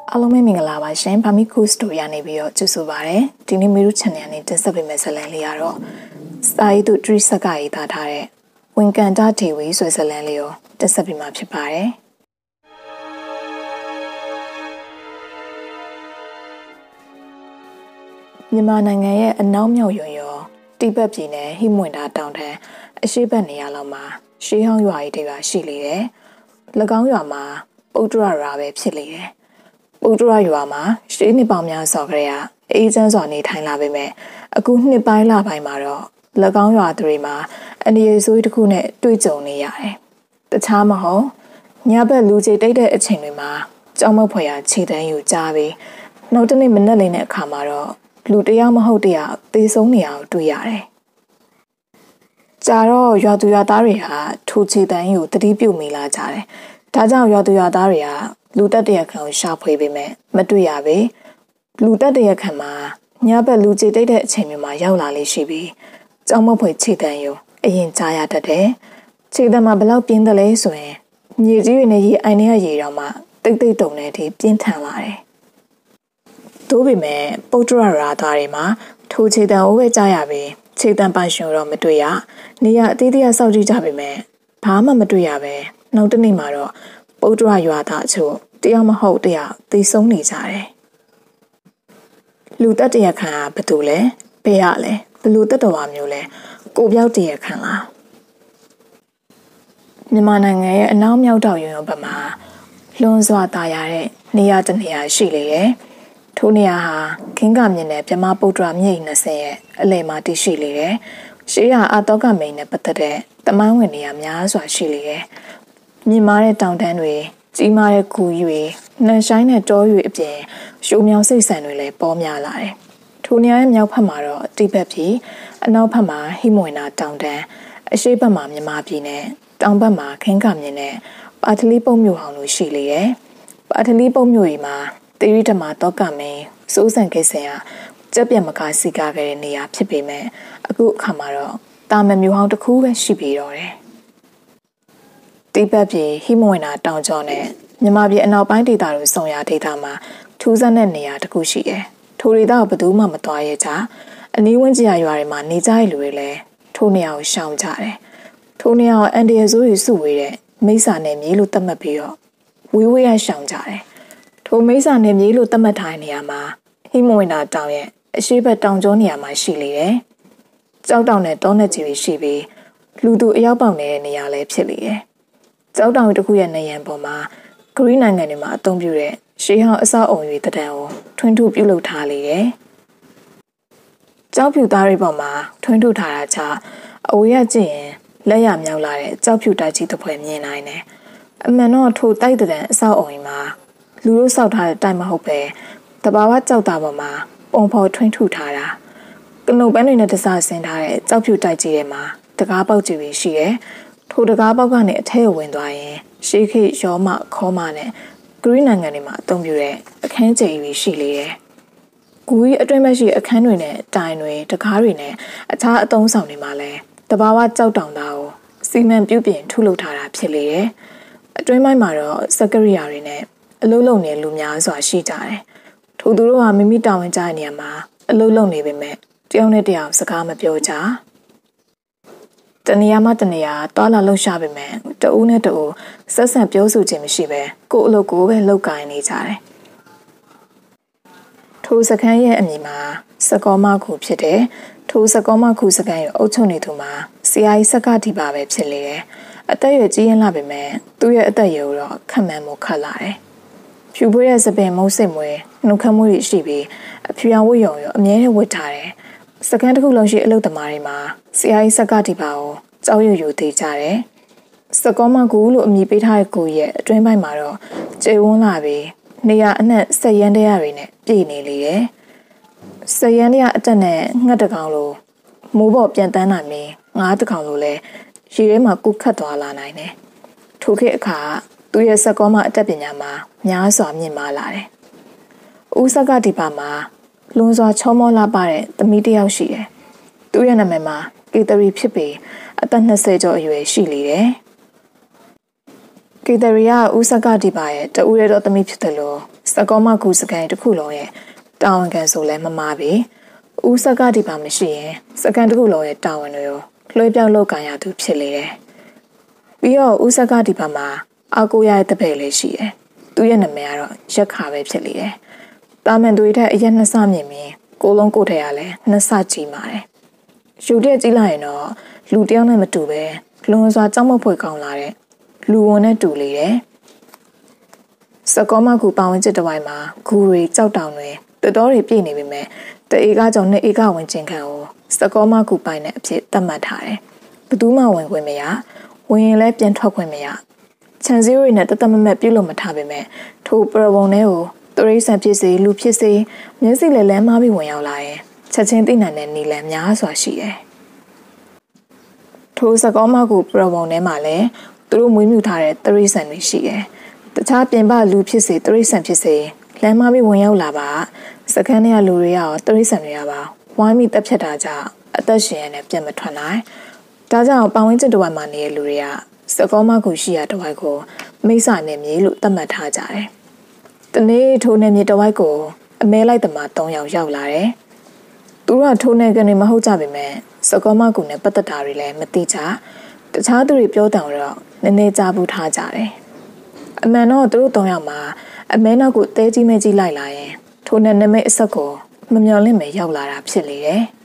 အားလုံးပဲမင်္ဂလာပါရှင်။ဘာမီကူစတိုရနေပြီးတော့ကြိုဆိုပါရစေ။ဒီနေ့မေရု channel နဲ့တင်ဆက်ပေးမယ့်ဇာတ်လမ်းလေးကတော့စာရေးသူဒရိဆက်ကရေးသားထားတဲ့ဝင်ကန်တာဒေဝီဆိုတဲ့ဇာတ်လမ်းလေးကိုတင်ဆက်ပေးမှာဖြစ်ပါတယ်။မြန်မာနိုင်ငံရဲ့အနောက်မြောက်ရွံရောတိဘက်ပြည်နယ်ဟိမွင်တာတောင်ထန်အရှေ့ဘက်နေရာလောက်မှာရှေးဟောင်းရွာကြီးတွေပါရှိလေတယ်။၎င်းရွာမှာပုတ္တရရာပဲဖြစ်လေတယ်။ပုတ္တရရွာမှာရှေးနှစ်ပေါင်းများစွာကတည်းကအေးချမ်းစွာနေထိုင်လာပေမဲ့အခုနှစ်ပိုင်းလပိုင်းမှာတော့၎င်းရွာတွေမှာအနေရဆိုးတစ်ခုနဲ့တွေ့ကြုံနေရတယ်။တခြားမဟုတ်ညဘက်လူကြီးတိတ်တဲ့အချိန်တွေမှာကြောက်မက်ဖွယ်ရာခြေတန်းယူကြပြီးနောက်တစ်နေ့မနက်လင်းတဲ့အခါမှာတော့လူတယောက်မဟုတ်တယောက်သေဆုံးနေအောင်တွေ့ရတယ်။ကြာတော့ရွာသူရွာသားတွေဟာထိုခြေတန်းယူတတိပြုမိလာကြတယ်။ဒါကြောင့်ရွာသူရွာသားတွေကလူတက်တရက်ခံကိုရှာဖွေပေမဲ့မတွေ့ရပေလူတက်တရက်ခံမှာညဘက်လူကြီးတိတ်တဲ့အချိန်မျိုးမှာရောက်လာလေးရှိပြီးကြောက်မဖွယ်ခြေတန်းယူအရင်ကြားရတတ်တယ်။ခြေတန်းမှာဘလောက်ပြင်းတယ်လဲဆိုရင်မြေကြီးတွေနဲ့ရေအိုင်ထဲကရေတောင်မှတိတ်တိတ်တုံတဲ့အထိပြင်းထန်လာတယ်။သို့ပေမဲ့ပုတ္တရရာသားတွေမှာထိုခြေတန်းကိုပဲကြားရပြီးခြေတန်းပိုင်ရှင်တော့မတွေ့ရနေရအသေးသေးဆောက်ကြည့်ကြပေမဲ့ဘာမှမတွေ့ရပဲနောက်တစ်နေ့မှာတော့ပုတ္တရရွာသားအချို့တယောက်မဟုတ်တယောက်သေဆုံးနေကြတယ်။လူတက်တရက်ခံကဘယ်သူလဲဘယ်ရလဲဘလူတက်တော်မျိုးလဲကိုပြောက်တရက်ခံလားမြန်မာနိုင်ငံရဲ့အနောက်မြောက်တောင်ရွံဘက်မှာလွန်စွာတာယာတဲ့နေရာတစ်နေရာရှိလေတယ်။ထိုနေရာဟာခင်းကမြင့်တဲ့ပြမပုတ္တရမြိတ်20ရဲ့အလယ်မှာတည်ရှိလေတယ်။ရှေးဟာအာတောကမိန်နဲ့ပတ်သက်တဲ့တမိုင်းဝင်နေရာများစွာရှိလေတယ်။မြင့်မားတဲ့တောင်တန်းတွေကြီးမားတဲ့ကူရွေနှံဆိုင်တဲ့တောရွေအပြင်ရှိုးမြောင်စိတ်ဆန်တွေလည်းပေါ်များလာတယ်။ထိုနေရာရဲ့မြောက်ဘက်မှာတော့တိဘက်ပြည်အနောက်ဘက်မှာဟိမွင်နာတောင်တန်းအရှေ့ဘက်မှာမြန်မာပြည်နဲ့တောင်ဘက်မှာခင်းကမြင့်နဲ့ပါထလီပုံမြို့ဟောင်းလို့ရှိလေတယ်။ပါထလီပုံမြို့ကြီးမှာတိရိဓမ္မတောကမင်းစိုးစံကိစ္စင်ကကြက်ပြက်မကားစီကားခဲ့တဲ့နေရာဖြစ်ပေမဲ့အခုအခါမှာတော့တာမန်မြို့ဟောင်းတစ်ခုပဲရှိပြီးတော့တယ်။တိဘက်ပြည်ဟိမွင်နာတောင်ကျော်နဲ့မြန်မာပြည်အနောက်ပိုင်းဒေသတို့ဆုံရာဒေသမှာထူးဆန်းတဲ့နေရာတစ်ခုရှိတယ်။ထိုဒေသကိုဘယ်သူမှမသွားရကြ။အနီးဝန်းကျင်ရွာတွေမှာနေကြတဲ့လူတွေလည်းထိုနေရာကိုရှောင်ကြတယ်။ထိုနေရာကိုအန်ဒီရဆိုးတွေစုဝေးတဲ့မိစ္ဆာနယ်မြေလို့သတ်မှတ်ပြီးတော့ဝေးဝေးရရှောင်ကြတယ်။ထိုမိစ္ဆာနယ်မြေလို့သတ်မှတ်ထားတဲ့နေရာမှာဟိမွင်နာတောင်ရဲ့အရှိဘက်တောင်ကျောနေရာမှာရှိလေတယ်။ကြောက်တောင်နဲ့တောနဲ့ကြီးရှိပြီးလူသူအရောက်ပေါက်နေတဲ့နေရာလည်းဖြစ်လေတယ်။ကြောက်တောင်တစ်ခုရဲ့နေရန်ပေါ်မှာဂရိနိုင်ငံတွေမှာအသုံးပြုတဲ့ရှေးဟောင်းအဆောက်အုံတွေတံတန်းကိုထွန်းထုပြုလုပ်ထားလေတယ်။ကြောက်ဖြူသားတွေပေါ်မှာထွန်းထုထားတာကြောင့်အဝေးကကြည့်ရင်လက်ရမြောက်လာတဲ့ကြောက်ဖြူတိုက်ကြီးတစ်ဖွဲမြင်နိုင်တယ်။အမှန်တော့ထိုတိုက်တံတန်းအဆောက်အုံတွေမှာလူတို့စောက်ထားတဲ့တိုက်မဟုတ်ပဲတဘာဝကြောက်သားပေါ်မှာပုံဖော်ထွန်းထုထားတာ။ကနုတ်ပန်းတွေနဲ့တစားဆင်းထားတဲ့ကြောက်ဖြူတိုက်ကြီးထဲမှာတကားပေါက်ကြီးတွေရှိတယ်။ထိုတကားပေါက်ကနေအထဲဝင်သွားရင်ရှေးခေတ်ရောမခေါမနဲ့ဂရိနိုင်ငံတွေမှာအသုံးပြုတဲ့အခန်းကျယ်ကြီးရှိလေတယ်။ဂူကြီးအတွင်းမှာရှိအခန်းတွေနဲ့တိုင်တွေတကားတွေနဲ့အခြားအသုံးဆောင်တွေမှာလည်းတဘာဝကြောက်တောင်သားကိုစီမံပြုပြင်ထုလုပ်ထားတာဖြစ်လေတယ်။အတွင်းပိုင်းမှာတော့စက်ကရိယာတွေနဲ့အလုံးလုံးနေလူများစွာရှိကြတယ်။ထိုသူတို့ဟာမိမိတာဝန်ကျတဲ့နေရာမှာအလုံးလုံးနေပေမဲ့တယောက်နဲ့တယောက်စကားမပြောကြ။တနေရာမှတနေရာတွာလာလှုပ်ရှားပေမဲ့တဦးနဲ့တဦးဆက်ဆံပြောဆိုခြင်းမရှိပဲကိုယ်အလုပ်ကိုပဲလုပ်ကိုင်နေကြတယ်။ထိုစခန်းရဲ့အမည်မှာစကောမခုဖြစ်တယ်။ထိုစကောမခုစခန်းရဲ့အုပ်ချုပ်နေသူမှာဆရာကြီးစက္ကတိပါပဲဖြစ်လေတယ်။အသက်ရွယ်ကြီးရင်လာပေမဲ့သူ့ရဲ့အသက်အရွယ်တော့ခက်မှန်းမှုခတ်လာတယ်။ဖြူပွေးတဲ့စပင်မုံးစစ်မွေးနှုတ်ခမ်းမှုတွေရှိပြီးအဖြူရောင်ဝတ်ရုံရောအမြဲတမ်းဝတ်ထားတယ်။စခန်းတစ်ခုလုံးရှိအလုပ်သမားတွေမှာဆရာကြီးစက္ကတိပါကိုကြောက်ရွံ့ယူသေးကြတယ်။စကောမကူလို့အမည်ပေးထားတဲ့ကိုရဲ့အတွင်းပိုင်းမှာတော့ကျေဝန်းလာပြီးနေရအနှက်ဆက်ရန်တရားတွေနဲ့ပြည့်နေလေတယ်။ဆက်ရန်တရားအတက်နဲ့ငှက်တကောင်လိုမိုးပေါ်ပြန်တန်းနိုင်ပြီးငါးတကောင်လိုလဲရေထဲမှာကုတ်ခတ်သွားလာနိုင်တယ်။ထိုခေတ်အခါသူရဲ့စကောမအတက်ပညာမှာများစွာမြင့်မားလာတယ်။ဦးစက္ကတိပါမှာလွန်စွာချောမောလှပတဲ့သမီးတစ်ယောက်ရှိတယ်။သူရဲ့နာမည်မှာကေတရီဖြစ်ပြီးအသက်20ကျော်အရွယ်ရှိလေတယ်။ကေတရီယာဦးဆက်ကဒီပါရဲ့တူရဲတော်သမီးဖြစ်တယ်လို့စကောမကူစကန်တစ်ခုလုံးရဲ့တာဝန်ခံဆိုလဲမမာပြီဦးဆက်ကဒီပါမရှိရင်စကန်တစ်ခုလုံးရဲ့တာဝန်တွေကိုလွှဲပြောင်းလုပ်ကန်ရသူဖြစ်လေတယ်ပြီးတော့ဦးဆက်ကဒီပါမှာအာကိုရရဲ့တပည့်လေးရှိတယ်သူရဲ့နာမည်ကတော့ရက်ခါပဲဖြစ်လေတယ်တာမန်သူတွေထက်အရက်နှစ်ဆမြင့်ပြီးကိုလုံးကိုထက်ရလဲနှစ်ဆကြီးပါတယ်ယူတဲ့ကြီးလိုက်ရင်တော့လူတယောက်နဲ့မတူပဲလွန်စွာကြောက်မဖွယ်ကောင်းလာတဲ့လူဝန်နဲ့တူလေတယ်စကောမကူပါဝင်ချက်တစ်ဝိုင်းမှာဂူတွေကြောက်တောင်တွေတတော်တွေပြည့်နေပြီမဲ့တဧကကျော်2ဧကဝင်ကျင်ခံကိုစကောမကူပိုင်တဲ့အဖြစ်သတ်မှတ်ထားတယ်ဘသူမှဝင်ခွင့်မရဝင်ရင်လည်းပြန်ထွက်ခွင့်မရခြံစည်းတွေနဲ့တသက်မမက်ပြုတ်လို့မထားပေမဲ့ထိုပရဝုံတွေကိုသူရိษံဖြစ်စေလူဖြစ်စေမျက်စိလည်းလမ်းမပြီးဝင်ရောက်လာရင်ချက်ချင်းသိနိုင်တဲ့နေလမ်းများစွာရှိတယ်ထိုစကောမကူပရဝုံထဲမှာလည်းသူတို့မွေးမြူထားတဲ့သူရိษံတွေရှိတယ်တခြားပြင်ပလူဖြစ်စေသူရိษံဖြစ်စေလမ်းမပြီးဝင်ရောက်လာပါစခန်းထဲကလူတွေရောသူရိษံတွေကပါဝိုင်းမိတက်ဖြတ်တာကြောင့်အသက်ရှင်ရတဲ့ပြန်မထွက်နိုင်ဒါကြောင့်ပဝင်းကျစ်တစ်ဝိုင်းမှာနေတဲ့လူတွေကစကောမကူရှိရာတစ်ဝိုက်ကိုမိစ္ဆာနယ်မြေလို့သတ်မှတ်ထားကြတယ်။တနေ့ထိုနယ်မြေတစ်ဝိုက်ကိုအမဲလိုက်သမား3ယောက်ရောက်လာတယ်။သူတို့ကထိုနယ်ကနေမဟုတ်ကြပေမဲ့စကောမကူနဲ့ပတ်သက်တာတွေလည်းမသိကြ။တခြားသူတွေပြောတယ်တော့နည်းနည်းကြားဘူးထားကြတယ်။အမှန်တော့သူတို့3ယောက်မှာအမဲနောက်ကိုတဲကြီးမဲကြီးလိုက်လာရင်ထိုနယ်နမိတ်အဆက်ကိုမမျော်လင့်ပဲရောက်လာတာဖြစ်လေတယ်။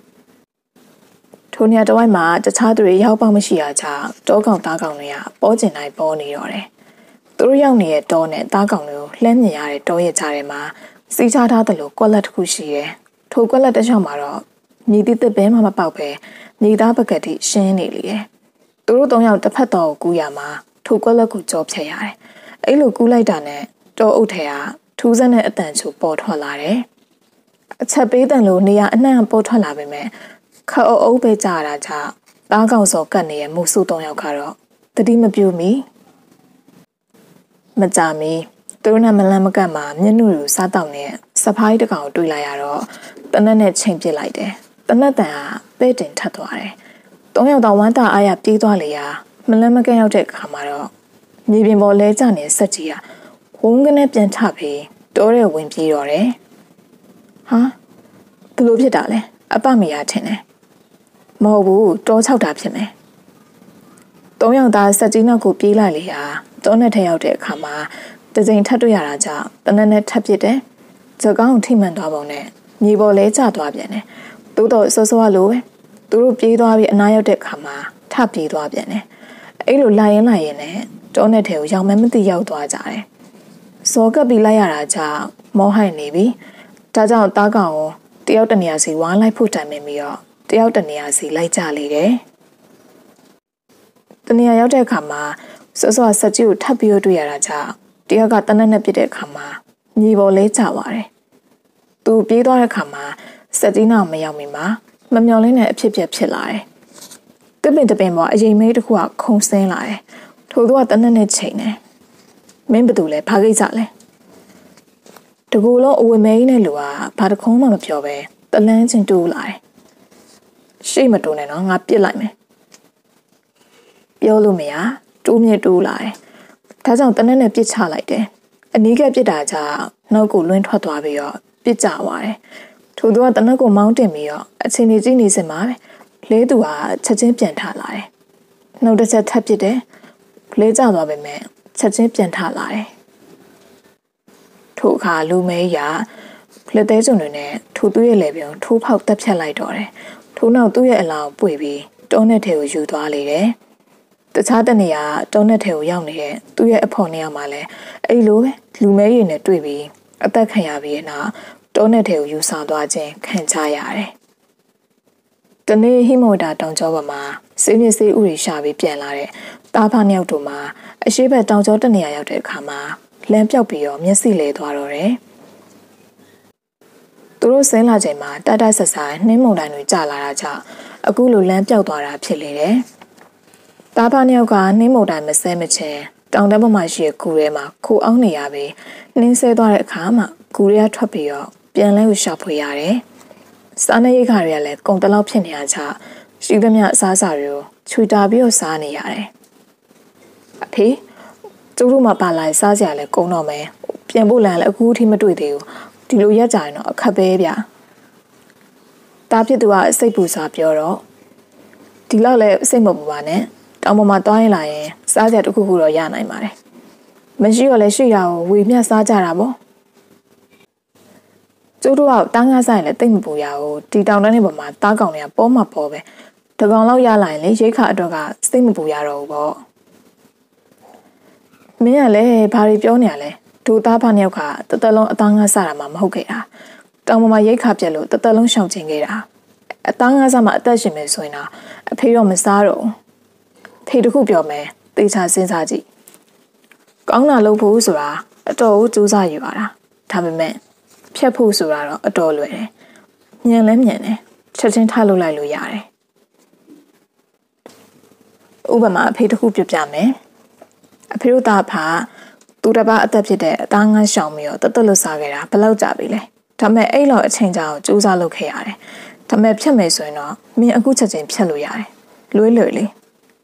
ထိုနေရာတစ်ဝိုက်မှာတခြားသူတွေရောက်ပေါက်မရှိတာကြောင့်တောကောင်သားကောင်တွေကပေါ်ကျင်တိုင်းပေါ်နေတော့တယ်။သူတို့ရောက်နေတဲ့တောနဲ့သားကောင်တွေကိုလှမ်းမြင်ရတဲ့တောရဲ့ကြားထဲမှာစီးချထားသလိုကွက်လက်တစ်ခုရှိတယ်။ထိုကွက်လက်တစ်ချောင်းမှာတော့မြေတိတစ်ပဲမှမပေါက်ပဲမြေသားပကတ်တိရှင်းနေလေတယ်။သူတို့3ယောက်တစ်ဖက်တော်ကိုကူးရမှာထိုကွက်လက်ကိုကြောဖြတ်ရတယ်။အဲ့လိုကူးလိုက်တာနဲ့တောအုပ်ထဲကထူးဆန်းတဲ့အတန်ချိုပေါ်ထွက်လာတယ်။အချက်ပေးတန်လိုနေရာအနှံ့ပေါ်ထွက်လာပေမဲ့ခအုပ်ပဲကြတာကြောင့်သားကောင်စောကတ်နေတဲ့မုတ်ဆု3ယောက်ကတော့တတိမပြူမီမကြမီသူတို့နဲ့မလန့်မကတ်မှာမျက်နှာကိုစားတောက်နေစဖိုင်းတကောင်တွေ့လိုက်ရတော့တနက်နဲ့ချိန်ပစ်လိုက်တယ်တနက်တန်ကပဲ့တင်ထပ်သွားတယ်3ယောက်တော့ဝမ်းတာအားရပြေးသွားလေရာမလန့်မကတ်ရောက်တဲ့အခါမှာတော့မြေပြင်ပေါ်လဲကျနေဆက်ကြီးကဝုန်းကနေပြန်ထပြီးတိုးရဲဝင်ပြေးတော့တယ်ဟာဘလို့ဖြစ်တာလဲအပမရထင်တယ်မဟုတ်ဘူးတော6တာဖြစ်မယ်3ယောက်သားစက်ကြီးနောက်ကိုပြေးလိုက်လေဟာတောနဲ့ထရောက်တဲ့အခါမှာတကြိမ်ထပ်တွေ့ရတာကြောင့်တနက်နဲ့ထပ်ပစ်တယ်ဇကောင်းထိမှန်သွားပုံနဲ့မြေပေါ်လဲကျသွားပြန်တယ်သို့တော့စောစောလိုပဲသူတို့ပြေးသွားပြီးအနားရောက်တဲ့အခါမှာထပ်ပြေးသွားပြန်တယ်အဲ့လိုလိုက်ရင်နဲ့တောနဲ့ထဲကိုရောက်မှမသိရောက်သွားကြတယ်စောကပ်ပြီးလိုက်ရတာကြောင့်မောဟိုက်နေပြီဒါကြောင့်တားကောင်ကိုတယောက်တနေရာစီဝိုင်းလိုက်ဖို့တိုင်နေပြီးတော့တယောက်တနေရာစီလိုက်ကြလေတယ်တနေရာရောက်တဲ့အခါမှာစောစောဆက်ကြီးကိုထပ်ပြီးတွေ့ရတာကြောင့်တယောက်ကတနက်နဲ့ပြစ်တဲ့အခါမှာမြေပေါ်လဲကျသွားတယ်သူပြေးသွားတဲ့အခါမှာဆက်ကြီးနောက်မရောက်မီမှာမမျော်လင့်တဲ့အဖြစ်ဖြစ်လာတယ်တပင်ပေါ်အရင်မေးတစ်ခုကခုံဆင်းလာတယ်ထို့သူကတနက်နဲ့ချိန်တယ်မင်းဘသူလဲဘာကိစ္စလဲတကူလုံးအဝေမဲကြီးနဲ့လူကဘာတခုံးမှမပြောပဲတလန်းချင်းတူးလာတယ်ရှေ့မတိုးနဲ့နော်ငါပြစ်လိုက်မယ်ပြောလို့မရတိုးမြစ်တိုးလာတယ်ဒါကြောင့်တနက်နဲ့ပြစ်ချလိုက်တယ်အနီးကပြစ်တာကြောင့်နောက်ကိုလွင်းထွက်သွားပြီးတော့ပြစ်ကျသွားတယ်ထို့သူကတနက်ကိုမောင်းတင်ပြီးတော့အချိန်ကြီးကြည့်နေစင်ပါပဲလဲသူကချက်ချင်းပြန်ထလာတယ်နှုတ်တစ်ချက်ထပ်ပြစ်တယ်လဲကျသွားပေမဲ့ချက်ချင်းပြန်ထလာတယ်ထို့အခါလူမဲရလက်သေးစုံတွေနဲ့ထိုသူ့ရဲ့လေပြုံထိုးဖောက်တက်ဖြတ်လိုက်တော့တယ်ထို့နောက်သူ့ရဲ့အလောင်းပွေပြီးတောနဲ့ထဲကိုယူသွားလေတယ်တခြားတနေရာတောနဲ့ထဲကိုရောက်နေတဲ့သူ့ရဲ့အဖော်နေရာမှာလည်းအဲ့လိုပဲလူမဲရည်နဲ့တွေ့ပြီးအသက်ခံရပြီးနောက်တောနဲ့ထဲကိုယူဆောင်သွားခြင်းခံကြရတယ်တနေ့ဟိမိုတာတောင်ကျောပေါ်မှာစေးမြစေးဥတွေရှာပြီးပြန်လာတဲ့တားဖားနှစ်ယောက်တို့မှာအရှိဘက်တောင်ကျောတနေရာရောက်တဲ့အခါမှာလမ်းပြောက်ပြီးတော့မျက်စိလဲသွားတော့တယ်သူတို့ဆင်းလာချိန်မှာတတ်ဆက်ဆိုင်နှင်းမုန်တိုင်းတွေကျလာတာကြောင့်အခုလိုလမ်းပြောက်သွားတာဖြစ်လေတယ်တားဖားနှစ်ယောက်ကနှင်းမုန်တိုင်းမဆဲမချင်းတောင်တန်းပေါ်မှာရှိတဲ့ကူထဲမှာခိုအောင်နေရပြီးနှင်းဆဲသွားတဲ့အခါမှာကူတွေကထွက်ပြီးတော့ပြန်လဲကိုရှာဖွေရတယ်စားနေရိတ်ခါတွေကလည်းကုန်တလောက်ဖြစ်နေရကြရှိသမျှအစားအစာတွေကိုချွေတာပြီးတော့စားနေရတယ်အဖေကျုပ်တို့မှပါလာစားစရာလဲကုန်းတော့မယ်ပြန်ဖို့လမ်းလည်းအခုထိမတွေ့သေးဘူးဒီလိုရက်ကြရင်တော့အခက်ပဲဗျတားဖြစ်သူကစိတ်ပူစားပြောတော့ဒီလောက်လဲစိတ်မပူပါနဲ့တောင်ပေါ်မှာတွားရင်လာရင်စားစရာတစ်ခုခုတော့ရနိုင်ပါတယ်မရှိတော့လဲရှိရအောင်ဝေမျှစားကြတာပေါ့ကျုပ်တို့ကတားငါးဆိုင်လဲတိတ်မပူရဘူးဒီတောင်တန်းတွေပေါ်မှာတားကောင်တွေကပေါ်မှာပေါ်ပဲတကောင်လောက်ရလာရင်လေရိတ်ခါအတွက်ကစိတ်မပူရတော့ဘူးပေါ့မင်းကလည်းဘာတွေပြောနေရလဲဒူသားဖားနှစ်ယောက်ကတသက်လုံးအသားငါးစားတာမှမဟုတ်ခဲ့တာတောင်ပေါ်မှာရိတ်ခါပြက်လို့တသက်လုံးရှောင်ကျင်ခဲ့တာအသားငါးစားမှအသက်ရှင်မယ်ဆိုရင်တော့အဖေတော့မစားတော့ဖေတခုပြောမယ်သေချာစဉ်းစားကြည့်ကောင်းတာလုပ်ဖို့ဆိုတာအတော်ကိုစူးစမ်းယူရတာဒါပေမဲ့ဖြတ်ဖို့ဆိုတာတော့အတော်လွယ်တယ်ညံလဲညံတယ်ချက်ချင်းထားလုပ်လိုက်လို့ရတယ်ဥပမာအဖေတခုပြပြမယ်အဖေတို့သားဖာသူတစ်ပါးအသက်ဖြစ်တဲ့အသားငန်းရှောင်ပြီးတော့တသက်လွတ်စားခဲ့တာဘယ်လောက်ကြာပြီလဲဒါပေမဲ့အဲ့လောက်အချိန်ကြာအောင်စူးစမ်းလုပ်ခဲ့ရတယ်ဒါပေမဲ့ဖြတ်မယ်ဆိုရင်တော့မင်းအခုချက်ချင်းဖြတ်လို့ရတယ်လွယ်လွယ်လေး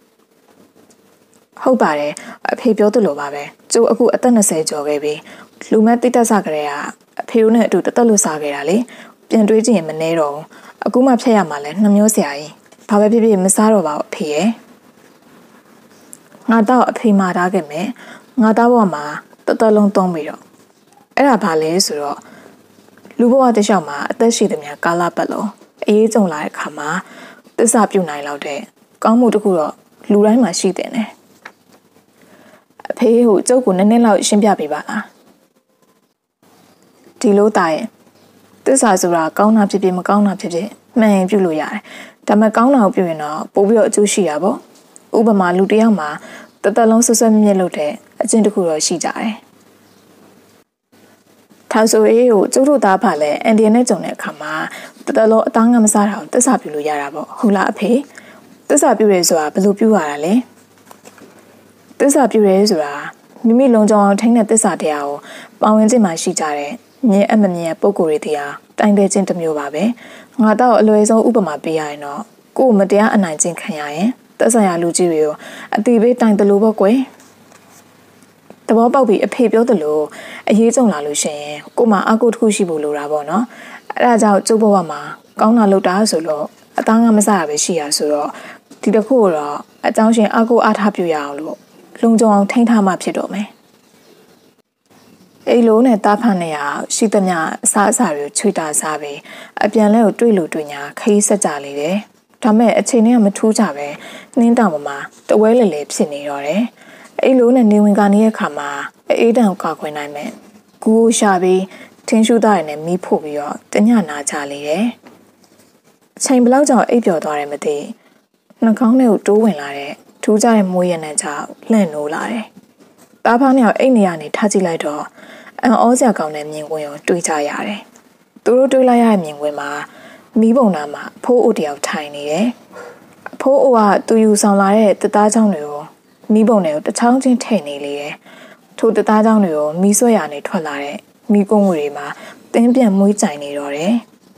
ဟုတ်ပါတယ်အဖေပြောသလိုပါပဲကျိုးအခုအသက်20ကျော်ခဲ့ပြီလူမဲ့တိတက်စားကြတဲ့ကအဖေတို့နဲ့အတူတသက်လွတ်စားခဲ့တာလေပြန်တွေးကြည့်ရင်မနှဲတော့ဘူးအခုမှဖြတ်ရမှာလဲနှမျိုးဆရာကြီးဘာပဲဖြစ်ဖြစ်မစားတော့ပါဘူးအဖေရဲ့ငါတော့အဖေမှာထားခဲ့မယ်ငါသားဘဝမှာတသက်လုံးသုံးပြီးတော့အဲ့ဒါဘာလဲဆိုတော့လူဘဝတစ်လျှောက်မှာအသက်ရှိသမျှကာလပတ်လုံးအေးကြုံလာတဲ့အခါမှာသစ္စာပြုနိုင်လောက်တဲ့ကောင်းမှုတစ်ခုတော့လူတိုင်းမှာရှိတယ်နဲ့အဖေဟိုကျုပ်ကိုနည်းနည်းလောက်ရှင်းပြပေးပါလားဒီလိုတာရဲ့သစ္စာဆိုတာကောင်းတာဖြစ်ဖြစ်မကောင်းတာဖြစ်ဖြစ်မှန်ရင်ပြုလို့ရတယ်ဒါပေမဲ့ကောင်းတာကိုပြုရင်တော့ပို့ပြီးတော့အကျိုးရှိတာပေါ့ဥပမာလူတစ်ယောက်မှာတသက်လုံးဆွဆွမြင့်လို့တဲ့အကျင့်တစ်ခုတော့ရှိကြတယ်ထားဆိုရေးကိုကျုပ်တို့သားဖာလဲအန်ဒီနဲ့ကြုံတဲ့အခါမှာတသက်လုံးအသားငါမစားတာကိုသစ္စာပြုလို့ရတာပေါ့ဟုတ်လားအဖေသစ္စာပြုရဲဆိုတာဘယ်လိုပြုရတာလဲသစ္စာပြုရဲဆိုတာမိမိလုံးကြအောင်ထိန်းတဲ့သစ္စာတရားကိုပါဝင်ခြင်းမှာရှိကြတဲ့မြင်အမမြင်ပုံကိုယ်တွေတရားတိုင်တဲ့ခြင်းတစ်မျိုးပါပဲငါတော့အလွယ်ဆုံးဥပမာပေးရရင်တော့ကိုယ်မတရားအနိုင်ကျင့်ခံရရင်သက်ဆိုင်ရာလူကြီးတွေကိုအတိပေးတိုင်တယ်လို့ပေါ့ကွယ်သဘောပေါက်ပြီးအဖေပြောတယ်လို့အရေးကြုံလာလို့ရှိရင်ကိုမအကူတစ်ခုရှိဖို့လိုတာပေါ့နော်အဲ့ဒါကြောင့်ကျုပ်ဘဝမှာကောင်းတာလုပ်တာဆိုလို့အသားငါမစားရပဲရှိရဆိုတော့ဒီတစ်ခုတော့အကြောင်းရှင်အကူအားထားပြရအောင်လို့လုံခြုံအောင်ထိန်းထားမှဖြစ်တော့မယ်အိလိုနဲ့တားဖတ်နေရရှိသမျှအစားအစာတွေချွေတာစားပြီးအပြန်လဲကိုတွေ့လို့တွေ့ညာခရီးဆက်ကြလေတယ်ဒါမဲ့အချိန်နဲ့မထူးကြပဲနှင်းတောင်ပေါ်မှာတဝဲလေလေဖြစ်နေတော့တယ်အဲ့လိုနဲ့နေဝင်ကနေရဲ့ခါမှာအေးတံကိုကောက်ခွင်နိုင်မယ်ကူရှာပြီးထင်းရှူသားရည်နဲ့မီးဖို့ပြီးတော့တညနာချလေတယ်အချိန်ဘလောက်ကြောင့်အိပ်ပျော်သွားတယ်မသိနှာခေါင်းထဲကိုတိုးဝင်လာတဲ့ထူးကြတဲ့မိုးရနဲ့ကြောင့်လှန့်နိုးလာတယ်တားဖားနဲ့အိတ်နေရနေထားကြည့်လိုက်တော့အံ့ဩစရာကောင်းတဲ့မြင်ကွင်းကိုတွေ့ကြရတယ်သူတို့တွေ့လိုက်ရတဲ့မြင်ကွင်းမှာမီးပုံနာမှာအဖိုးအိုတယောက်ထိုင်နေတယ်အဖိုးအိုကသူယူဆောင်လာတဲ့တသားချောင်းတွေကိုမီးပုံတွေကိုတစ်ချောင်းချင်းထည့်နေလေတယ်ထိုတသားချောင်းတွေကိုမီးဆွဲရနေထွက်လာတဲ့မီးကုန်းငွေတွေမှာတင်းပြန့်မွေးကြိုင်နေတော့တယ်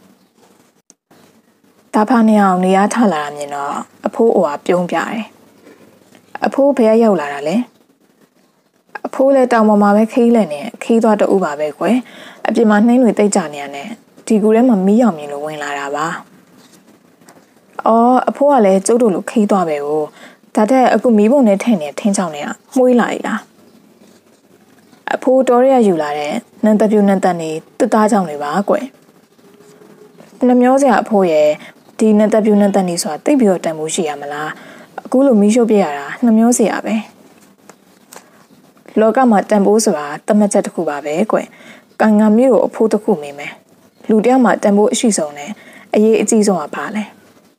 တာဖာနဲ့အောင်နေရထလာတာမြင်တော့အဖိုးအိုကပြုံးပြတယ်အဖိုးဘယ်ရောက်လာတာလဲအဖိုးလည်းတောင်ပေါ်မှာပဲခီးလဲနေခီးသွားတူပါပဲကွယ်အပြင်မှာနှင်းတွေတိတ်ကြနေရတယ်ဒီကူထဲမှာမီးရောင်မြင်လို့ဝင်လာတာပါအော်အဖိုးကလည်းကျုပ်တို့လိုခီးသွားပဲကိုဒါတဲ့အခုမီးပုံနဲ့ထည့်နေထင်းချောင်းနေတာမှုေးလာရည်လားအဖိုးတော်ရယူလာတဲ့နန်တပြူနန်တန်နေတစ်သားချောင်းတွေပါကွယ်နှမျောစရာအဖိုးရဲ့ဒီနန်တပြူနန်တန်နေဆိုတာတိတ်ပြီးတော့တန်ဖို့ရှိရမလားအခုလိုမီးရှို့ပြရတာနှမျောစရာပဲလောကမှာတန်ဖိုးဆိုတာတမတ်ချက်တစ်ခုပါပဲကွကံငါမျိုးကိုအဖိုးတစ်ခုမိမယ်လူတယောက်မှာတန်ဖိုးအရှိဆုံးနဲ့အရေးအကြီးဆုံးကပါလဲ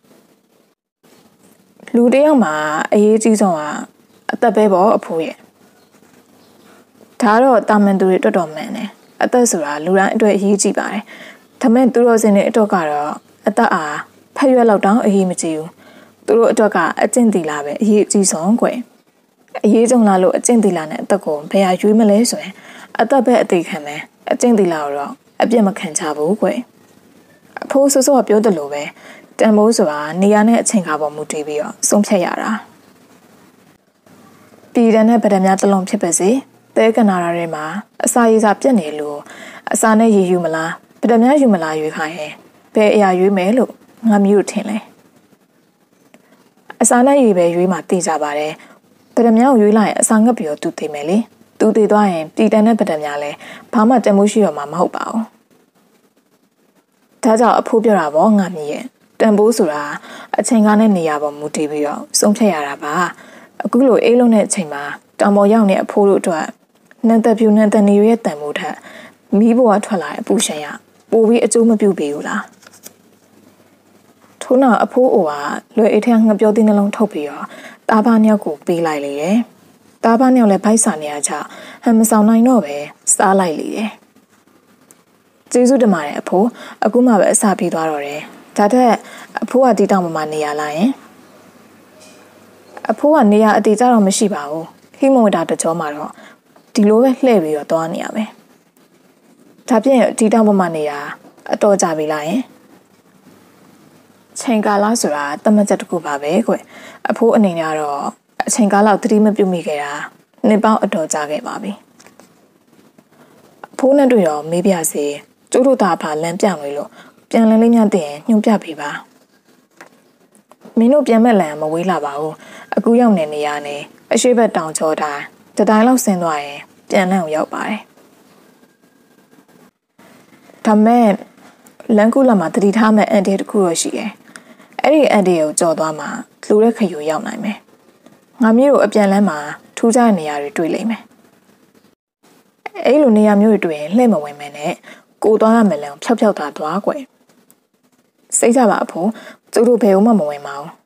လူတယောက်မှာအရေးကြီးဆုံးကအသက်ပဲပေါ့အဖိုးရဲ့ဒါတော့တာမန်သူတွေတော်တော်မှန်တယ်အသက်ဆိုတာလူတိုင်းအတွက်အရေးကြီးပါတယ်ဒါမဲ့သူတို့စင်တွေအတွက်ကတော့အသက်အားဖက်ရွက်လောက်တောင်အရေးမကြီးဘူးသူတို့အတွက်ကအကျင့်သီလပဲအရေးအကြီးဆုံးကွအရေးကြုံလာလို့အကျင့်သီလနဲ့အသက်ကိုဘယ်ဟာရွေးမလဲဆိုရင်အသက်ပဲအသေးခံမယ်အကျင့်သီလတော့အပြစ်မခံချဘူးကွအဖိုးဆိုးကပြောတယ်လို့ပဲတန်ဖိုးဆိုတာနေရာနဲ့အချိန်ခါပေါ်မူတည်ပြီးတော့ဆုံးဖြတ်ရတာပြည်တန်းနဲ့ဗဒံများတစ်လုံးဖြစ်ပါစေတဲကနာရဲမှာအစာရေးစာပြက်နေလို့အစာနဲ့ရည်ယူမလားဗဒံများယူမလားရွေးခိုင်းရင်ဘယ်အရာရွေးမယ်လို့ငါမျိုးထင်လဲအစာနဲ့ရည်ပဲရွေးမှသိကြပါတယ်ဗဒံများကိုရွေးလိုက်ရင်အစာငတ်ပြီးတော့သူသိမယ်လေသူသိသွားရင်ပြည်တန်းနဲ့ဗဒံများလဲဘာမှတန်မိုးရှိတော့မှာမဟုတ်ပါဘူးဒါကြောင့်အဖိုးပြောတာပေါ့ငါမြည်ရဲ့တန်ဖိုးဆိုတာအချိန်ကားနဲ့နေရာပေါ်မူတည်ပြီးတော့ဆုံးဖြတ်ရတာပါအခုလိုအေးလုံးတဲ့အချိန်မှာတောင်ပေါ်ရောက်နေအဖိုးတို့အတွက်နန်သက်ဖြူနန်သက်နေရဲ့တန်ဖိုးထက်မီးဘွားထွက်လာတဲ့အပူရှင်ရပိုပြီးအကျိုးမပြုပေဘူးလားထို့နောက်အဖိုးအိုကလွယ်အေးထက်ငှပြောသေးနှလုံးထုတ်ပြီးတော့တားဖားနှစ်ယောက်ကိုပေးလိုက်လေတယ်တားဖားနှစ်ယောက်လည်းဗိုက်စာနေရချဟန်မဆောင်နိုင်တော့ပဲစားလိုက်လေတယ်ကျေးဇူးတင်ပါတယ်အဖိုးအခုမှပဲအစာပြေးသွားတော့တယ်ဒါတဲ့အဖိုးကဒီတောင်ပေါ်မှာနေရလာရင်အဖိုးကနေရအတီကြတော့မရှိပါဘူးဟိမဝတာတကြောမှာတော့ဒီလိုပဲလှည့်ပြီးတော့သွားနေရမယ်ဒါဖြင့်ဒီတောင်ပေါ်မှာနေရအတော်ကြပြီလားယင်ချိန်ကာလဆိုတာတမချက်တစ်ခုပါပဲကွအဖိုးအနေနဲ့ကတော့အချိန်ကာလသတိမပြုမိခဲ့တာနှစ်ပေါင်းအတော်ကြာခဲ့ပါပြီအဖိုးနဲ့တွေ့တော့မေးပြစီကျိုးတို့သားဖာလမ်းပြငွေလို့ပြန်လည်လေးများတင်ညွှန်ပြပေးပါမင်းတို့ပြန်မဲ့လမ်းမဝေးလာပါဘူးအခုရောက်နေနေရနေအရှိဘက်တောင်ကျော်တိုင်းတတိုင်းလောက်ဆင်းသွားရင်ပြန်လမ်းကိုရောက်ပါတယ်ဒါမဲ့လမ်းကူလာမှာတတိထားမဲ့အန်တီတစ်ခုတော့ရှိတယ်အဲ့ဒီအန်တီကိုကြော်သွားမှာလူတဲ့ခယူရောက်နိုင်မယ်ငါမျိုးကိုအပြန်လမ်းမှာထူးခြားတဲ့နေရာတွေတွေ့လိမ့်မယ်အဲ့လိုနေရာမျိုးတွေတွေ့ရင်လှည့်မဝင်မယ်နဲ့ကိုသွားရမယ်လမ်းဖြောက်ဖြောက်သာသွားကွယ်စိတ်ကြပါအဖိုးသူတို့ဘယ်မှမဝင်ပါဘူး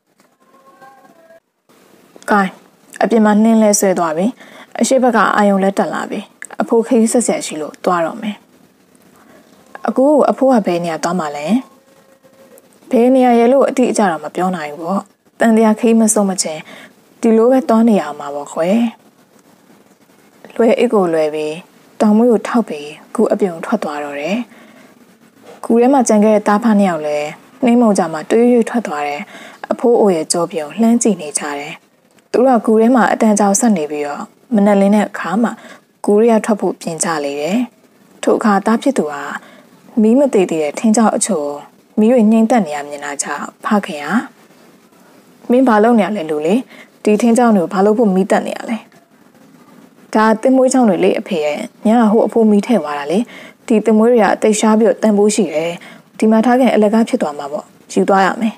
။ကိုင်းအပြင်မှာနှင်းလဲဆွဲသွားပြီ။အရှိဘက်ကအာယုံလက်တက်လာပြီ။အဖိုးခရီးဆက်ဆက်ရှိလို့သွားတော့မယ်။အခုအဖိုးကဘယ်နေရာသွားမှလဲ။ဘယ်နေရာရဲလို့အတိအကျတော့မပြောနိုင်ဘူးပေါ့။တန်တရားခရီးမဆုံးမချင်းဒီလိုပဲသွားနေရမှာပေါ့ခွဲ။လွယ်အိတ်ကိုလွယ်ပြီးတောင်မွေးကိုထောက်ပြီးခုအပြုံထွက်သွားတော့တယ်။ကူထဲမှာကြံခဲ့တဲ့သားဖားနှစ်ယောက်လဲနှင်းမုံကြမှာတွေးရွေ့ထွက်သွားတယ်အဖိုးအိုရဲ့ကြောပြုံလှမ်းကြည့်နေကြတယ်သူတို့ကကူထဲမှာအတန်ကြောင်ဆက်နေပြီးတော့မနက်လင်းတဲ့အခါမှာကူရရထွက်ဖို့ပြင်ကြလေတယ်ထို့အခါသားဖြစ်သူကမီးမသေးသေးတဲ့ထင်းကြောင်အချို့မီးတွေငိမ့်သက်နေရမြင်လာကြဖခင်ဟာမင်းဘာလုပ်နေရလဲလူလေဒီထင်းကြောင်တွေကိုဘာလုပ်ဖို့မီးတက်နေရလဲဒါတင်မွေးချောင်းတွေလေအဖေရဲ့ညကဟိုအဖိုးမီးထည့်သွားတာလေဒီတင်မွေးတွေကတိတ်ရှားပြီးတော့တန်ဖိုးရှိတယ်ဒီမှာထားခင်အလကားဖြစ်သွားမှာပေါ့ယူသွားရမယ်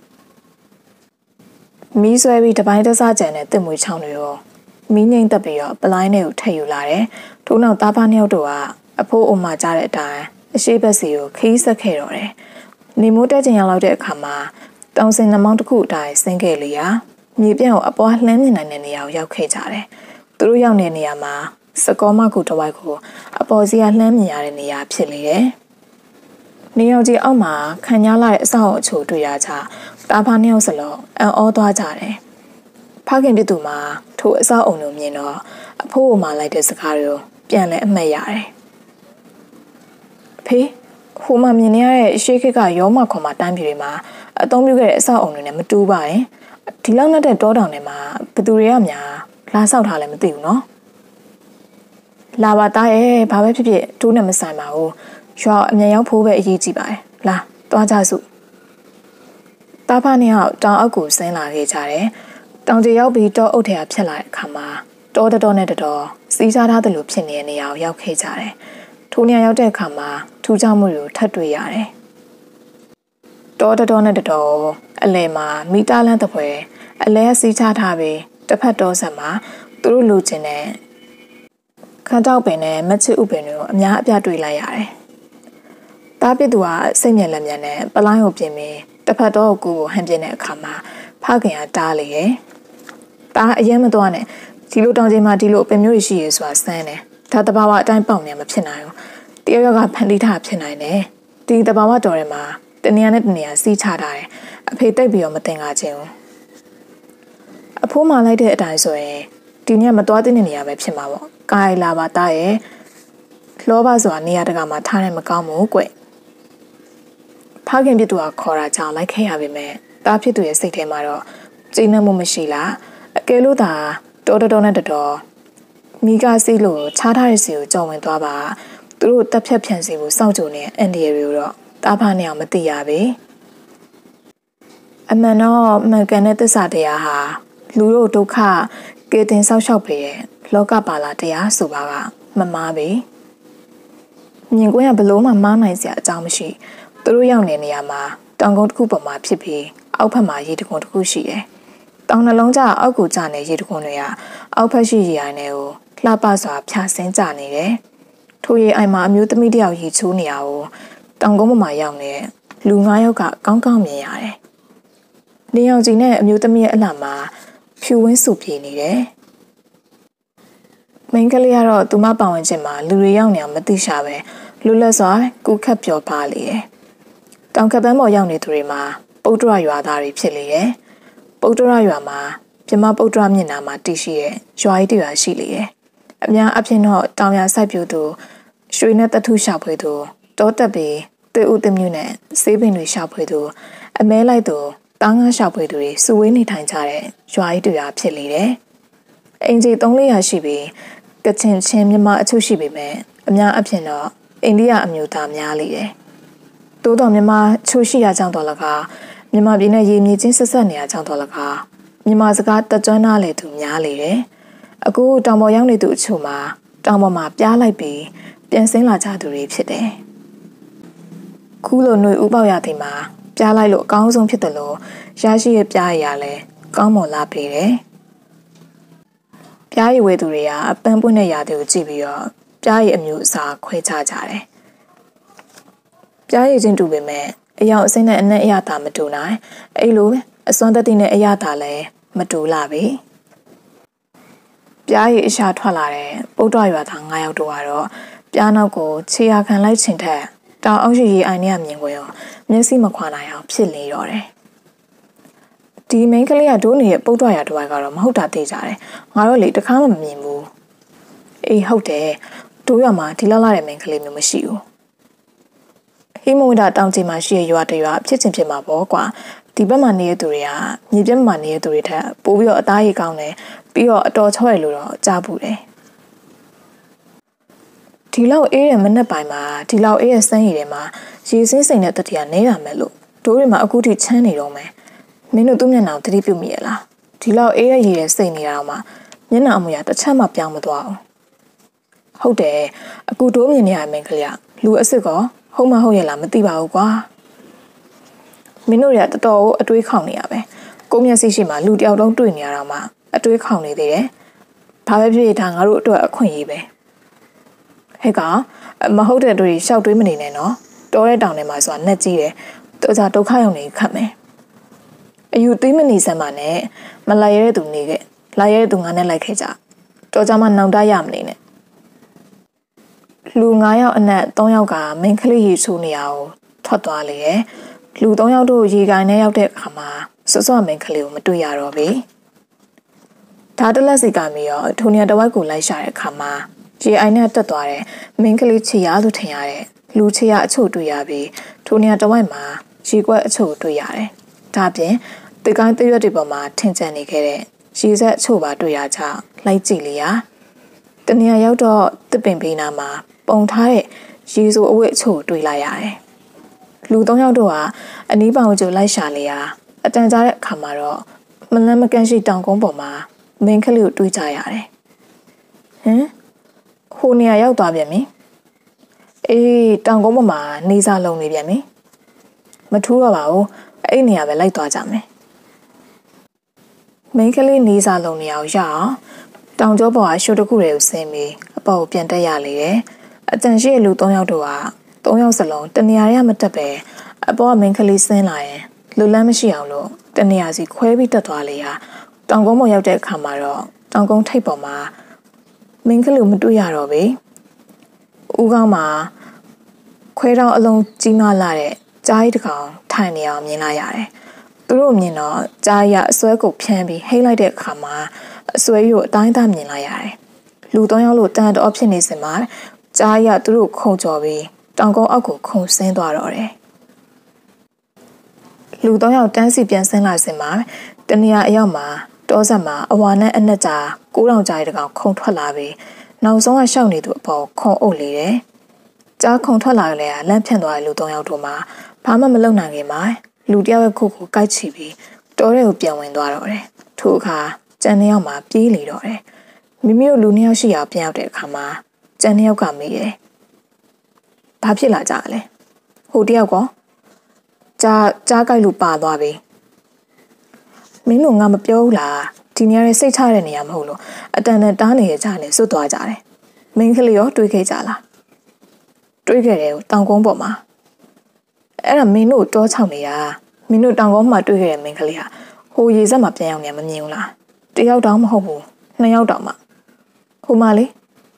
မီးဆွဲပြီးတပိုင်းတစားကြံတဲ့တင်မွေချောင်းတွေရောမီးငိမ့်တက်ပြီးတော့ပလိုင်းတွေကိုထည့်ယူလာတယ်ထို့နောက်သားဖားနှစ်ယောက်တို့ကအဖိုးအုံမကြားတဲ့အတိုင်းအရှိဘက်စီကိုခီးဆက်ခဲ့တော့တယ်နေမိုးတက်ချင်ရောက်လောက်တဲ့အခါမှာတောင်စင်နှမောင်းတစ်ခုအတိုင်းဆင်းခဲ့လေရာမြေပြန့်ကိုအပွားလှမ်းမြင်နိုင်တဲ့နေရာကိုရောက်ခဲ့ကြတယ်သူတို့ရောက်တဲ့နေရာမှာစကောမကူတဝိုက်ကိုအပေါ်စီကလှမ်းမြင်ရတဲ့နေရာဖြစ်လေတယ်နေရောက်ကြီးအောက်မှာခံရလာတဲ့အဆောက်အချို့တွေ့ရကြတာဖားနှစ်ယောက်စလုံးအံ့ဩသွားကြတယ်ဖခင်ပြသူမှာထိုအဆောက်အုံကိုမြင်တော့အဖိုးအမလိုက်တဲ့စကားတွေကိုပြန်လဲအမှတ်ရတယ်ဖေးဟိုမှာမြင်နေရတဲ့ရှေးခေတ်ကရောမခွန်မှာတန်းပြည်တွေမှာအသုံးပြုခဲ့တဲ့အဆောက်အုံတွေနဲ့မတူပါရင်ဒီလောက်နဲ့တဲ့တောတောင်တွေမှာဘသူတွေကများလာဆောက်ထားလဲမသိဘူးနော်လာပါသားရဲ့ဘာပဲဖြစ်ဖြစ်တိုးနဲ့မဆိုင်ပါဘူးရွာအမြန်ရောက်ဖို့ပဲအရေးကြီးပါတယ်လာသွားကြစို့တားဖားနှစ်ယောက်တောင်အောက်ကိုဆင်းလာခဲ့ကြတယ်တောင်ကျရောက်ပြီးတောအုပ်ထဲကဖြစ်လာတဲ့အခါမှာတောတော်နဲ့တော်စီးစားထားသလိုဖြစ်နေတဲ့နေရာကိုရောက်ခဲ့ကြတယ်ထိုနေရာရောက်တဲ့အခါမှာထူးခြားမှုတွေကိုထပ်တွေ့ရတယ်တောတော်နဲ့တော်အလဲမှာမီတာလန်းတစ်ပွဲအလဲစီးချထားပြီးတစ်ဖက်တောဆက်မှာသူတို့လူချင်းတဲ့ခန်းတောက်ပင်နဲ့မချစ်ဥပင်တွေကိုအများအပြားတွေ့လိုက်ရတယ်တားပစ်သူကစိတ်ညစ်လက်မြန်နဲ့ပလိုင်းကိုပြင်ပြီးတစ်ဖက်တော့ကိုဟန်ပြင်းတဲ့အခါမှာဖခင်ကတားလေရဲ့တားအရင်မသွားနဲ့ဒီလိုတောင်ချိန်မှာဒီလိုအပင်မျိုးရှိရဲဆိုတာစမ်းတယ်ဒါတဘာဝအတိုင်းပေါက်နေမှာဖြစ်နိုင်ဘူးတယောက်ကဖန်တီးထားဖြစ်နိုင်တယ်ဒီတဘာဝတော်ထဲမှာတနေရာနဲ့တနေရာစီးချထားတယ်အဖေတိတ်ပြီးတော့မတင်ကားခြင်းဘူးအဖိုးမလိုက်တဲ့အတိုင်းဆိုရင်ဒီညမသွားတဲ့နေရာပဲဖြစ်မှာပေါ့ကားလာပါတားရဲ့လောဘဆိုတာနေရာတကာမှာထားတယ်မကောင်းဘူးကွဖခင်ပြစ်သူကခေါ်တာကြောင့်လိုက်ခဲ့ရပါမယ်တားဖြစ်သူရဲ့စိတ်ထဲမှာတော့ကျဉ်းနှံ့မှုမရှိလားအကယ်လို့သာတော်တော်နဲ့တော်မိကစီးလို့ချားထားတဲ့စီကိုကြော်ဝင်သွားပါသူတို့တက်ဖြတ်ဖြန့်စီကိုစောင့်ကြိုနေအန်ဒီရီကိုတော့တားဖားနေအောင်မသိရပေအမှန်တော့မှန်ကန်တဲ့သစ္စာတရားဟာလူတို့ဒုက္ခကေတင်ဆောက်ရှောက်ပေးတဲ့လောကပါလာတရားဆိုပါကမမားပေမြင်ကွင်းကဘလို့မှမားနိုင်စရာအကြောင်းမရှိသူတို့ရောက်နေနေရမှာတောင်ကုန်းတစ်ခုပေါ်မှာဖြစ်ပြီးအောက်ဖက်မှာရေတကုန်းတစ်ခုရှိတယ်တောင်နှလုံးကျအောက်ကိုကျနေရေတကုန်းတွေကအောက်ဖက်ရှိရေအိုင်တွေကိုလှပစွာဖြာဆင်းကျနေတယ်ထိုရေအိုင်မှာအမျိုးသမီးတစ်ယောက်ရေချိုးနေရကိုတောင်ကုန်းပေါ်မှာရောက်နေတဲ့လူ9ယောက်ကကောင်းကောင်းမြင်ရတယ်နေအောင်ကြီးနဲ့အမျိုးသမီးရဲ့အလှမှာဖြူဝင်းစုပြေနေတယ်မိန်းကလေးကတော့သူမပတ်ဝန်းကျင်မှာလူတွေရောက်နေအောင်မသိရှာပဲလူလက်စွာကူခတ်ပျော်ပါလေတယ်တောင်ကပန်းပေါ်ရောက်နေသူတွေမှာပုတ္တရရွာသားတွေဖြစ်လေတယ်ပုတ္တရရွာမှာပြမပုတ္တရမြင့်နာမှာတည်ရှိတဲ့ရွာကြီးတစ်ရွာရှိလေတယ်အများအဖြစ်တော့တောင်ရစိုက်ပြိုသူရွှေနဲ့တထုရှာဖွေသူတောတက်ပြီးတေဦးတမျိုးနဲ့ဆေးပင်တွေရှာဖွေသူအမဲလိုက်သူတားငါရှာဖွေသူတွေစုဝေးနေထိုင်ကြတဲ့ရွာကြီးတစ်ရွာဖြစ်လေတယ်အင်ဂျီ300ရှိပြီးကချင်ချင်းမြန်မာအချို့ရှိပေမဲ့အများအဖြစ်တော့အိန္ဒိယအမျိုးသားများလေတယ်တိုးတော်မြန်မာချို့ရှိရကြောင်းတော်လကားမြန်မာပြည်နဲ့ရေမြေချင်းဆက်ဆက်နေရကြောင်းတော်လကားမြန်မာစကားတက်ကြွနားလေသူများလေတယ်အခုတောင်ပေါ်ရောက်နေသူအချို့မှာတောင်ပေါ်မှာပြားလိုက်ပြီးပြန်ဆင်းလာကြသူတွေဖြစ်တယ်ခုလိုຫນွေဥပေါက်ရတဲ့မှာပြားလိုက်လို့အကောင်းဆုံးဖြစ်တယ်လို့ရရှိရပြားရလဲကောင်းမွန်လာပေတယ်ပြားရည်ဝဲသူတွေကအပန်းပွင့်တဲ့ရာတွေကိုကြည့်ပြီးတော့ပြားရည်အမျိုးအစားခွဲခြားကြတယ်ပြားရည်ချင်းတူပေမဲ့အယောင်အစိမ့်နဲ့အနက်အရသာမတူနိုင်အဲ့လိုအစွမ်းတတိနဲ့အရသာလည်းမတူလာပြီပြားရည်အရှာထွက်လာတဲ့ပုတ္တရွာသား9ယောက်တို့ကတော့ပြားနောက်ကိုခြေရာခံလိုက်ချင်တဲ့တောင်အောက်ရှိရေအိုင်နဲ့မြင်ကိုရောမျက်စိမခွာနိုင်အောင်ဖြစ်နေတော့တယ်ဒီမိန်းကလေးကဒိုးနေတဲ့ပုတ္တရာတစ်ဝိုက်ကတော့မဟုတ်တာသိကြတယ်ငါတို့လေတခါမှမမြင်ဘူးအေးဟုတ်တယ်ဒိုးရမှာဒီလောက်လာတဲ့မိန်းကလေးမျိုးမရှိဘူးဟိမဝဒတောင်ကြီးမှာရှိရရွာတရွာဖြစ်ချင်းဖြစ်မှာပေါ့ကွာဒီဘက်မှာနေတဲ့သူတွေကမြေပြက်မှာနေတဲ့သူတွေထက်ပိုပြီးတော့အသားရည်ကောင်းတယ်ပြီးတော့အတော်ချော့ရလို့တော့ကြားဘူးတယ်ဒီလောက်အေးတဲ့မနက်ပိုင်းမှာဒီလောက်အေးရဲ့စမ်းရည်ထဲမှာရေစင်းစိမ်တဲ့တတိယနေတာမဲ့လို့ဒိုးတွေမှာအခုထိချမ်းနေတော့မယ်မင်းတို့သူ့မျက်နှာကိုသတိပြုမိရလားဒီလောက်အေးရဲ့ရေရဲ့စိတ်နေရတော့မှမျက်နှာအမူအရာတစ်ချက်မှပြောင်းမသွားအောင်ဟုတ်တယ်အခုဒိုးမြင်နေရတဲ့မိန်းကလေးကလူအစ်စ်ကောဟုတ်မဟုတ်ရဲ့လားမသိပါဘူးကွာမင်းတို့တွေကတော်တော်အတွေးခေါင်နေရပဲကိုမျက်စိရှိမှလူတယောက်တုံးတွေ့နေရတော့မှအတွေးခေါင်နေသေးတယ်ဘာပဲဖြစ်ဖြစ်ဒါငါတို့အတွက်အခွင့်အရေးပဲဟဲ့ကောင်မဟုတ်တဲ့တွေရှောက်တွေးမနေနဲ့နော်တောတဲ့တောင်ထဲမှာဆိုတာနှက်ကြီးတယ်တော်ကြဒုက္ခရောက်နေခတ်မယ်အယူသေးမနေစမ်းပါနဲ့မလိုက်ရတဲ့သူနေခဲ့လိုက်ရတဲ့သူငါနဲ့လိုက်ခဲ့ကြတော်ကြမှာနောင်တရမနေနဲ့လူ9ယောက်အနက်3ယောက်ကမိန်းကလေးရေချိုးနေရအောင်ထွက်သွားလေရဲ့လူ3ယောက်တို့ရေကိုင်းနဲ့ရောက်တဲ့အခါမှာစောစောမိန်းကလေးကိုမတွေ့ရတော့ဘူးဒါတလက်စီကမီရောထိုနေရာတစ်ဝိုက်ကိုလိုက်ရှာတဲ့အခါမှာရေအိုင်နဲ့တက်သွားတဲ့မိန်းကလေးချီရလို့ထင်ရတဲ့လူချီရအချို့တွေ့ရပြီးထိုနေရာတစ်ဝိုက်မှာရေကွက်အချို့တွေ့ရတယ်ဒါပြင်တကိုင်းတရွက်တွေပေါ်မှာထင်ကျန်နေခဲ့တဲ့ရေဆက်အချို့ပါတွေ့ရကြလိုက်ကြည့်လေရာတနေရာရောက်တော့တစ်ပင်ပေးနာမှာပုံထားတဲ့ရေစိုးအဝတ်အချို့တွေ့လိုက်ရတယ်လူ3ယောက်တို့ကအနီးပေါင်ကျလိုက်ရှာလေရာအတန်ကြားတဲ့အခါမှာတော့မလန်းမကန့်ရှိတောင်ကုန်းပေါ်မှာမင်းကလေးကိုတွေ့ကြရတယ်ဟင်ဟိုနေရာရောက်သွားပြန်ပြီအေးတောင်ကုန်းပေါ်မှာနေစားလုံးနေပြန်ပြီမထူးတော့ပါဘူးအဲ့နေရာပဲလိုက်သွားကြမယ်မင်းကလေးနေစားလုံးနေအောင်ရအောင်တောင်ကျောပေါ်ကရှိုးတစ်ခုတွေကိုဆင်းပြီးအပေါ်ကိုပြန်တက်ရလေတယ်အတန်ရှိလူ3ယောက်တို့က3ယောက်စလုံးတနေရာရမတက်ပဲအပေါ်ကမင်းကလေးဆင်းလာရင်လူလန်းမရှိအောင်လို့တနေရာစီခွဲပြီးတက်သွားလေရာတောင်ကုန်းပေါ်ရောက်တဲ့အခါမှာတော့တောင်ကုန်းထိပ်ပေါ်မှာမင်းကလေးမတွေ့ရတော့ဘူးဦးကောင်းမှာခွဲတောင်အလုံးကြီးမားလာတဲ့ကြားရီတစ်ကောင်ထိုင်နေအောင်မြင်လာရတယ်သူတို့မြင်တော့ကြားရီကအစွဲကိုဖြန်းပြီးဟိတ်လိုက်တဲ့အခါမှာအစွဲကိုအတိုင်းသားမြင်လာရတယ်လူ3ယောက်လို့တန်တော်ဖြစ်နေစင်မှာကြားရီကသူတို့ခုန်ကြော်ပြီးတောင်ကုန်းအောက်ကိုခုန်ဆင်းသွားတော့တယ်လူ3ယောက်တန်းစီပြန်ဆင်းလာစင်မှာတနေရာအရောက်မှာတောဆက်မှာအဝါနဲ့အနက်ကြာ9000ကြာတဲ့ကောင်ခုံထွက်လာပြီးနောက်ဆုံးကရှောက်နေသူအပေါ်ခုံအုပ်လေတယ်။ကြားခုံထွက်လာလေကလန့်ဖြန့်သွားတဲ့လူ3ယောက်တို့မှာဘာမှမလုပ်နိုင်ခင်မှာလူတယောက်ရဲ့ခုတ်ကိုကိုက်ချီပြီးတောထဲကိုပြန်ဝင်သွားတော့တယ်။ထို့အခါကျန်2ယောက်မှာပြေးလေတော့တယ်။မိမိတို့လူ2ယောက်ရှိအောင်ပြန်ရောက်တဲ့အခါမှာကျန်2ယောက်ကမေးတယ်။ဘာဖြစ်လာကြလဲ။ဟိုတယောက်ကကြားကိုက်လို့ပါသွားပြီ။မင်းတို့ငါမပြောဘူးလားဒီနေရာရဲ့စိတ်ချတဲ့နေရာမဟုတ်လို့အတန်တန်တားနေရကြတယ်စွတ်သွားကြတယ်။မင်းကလေးရောတွေးခဲ့ကြလား။တွေးခဲ့တယ်တောင်ကုန်းပေါ်မှာအဲ့ဒါမင်းတို့တောချောင်းနေတာမင်းတို့တောင်ကုန်းမှာတွေးခဲ့တဲ့မင်းကလေးဟာဟိုရေစက်မှာပြန်ရောက်နေမမြင်ဘူးလား။1ယောက်တောင်မဟုတ်ဘူး2ယောက်တောင်မှဟိုမှာလေ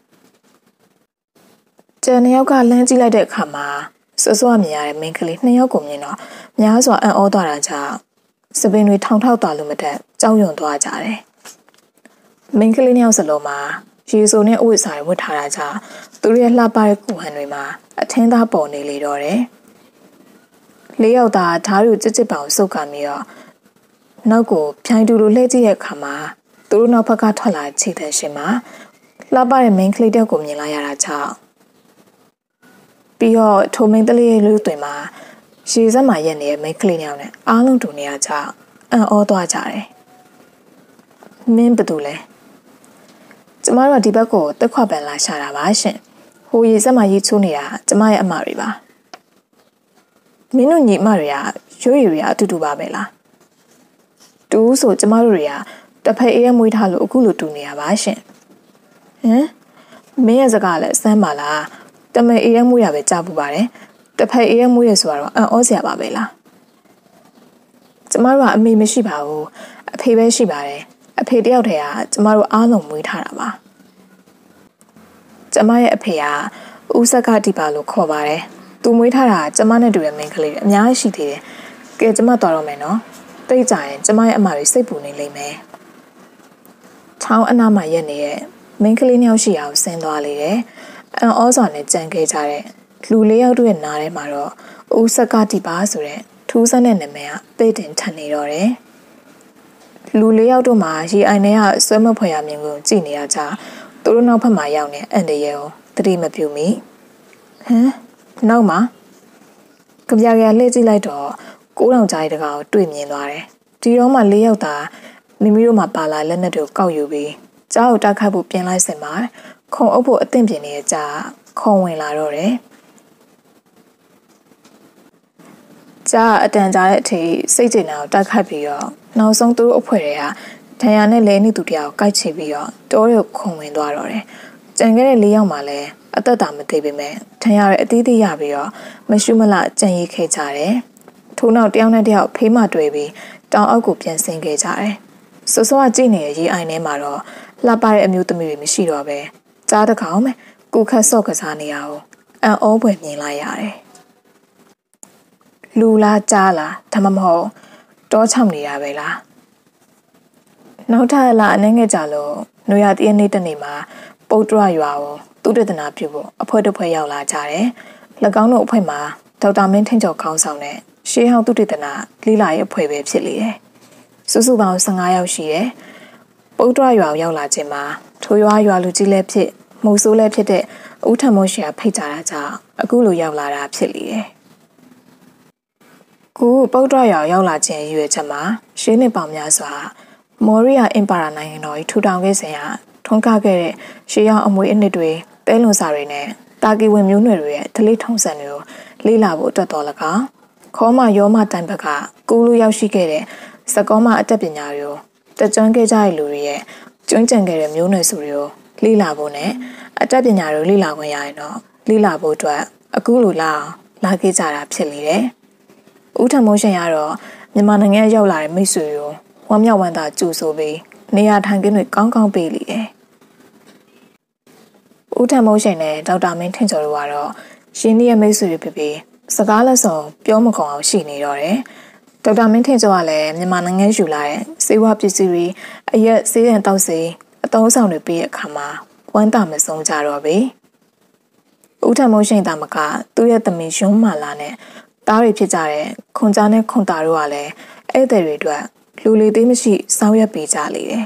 ကျန်2ယောက်ကလမ်းကြည့်လိုက်တဲ့အခါမှာစွတ်မြင်ရတဲ့မင်းကလေး2ယောက်ကိုမြင်တော့များစွာအံ့ဩသွားတာကြောင့်စပင်တွေထောင်ထောက်သွားလို့မတတ်ကြောက်ရွံ့သွားကြတယ်။မင်းကလေး2ယောက်စလုံးမှာရေဆိုနဲ့အဝတ်စားတွေဝတ်ထားတာကြောင့်သူတို့ရဲ့လှပတဲ့ကူဟန်တွေမှာအထင်းသားပေါ်နေလေတော့တယ်။4ယောက်သားဓာတ်ကိုကြစ်ပေါင်စုပ်ကပြီးတော့နောက်ကိုဖြိုင်တူလိုလှည့်ကြည့်တဲ့အခါမှာသူတို့နောက်ဘက်ကထွက်လာခြေတဲ့ရှင်မှာလှပတဲ့မင်းကလေးတယောက်ကိုမြင်လိုက်ရတာကြောင့်ပြီးတော့ထိုမင်းတလေးလူတွေမှာရေစက်မှာရက်နေတဲ့မိန်းကလေးယောက်နဲ့အားလုံးတူနေရကြအံ့ဩသွားကြတယ်။မင်းဘယ်သူလဲ။ကျမတို့ကဒီဘက်ကိုတက်ခွပန်လာရှာတာပါရှင်။ဟိုရေစက်မှာရေချိုးနေတာကျမရဲ့အမတွေပါ။မင်းတို့ညီမတွေကရွှေတွေကအတူတူပါပဲလား။တူဆိုကျမတို့တွေကတစ်ဖက်အေးရမွေးထားလို့အခုလိုတူနေရပါရှင်။ဟမ်မင်းရဲ့စကားလည်းစမ်းပါလား။တမဲအေးရမွေးရပဲကြားပူပါတယ်။တစ်ဖက်အေးရမွေးရဆိုတော့အံ့ဩစရာပါပဲလားကျမတို့ကအမေမရှိပါဘူးအဖေပဲရှိပါတယ်အဖေတယောက်တည်းကကျမတို့အားလုံးမွေးထားတာပါကျမရဲ့အဖေကဦးဆက်ကတိပါလို့ခေါ်ပါတယ်သူမွေးထားတာကျမနဲ့တူတဲ့မိန်းကလေးတွေအများကြီးရှိသေးတယ်ကဲကျမသွားတော့မယ်နော်တိတ်ကြရင်ကျမရဲ့အမတွေစိတ်ပူနေလိမ့်မယ်ချောင်းအနားမှာရက်နေတဲ့မိန်းကလေး2ယောက်ရှိအောင်ဆင်းသွားလေတယ်အံ့ဩစွာနဲ့ကြံခဲ့ကြတဲ့လူ4ယောက်တို့ရဲ့နားထဲမှာတော့ဦးဆက်ကတိပါဆိုတဲ့ထူးဆန်းတဲ့နာမည်ကပေ့တင်ထန်နေတော့တယ်လူ4ယောက်တို့မှာရေအိုင်ထဲကဆွဲမဖွယ်ရမြင်ကိုကြည့်နေရကြသူတို့နောက်ဖက်မှာရောက်နေအန်တရဲကိုတတိမပြုမိဟမ်နောက်မှာကြပြကြလှည့်ကြည့်လိုက်တော့9000ကျားရဲ့တကောင်တွေ့မြင်သွားတယ်ဒီတော့မှ4ယောက်သာမိမိတို့မှာပါလာလက်နက်တွေကိုကောက်ယူပြီးကြားကိုတိုက်ခတ်ဖို့ပြင်လိုက်စင်မှာခုံအုပ်ဖို့အသင့်ပြင်နေတဲ့ကြားခုံဝင်လာတော့တယ်ကြားအတန်ကြားတဲ့အထိစိတ်ကျဉ်တာကိုတိုက်ခတ်ပြီးတော့နောက်ဆုံးသူတို့အဖွဲ့တွေကဒဏ်ရာနဲ့လဲနေသူတယောက်ကိုက်ချပြီးတော့တောတွေကိုခုံဝင်သွားတော့တယ်ကြံခဲ့တဲ့4ယောက်မှလည်းအသက်တာမသေးပေမဲ့ဒဏ်ရာတွေအသီးသီးရပြီးတော့မရှုမလကြံရည်ခဲ့ကြတယ်ထို့နောက်တယောက်နဲ့တယောက်ဖေးမတွေ့ပြီးတောင်အောက်ကိုပြန်ဆင်းခဲ့ကြတယ်စောစောကကြည့်နေတဲ့ရေအိုင်ထဲမှာတော့လှပတဲ့အမျိုးသမီးတွေမရှိတော့ပဲကြားတကောင်ပဲကုခတ်ဆော့ကစားနေရအောင်အံ့ဩဖွယ်မြင်လိုက်ရတယ်လူလားကြားလားဒါမှမဟုတ်တောချောင်းနေတာပဲလားနောက်ထပ်လာအနေငယ်ကြလို့နွေရတည့်နေ့တနေ့မှာပုတ်တရရွာကိုသူတဒနာပြုဖို့အဖွဲ့တစ်ဖွဲ့ရောက်လာကြတယ်၎င်းတို့အဖွဲ့မှာဒေါက်တာမင်းထင်းကျော်ခေါင်းဆောင်တဲ့ရှေးဟောင်းသူတဒနာလိလာရဲ့အဖွဲ့ပဲဖြစ်လေတယ်စုစုပေါင်း15ယောက်ရှိတယ်ပုတ်တရရွာရောက်လာခြင်းမှာထိုရွာလူကြီးလည်းဖြစ်မှုဆိုးလည်းဖြစ်တဲ့ဦးထမွန်ရှာဖိတ်ကြတာကြောင့်အခုလိုရောက်လာတာဖြစ်လေတယ်ခုပုတ်တရရောက်လာခြင်းရွေးချက်မှာရှေးနှစ်ပေါင်းများစွာမော်ရီယာအင်ပါယာနိုင်ငံတော်ကြီးထူထောင်ခဲ့စဉ်ကထွန်းကားခဲ့တဲ့ရှေးရောင်အမွေအနှစ်တွေတဲလွန်စာတွေနဲ့တာကီဝင်မျိုးနွယ်တွေရဲ့ဒလိထုံးစံတွေကိုလေ့လာဖို့အတွက်တော်၎င်းခေါမရောမတိုင်ဘက်ကကူလူရောက်ရှိခဲ့တဲ့စကောမအတတ်ပညာတွေကိုတက်ကြွခဲ့ကြတဲ့လူတွေရဲ့ကျွမ်းကျင်ခဲ့တဲ့မျိုးနွယ်စုတွေကိုလေ့လာဖို့နဲ့အတတ်ပညာတွေလေ့လာခွင့်ရရင်တော့လေ့လာဖို့အတွက်အခုလိုလာခဲ့ကြတာဖြစ်လေတယ်။ဦးထမိုးရှင်ကတော့မြန်မာနိုင်ငံရောက်လာတဲ့မိတ်ဆွေကိုဝမ်းမြောက်ဝမ်းသာကြိုဆိုပြီးနေရာထိုင်ခင်းတွေကောင်းကောင်းပေးလေတယ်။ဦးထမိုးရှင်နဲ့ဒေါက်တာမင်းထင်ကျော်တို့ကတော့ရင်းနှီးရဲ့မိတ်ဆွေတွေဖြစ်ပြီးစကားလက်ဆောင်ပြောမကုန်အောင်ရှိနေတော့တယ်။ဒေါက်တာမင်းထင်ကျော်ကလည်းမြန်မာနိုင်ငံယူလာတဲ့စေဝါပစ္စည်းတွေအရက်ဆေးရန်တောက်စီအသုံးဆောင်တွေပေးတဲ့အခါမှာဝမ်းသာမဆုံးကြတော့ပြီ။ဦးထမိုးရှင်တာမကသူ့ရဲ့သမီးရုံးမာလာနဲ့တားတွေဖြစ်ကြတဲ့ခွန်ကြားနဲ့ခွန်တာတို့ကလည်းဧည့်သည်တွေအတွက်လူလေးသေးမရှိစောင်းရက်ပေးကြလေတယ်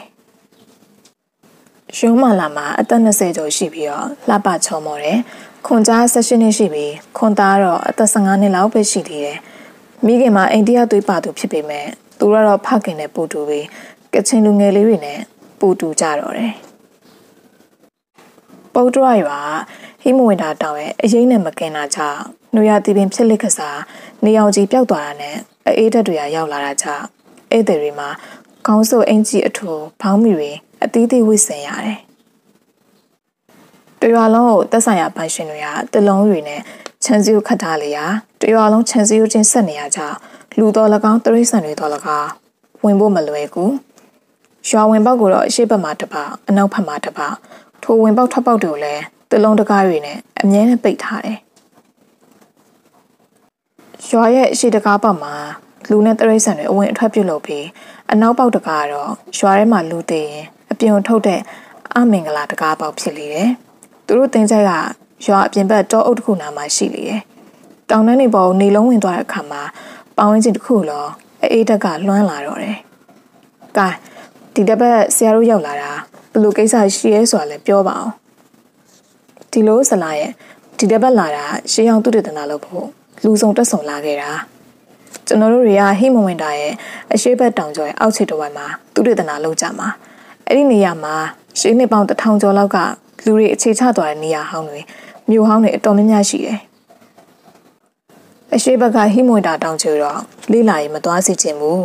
ရှုံးမလာမှာအသက်20ကျော်ရှိပြီးတော့လှပချောမော်တယ်ခွန်ကြား18နှစ်ရှိပြီးခွန်သားတော့အသက်15နှစ်လောက်ပဲရှိသေးတယ်မိခင်မှာအိန္ဒိယသွေးပါသူဖြစ်ပေမဲ့သူကတော့ဖခင်နဲ့ပူတူပြီးကချင်လူငယ်လေးတွေနဲ့ပူတူကြတော့တယ်ပုတ်တရရွာဟိမဝင်တာတောင်ရဲ့အရေးနဲ့မကင်တာကြောင့်နွေရတီပင်ဖြစ်လက်ခစားနေအောင်ကြီးပျောက်သွားတာနဲ့အေးဓာတ်တွေရောက်လာတာကြောင့်ဧည့်သည်တွေမှာခေါင်းစုပ်အင်ကြီးအထူဘောင်းမီတွေအသီးသီးဝစ်ဆင်ရတယ်တရွာလုံးကိုတက်ဆိုင်ရာပိုင်ရှင်တွေကတလုံးတွေနဲ့ခြံစည်းကိုခတ်ထားလေရာတရွာလုံးခြံစည်းကိုချင်းဆက်နေရကြလူတော်၎င်းတရိษံတွေတော်၎င်းဝင်ဖို့မလွယ်ကူရွာဝင်ပေါက်ကိုတော့အရှိတ်ဘက်မှာတစ်ပေါက်အနောက်ဘက်မှာတစ်ပေါက်ထိုဝင်ပေါက်ထပ်ပေါက်တွေကိုလည်းတလုံးတကားတွေနဲ့အမြဲတမ်းပိတ်ထားတယ်ရွာရဲ့အရှိတကားပေါက်မှာလူနဲ့တရိษံတွေအဝင်အထွက်ပြုတ်လုပ်ပြီးအနောက်ပေါက်တကားကတော့ရွာထဲမှာလူသေးရင်အပြင်ထုတ်တဲ့အမင်္ဂလာတကားပေါက်ဖြစ်လေတယ်သူတို့တင်ကြိုက်ကရွာအပြင်ဘက်တောအုပ်တစ်ခုနာမှာရှိလေတယ်တောင်တန်းတွေပေါ်နေလုံးဝင်သွားတဲ့အခါမှာပေါင်းဝင်းချင်းတစ်ခုလောအေးတက်ကလွှမ်းလာတော့တယ်ကဲဒီတစ်ပတ်ဆရာတို့ရောက်လာတာဘယ်လိုကိစ္စရှိရဲဆိုတာလည်းပြောပါအောင်ဒီလိုဆလာရဲ့ဒီတစ်ပတ်လာတာရှေးအောင်သူတည်တနာလို့ဖို့လူဆောင်တက်ဆောင်လာခဲ့တာကျွန်တော်တို့တွေကဟိမဝင်တာရဲ့အရှိတ်ဘက်တောင်ကျော်ရဲ့အောက်ခြေတစ်ဝိုင်းမှာသူတည်တနာလောက်ကြမှာအဲ့ဒီနေရာမှာရှေးနှစ်ပေါင်း1000ကျော်လောက်ကလူတွေအခြေချသွားတဲ့နေရာဟောင်းတွေမြို့ဟောင်းတွေအတော်များများရှိတယ်အရှိတ်ဘက်ကဟိမဝင်တာတောင်ကျော်တော့လေးလာရင်မသွားစီချင်ဘူး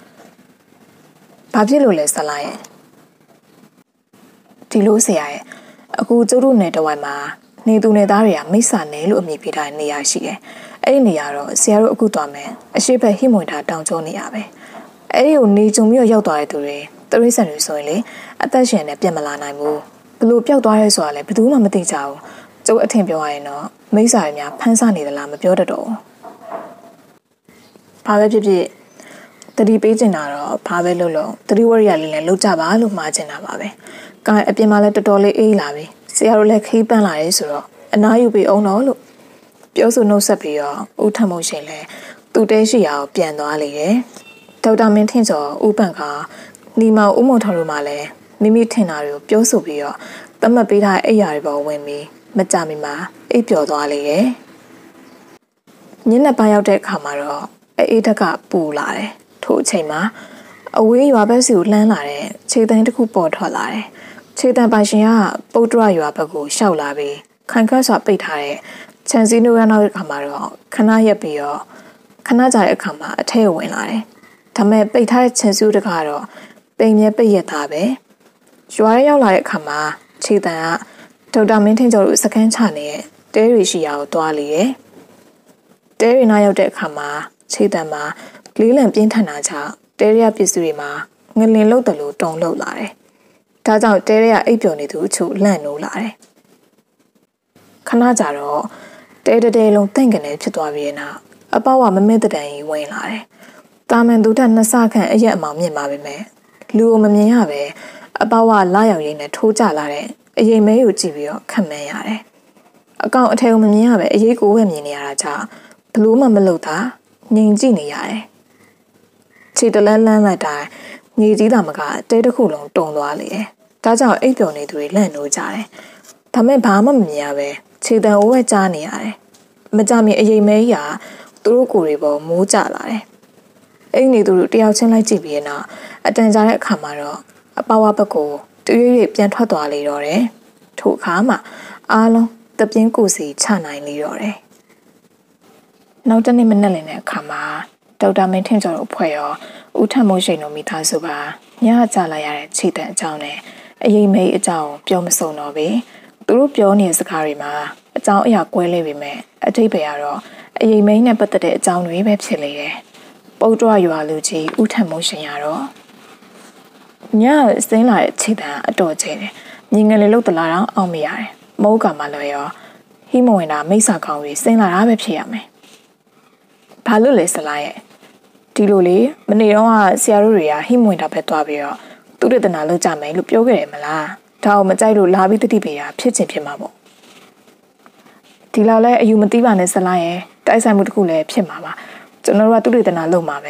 ဘာဖြစ်လို့လဲဆလာရဲ့ဒီလိုဆရာရဲ့အခုကျုပ်တို့နယ်တဝိုင်းမှာနေသူနေသားတွေကမိစ္ဆာနယ်လို့အမည်ပေးထားတဲ့နေရာရှိတယ်အဲ့ဒီနေရာတော့ဆရာတို့အခုသွားမယ်အရှိတ်ဘက်ဟိမဝင်တာတောင်ကျော်နေရပဲအဲ့ဒီကိုနေကြုံပြီးရောက်သွားတဲ့သူတွေတရိษံတွေဆိုရင်လေအသက်ရှင်နဲ့ပြန်မလာနိုင်ဘူးဘလို့ပျောက်သွားရဲဆိုတာလည်းဘယ်သူမှမသိကြဘူးကျုပ်အထင်ပြောရရင်တော့မိစ္ဆာတွေများဖမ်းဆနေသလားမပြောတတ်တော့ဘူးဘာပဲဖြစ်ဖြစ်တတိပေးချင်တာတော့ဘာပဲလုပ်လို့တတိဝရိယလေးလည်းလုပ်ကြပါလို့မှားချင်တာပါပဲကားအပြင်မှာလည်းတော်တော်လေးအေးလာပြီဆရာတို့လည်းခီးပန်းလာရဲဆိုတော့အနားယူပြီးအောင်တော့လို့ပြောဆိုနှုတ်ဆက်ပြီးတော့ဦးထမုံရှင်လည်းသူ့တဲရှိရာကိုပြန်သွားလေတယ်ဒေါက်တာမင်းထင်ကျော်ဦးပန့်ကနီမောင်ဦးမုံထော်တို့မှလည်းမိမိထင်တာတွေကိုပြောဆိုပြီးတော့သတ်မှတ်ပေးထားတဲ့အိယာတွေပေါ်ဝင်ပြီးမကြမီမှာအိပ်ပျော်သွားလေတယ်ညနေပိုင်းရောက်တဲ့အခါမှာတော့အေးတက်ကပူလာတယ်ထို့အချိန်မှာအဝေးရွာဘက်စီကိုလှမ်းလာတဲ့ခြေတန်းတစ်ခုပေါ်ထွက်လာတယ်ခြေတန်းပိုင်ရှင်ကပုတ်တရရွာဘက်ကိုရှောက်လာပြီးခိုင်ခတ်စွာပိတ်ထားတဲ့ခြံစည်းနှုတ်ရနောက်အခါမှာတော့ခဏရက်ပြီးတော့ခဏကြာတဲ့အခါမှာအထက်ဝင်လာတယ်ဒါပေမဲ့ပိတ်ထားတဲ့ခြံစည်းတကတော့ပိန်မြဲပိတ်ရတာပဲရွာရဲရောက်လာတဲ့အခါမှာခြေတန်းကဒေါက်တာမင်းထင်းကျော်တို့စကန်ချနေတဲ့တဲရီရှိရာကိုတွားလေတယ်တဲရီနာရောက်တဲ့အခါမှာခြေတန်းမှာလေးလံပြင်းထန်တာကြောင့်တဲရီရပစ္စည်းတွေမှာငလင်လုတ်တယ်လို့တုံလုတ်လာတယ်ဒါကြောင့်တဲရီရအိပ်ပျော်နေသူအချို့လန့်နိုးလာတယ်ခဏကြာတော့တဲလုံးတင့်ကနေဖြစ်သွားပြီးနောက်အပေါကမမဲတတန်ကြီးဝင်လာတယ်တာမန်သူတက်နှစ်ဆခန့်အရက်အမောင်မြင့်ပါပဲမယ်လူကိုမမြင်ရပဲအပေါကလာရောက်ရင်းနဲ့ထိုးကြလာတဲ့အရင်မဲကိုကြည့်ပြီးတော့ခတ်မှန်းရတယ်အကောင်အထည်ကိုမမြင်ရပဲအရေးကိုပဲမြင်နေရတာကြောင့်ဘလို့မှမလုပ်တာငြိမ်ကြည့်နေရတယ်ခြေတလန်းလန်းလိုက်တိုင်းညီကြီးတာမကတဲတစ်ခုလုံးတုံသွားလေတယ်ဒါကြောင့်အိပ်ပျော်နေသူတွေလန့်နိုးကြတယ်ဒါမဲ့ဘာမှမမြင်ရပဲခြေတံအိုးပဲကြားနေရတယ်မကြမီအရင်မဲကြီးကသူတို့ကိုယ်တွေပေါ်မိုးကျလာတယ်အိမ်နေသူတို့တယောက်ချင်းလိုက်ကြည့်ပြီးတော့အတန်ကြာတဲ့အခါမှာတော့အပေါဝဘက်ကိုတရွေ့ရွေ့ပြန်ထွက်သွားလေတော့တယ်ထို့အခါမှာအားလုံးတပြင်းကိုစီချနိုင်လေတော့တယ်နောက်တနေ့မနေ့လင်းတဲ့အခါမှာဒေါက်တာမင်းထင်ကျော်တို့ဖွဲ့ရောဦးထမုံရှိန်တို့မိသားစုပါညကြလာရတဲ့ခြေတံအကြောင်းနဲ့အရင်မေးအကြောင်းပြောမစုံတော့ပဲသူတို့ပြောနေတဲ့စကားတွေမှာအကြောင်းအရာကွဲလေပေမဲ့အထိပ္ပယ်ကတော့အရင်မိန်းနဲ့ပတ်သက်တဲ့အကြောင်းတွေပဲဖြစ်လေတယ်ပုတ်တရရွာလူကြီးဦးထမုံရှင်ရတော့ညစင်းလာတဲ့ခြေတံအတော်ကျဲတယ်မြင်ငယ်လေးလို့တလာတော့အောင်မရတယ်မဟုတ်ကမှလည်းရောဟိမဝင်တာမိစ္ဆာကောင်းကြီးစင်းလာတာပဲဖြစ်ရမယ်ဘာလို့လဲဆလာရဲ့ဒီလိုလေမနေ့တော့ဆရာတို့တွေကဟိမဝင်တာပဲတွားပြီးတော့သူတည်တနာလောက်ကြမယ်လို့ပြောခဲ့တယ်မလားဒါကိုမကြိုက်လို့လာပြီးတတိပေရဖြစ်ချင်ဖြစ်မှာပေါ့ဒီလောက်လဲအယူမသိပါနဲ့ဆလာရဲ့တိုက်ဆိုင်မှုတစ်ခုလည်းဖြစ်မှာပါကျွန်တော်တို့ကသူတည်တနာလောက်မှာပဲဘ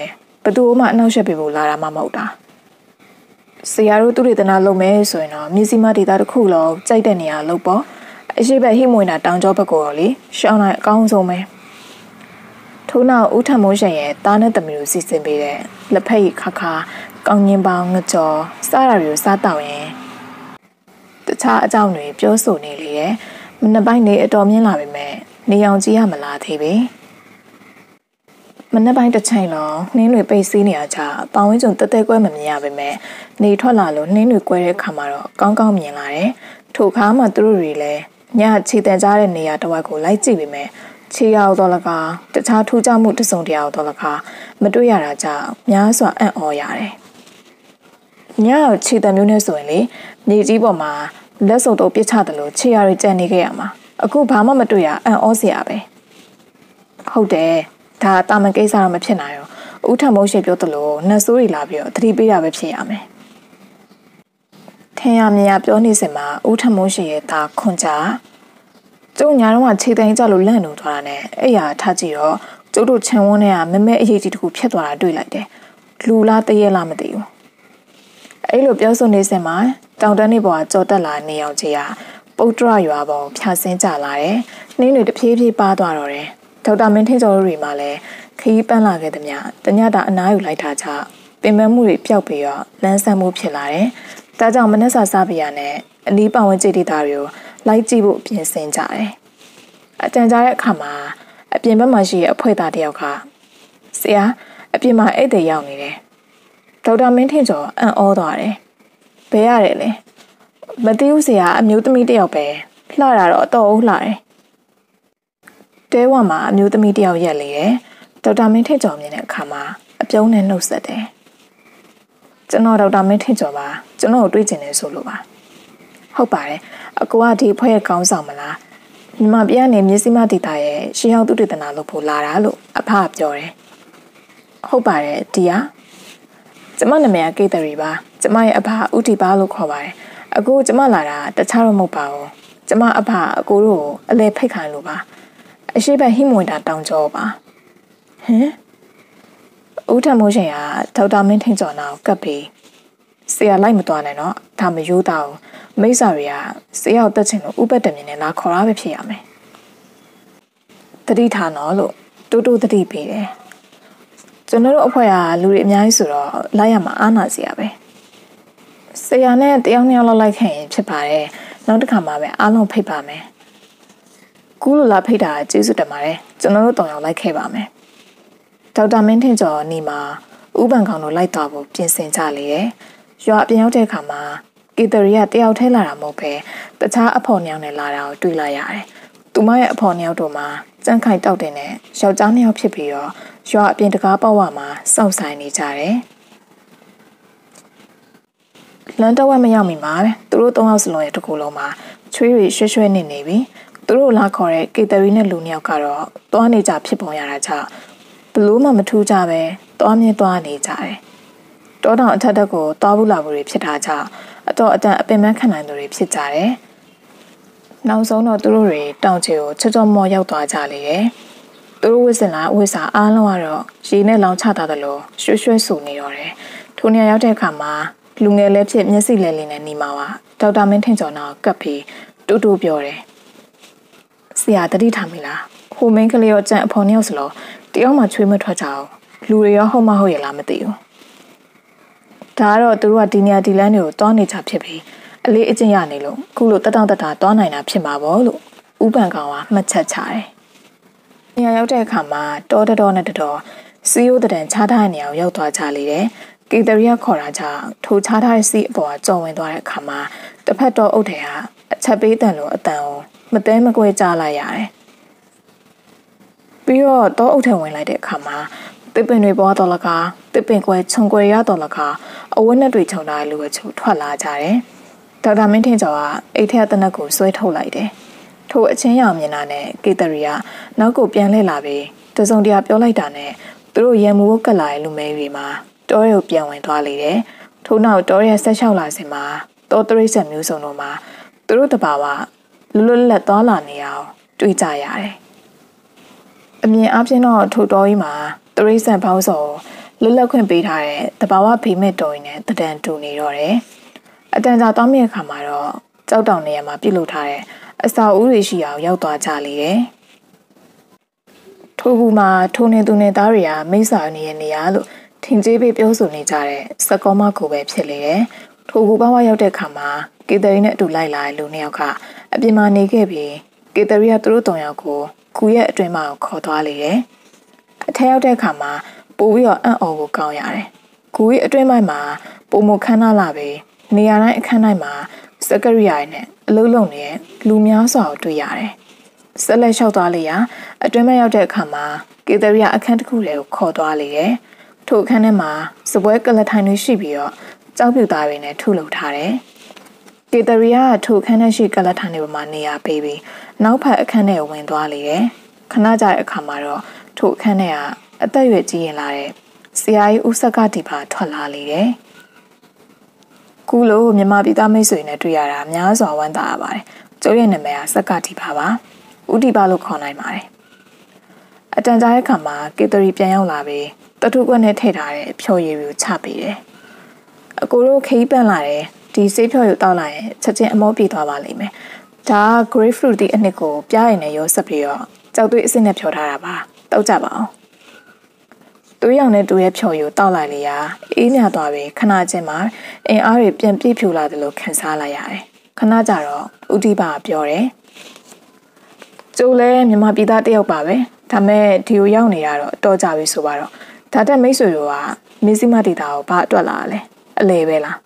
သူမှအနောက်ရှက်ပေးဖို့လာတာမှမဟုတ်တာဆရာတို့သူတွေတနာလုံးမဲဆိုရင်တော့မြစီမဒေတာတစ်ခုလုံးကြိုက်တဲ့နေရာလို့ပေါ့အရှိဘက်ဟိမွေနာတောင်ကျောဘက်ကိုတော့လေရှောင်းလိုက်အကောင်းဆုံးပဲထို့နောက်ဦးထမိုးရှင်ရဲ့တားနဲ့တမီတို့စီစဉ်ပေးတဲ့လက်ဖက်ရည်ခါခါကောင်းငင်ပေါင်းငကြော်စားရတွေကိုစားတောက်ရင်တခြားအကြောင်းတွေပြောဆိုနေလေရဲ့မနေ့ပိုင်းနေအတော်မြင့်လာပြီမဲ့နေအောင်ကြည့်ရမလားသေးပဲမနေ့ပိုင်းတစ်ချိန်လုံးနှင်းတွေပိတ်စီးနေရကြပေါင်ဝင်းကျုံတက်တဲကွဲမမြင်ရပါပဲနေထွက်လာလို့နှင်းတွေကွဲတဲ့အခါမှာတော့ကောင်းကောင်းမြင်လာတယ်ထိုခါမှသူတို့တွေလည်းညခြေတန်ကြတဲ့နေရာတစ်ဝက်ကိုလိုက်ကြည့်ပြီမဲ့ခြေရောက်တော့လကားတခြားထူးခြားမှုတစုံတရာတော့လကားမတွေ့ရတာကြောင့်များစွာအံ့ဩရတယ်ညခြေတန်မျိုးနဲ့ဆိုရင်လေမြေကြီးပေါ်မှာလက်စုပ်တော့ပြစ်ချတယ်လို့ခြေရတွေကြံနေခဲ့ရမှာအခုဘာမှမတွေ့ရအံ့ဩစရာပဲဟုတ်တယ်ဒါတာမန်ကိစ္စတော့မဖြစ်နိုင်ဘူးဦးထမိုးရှိပြောသလိုနှက်ဆိုးတွေလာပြီးတော့သတိပေးတာပဲဖြစ်ရမယ်ထင်ရမြင်ရပြောနေစင်မှာဦးထမိုးရှိရဲ့ဒါခွန်ကြကျုံညာတော့ခြေတိုင်းကြလို့လန့်နေသွားတာနဲ့အဲ့ရထားကြည့်တော့ကျုပ်တို့ခြံဝန်းထဲကမမဲအရေးကြီးတစ်ခုဖြစ်သွားတာတွေ့လိုက်တယ်လူလားတရက်လားမသိဘူးအဲ့လိုပြောဆိုနေစင်မှာတောင်တန်းနေပေါ်ကကြော်တက်လာနေအောင်ကြီးကပုတ်တရရွာပေါ်ဖြာဆင်းကြလာတယ်နှင်းတွေတဖြည်းဖြည်းပါသွားတော့တယ်ဒေါက်တာမင်းထင်းကျော်တို့တွေမှလည်းခရီးပန်းလာခဲ့သည်မြတညတာအနားယူလိုက်တာကြောင့်ပင်ပန်းမှုတွေပျောက်ပြီးတော့လန်းဆန်းမှုဖြစ်လာတယ်ဒါကြောင့်မနက်စာစားပြရနဲ့အနီးပတ်ဝန်းကျင်ဒေသတွေကိုလိုက်ကြည့်ဖို့ပြင်ဆင်ကြတယ်အတန်ကြားတဲ့အခါမှာအပြင်ဘက်မှာရှိတဲ့အဖွဲ့သားတယောက်ကဆရာအပြင်မှာဧည့်သည်ရောက်နေတယ်ဒေါက်တာမင်းထင်းကျော်အံ့ဩသွားတယ်ဘယ်ရတယ်လဲမသိဘူးဆရာအမျိုးသမီးတယောက်ပဲလှတာတော့အတော်ဦးလှတယ်တဲဝမှာအမျိုးသမီးတယောက်ရက်လေတယ်ဒေါက်တာမင်းထင်းကျော်မြင်တဲ့အခါမှာအပြုံးနဲ့နှုတ်ဆက်တယ်ကျွန်တော်ဒေါက်တာမင်းထင်းကျော်ပါကျွန်တော်ကိုတွေ့ကျင်တယ်ဆိုလို့ပါဟုတ်ပါတယ်အကူကဒီဖွဲ့ရဲ့ကောင်းဆောင်မလားညီမပြနေမြစီမဒေတာရဲ့ရှေးဟောင်းသူတေသနာလုပ်ဖို့လာတာလို့အဖကပြောတယ်ဟုတ်ပါတယ်ဒီဟာကျမနာမည်ကကေတရီပါကျမရဲ့အဖဦးတီပါလို့ခေါ်ပါတယ်အခုကျမလာတာတခြားတော့မဟုတ်ပါဘူးကျမအဖအကိုတို့ကိုအလဲဖိတ်ခိုင်းလို့ပါအရှိဘဟိမွေတာတောင်ကျော်ပါဟင်ဦးထမိုးရှင်ကဒေါက်တာမင်းထင်းကျော်နာကိုကပ်ပြီးဆရာလိုက်မသွားနဲ့တော့ဒါမရိုးသားဘူးမိစ္ဆာတွေကဆရာကိုတက်ချင်လို့ဥပတ်တမြင်နဲ့လာခေါ်ရပဲဖြစ်ရမယ်တတိထားနော်လို့တူတူတတိပေးတယ်ကျွန်တော်တို့အဖွဲ့ကလူတွေအများကြီးဆိုတော့လိုက်ရမှာအားနာစရာပဲဆရာနဲ့တယောက်နှစ်ယောက်လောက်လိုက်ခဲ့ရင်ဖြစ်ပါတယ်နောက်တစ်ခါမှပဲအားလုံးဖိတ်ပါမယ်ကူးလိုလာဖိတ်တာကျေးဇူးတင်ပါတယ်ကျွန်တော်တို့တောင်ရောက်လိုက်ခဲ့ပါမယ်ဒေါက်တာမင်းထင်းကျော်နေမှာဥပန်ကောင်တို့လိုက်သွားဖို့ပြင်ဆင်ကြလေရဲ့ရွာအပြင်ရောက်တဲ့အခါမှာကီတရီကတယောက်ထဲလာတာမဟုတ်ပဲတခြားအဖော်နှစ်ယောက်နဲ့လာတာကိုတွေ့လိုက်ရတယ်သူမရဲ့အဖော်နှစ်ယောက်တို့မှာကြန့်ခိုင်တောက်တင်တဲ့ယောက်ျားနှစ်ယောက်ဖြစ်ပြီးတော့ရွာအပြင်တကားပေါက်ဝမှာစောင့်ဆိုင်နေကြတယ်လမ်းတော့မရောက်မီမှာသူတို့၃ယောက်စလုံးရဲ့တစ်ခုလုံးမှာချွေးတွေရွှဲရွှဲနေပြီသူတို့လာခေါ်တဲ့ကီတရီနဲ့လူနှစ်ယောက်ကတော့သွားနေကြဖြစ်ပုံရတာကြောင့်ဘလို့မှမထူးကြပဲသွားမြင်သွားနေကြတယ်တောတောင်အထက်တက်ကိုသွားဘူးလာဘူးတွေဖြစ်တာကြောင့်အတော့အတန်အပင်ပန်းခံနိုင်သူတွေဖြစ်ကြတယ်နောက်ဆုံးတော့သူတို့တွေတောင်ချေကိုချောချောမော်ရောက်သွားကြလေတယ်သူတို့ဝစ်စင်လာဝစ်စာအားလုံးကတော့ရေနဲ့လောင်ချတာတယ်လို့ရွှဲရွှဲဆူနေတော့တယ်ထိုနေရာရောက်တဲ့အခါမှာလူငယ်လည်းဖြစ်မျက်စိလဲလေးနဲ့နေမှာပါဒေါက်တာမင်းထင်းကျော်နာကပ်ပြီးတူတူပြောတယ်ဆရာတတိထားမိလားဟိုမင်းကလေးရောကြံအဖော်နှစ်ယောက်စလို့တယောက်မှချွေးမထွက်ကြအောင်လူတွေရောဟုတ်မဟုတ်ရလားမသိဘူးဒါကတော့သူတို့ကဒီနေရာဒီလမ်းတွေကိုတွားနေကြဖြစ်ပြီးအလေးအကျင့်ရနေလို့ခုလိုတက်တောင့်တက်တာတွားနိုင်တာဖြစ်မှာပေါ့လို့ဥပန်ကောင်ကမှတ်ချက်ချတယ်။နေရာရောက်တဲ့အခါမှာတောတော်နဲ့တော်စီယိုတန်ချားထားတဲ့နေရာကိုရောက်သွားကြလေတယ်။ကီတရီကခေါ်တာကြောင့်ထိုချားထားတဲ့စီအပေါ်ကကြော်ဝင်သွားတဲ့အခါမှာတစ်ဖက်တော့အုတ်တယ်ဟာအချက်ပေးတန်လို့အတန်ကိုမတဲမကွဲကြားလိုက်ရတယ်။ပြီးတော့တောအုတ်ထဲဝင်လိုက်တဲ့အခါမှာတစ်ပင်တွေပေါ်တော့လကားတစ်ပင်ကွဲခြုံကွဲရတော့လကားအဝတ်နဲ့တွေခြုံထားတဲ့လူအချို့ထွက်လာကြတယ်။ဒေါက်တာမင်းထင်းကျော်ကအိတ်ထက်တနက်ကိုဆွဲထုတ်လိုက်တယ်။ထိုအချင်းရောင်မြင်တာနဲ့ကေတရီကနောက်ကိုပြန်လှည့်လာပြီးတစုံတရာပြောလိုက်တာနဲ့သူတို့ရံမှုကကလာတဲ့လူမဲတွေမှာတောရဲကိုပြန်ဝင်သွားလေတယ်။ထို့နောက်တောရဲဆက်လျှောက်လာစင်မှာတောတရိတ်ဆက်မျိုးစုံတို့မှာသူတို့တဘာဝလွတ်လပ်သွားလာနေအောင်တွေးကြရတယ်။အမြင်အပြင်းတော့ထိုတောကြီးမှာတရိတ်ဆက်ပေါင်းစောလွတ်လပ်ခွင့်ပေးထားတဲ့တဘာဝဖေးမဲ့တော်ရင်နဲ့တံတူနေတော့တယ်အတန်ကြာသွားမယ့်အခါမှာတော့ကြောက်တောင်နေရာမှာပြုတ်လုထားတဲ့အစာအုပ်တွေရှိအောင်ရောက်သွားကြလေတယ်ထို့ကူမှာထိုးနေသူနေသားတွေကမိစ္ဆာနေရနေရလို့ထင်ကြီးပေးပြောဆိုနေကြတဲ့စကောမကိုပဲဖြစ်လေတယ်ထိုကူဘဝရောက်တဲ့အခါမှာကေတရီနဲ့အတူလိုက်လာတဲ့လူနှစ်ယောက်ကအပြင်မှာနေခဲ့ပြီးကေတရီကသူတို့၃ယောက်ကိုကူရဲ့အတွင်းမှာခေါ်သွားလေတယ်အထက်ရောက်တဲ့အခါမှာပို့ပြီးတော့အံ့ဩကိုကောင်းရတယ်ကူရဲ့အတွင်းပိုင်းမှာပုံမခန်းနာလာပြီးနေရာတိုင်းအခန်းတိုင်းမှာစကရိယာနဲ့အလုံးလုံးနဲ့လူများစွာကိုတွေ့ရတယ်ဆက်လက်လျှောက်သွားလေရာအတွင်းမှာရောက်တဲ့အခါမှာကေတရီကအခန်းတစ်ခုတည်းကိုခေါ်သွားလေတယ်ထိုအခန်းထဲမှာစပွဲကလထိုင်တွေရှိပြီးတော့ကြောက်ပြူသားတွေနဲ့ထုလုပ်ထားတယ်ကေတရီကထိုအခန်းထဲရှိကလထိုင်တွေပေါ်မှာနေရာပေးပြီးနောက်ဖက်အခန်းထဲကိုဝင်သွားလေတယ်ခဏကြာတဲ့အခါမှာတော့ထိုအခန်းထဲကအသက်အရွယ်ကြီးရင်လာတဲ့ဆရာကြီးဦးဆက်ကဒီပါထွက်လာလေတယ်ကူလိုမြန်မာပြည်သားမိတ်ဆွေနဲ့တွေ့ရတာများစွာဝမ်းသာရပါတယ်ကျုပ်ရဲ့နာမည်ကဆက်ကဒီပါပါဦးဒီပါလို့ခေါ်နိုင်ပါတယ်အတန်ကြာတဲ့အခါမှာကေတရီပြန်ရောက်လာပြီးတထုကွက်နဲ့ထည့်ထားတဲ့ဖြော်ရည်ကိုချပေးတယ်အကိုတို့ခီးပန့်လာတယ်ဒီဆေးဖြော်ရည်တောက်လိုက်ရင်ချက်ချင်းအမောပြေးသွားပါလိမ့်မယ်ဒါက grapefruit ဒီအနှစ်ကိုပြားရည်နဲ့ရောဆက်ပြီးတော့ကြောက်သွေးအစစ်နဲ့ဖြော်ထားတာပါတောက်ကြပါအောင်သူရောင်နဲ့သူရဲ့ဖြော်ရည်ကိုတောက်လိုက်လေရာအေးမြသွားပြီးခဏချင်းမှာအင်အားတွေပြန်ပြည့်ဖြူလာတယ်လို့ခံစားလိုက်ရတယ်ခဏကြာတော့ဦးဒီပါပြောတယ်ကျိုးလဲမြန်မာပြည်သားတယောက်ပါပဲဒါမဲ့ဒီကိုရောက်နေရတော့တော်ကြပြီဆိုပါတော့ဒါတက်မိတ်ဆွေတို့ကမင်းစီမဒေတာကိုဘာအတွက်လာလဲအလဲပဲလား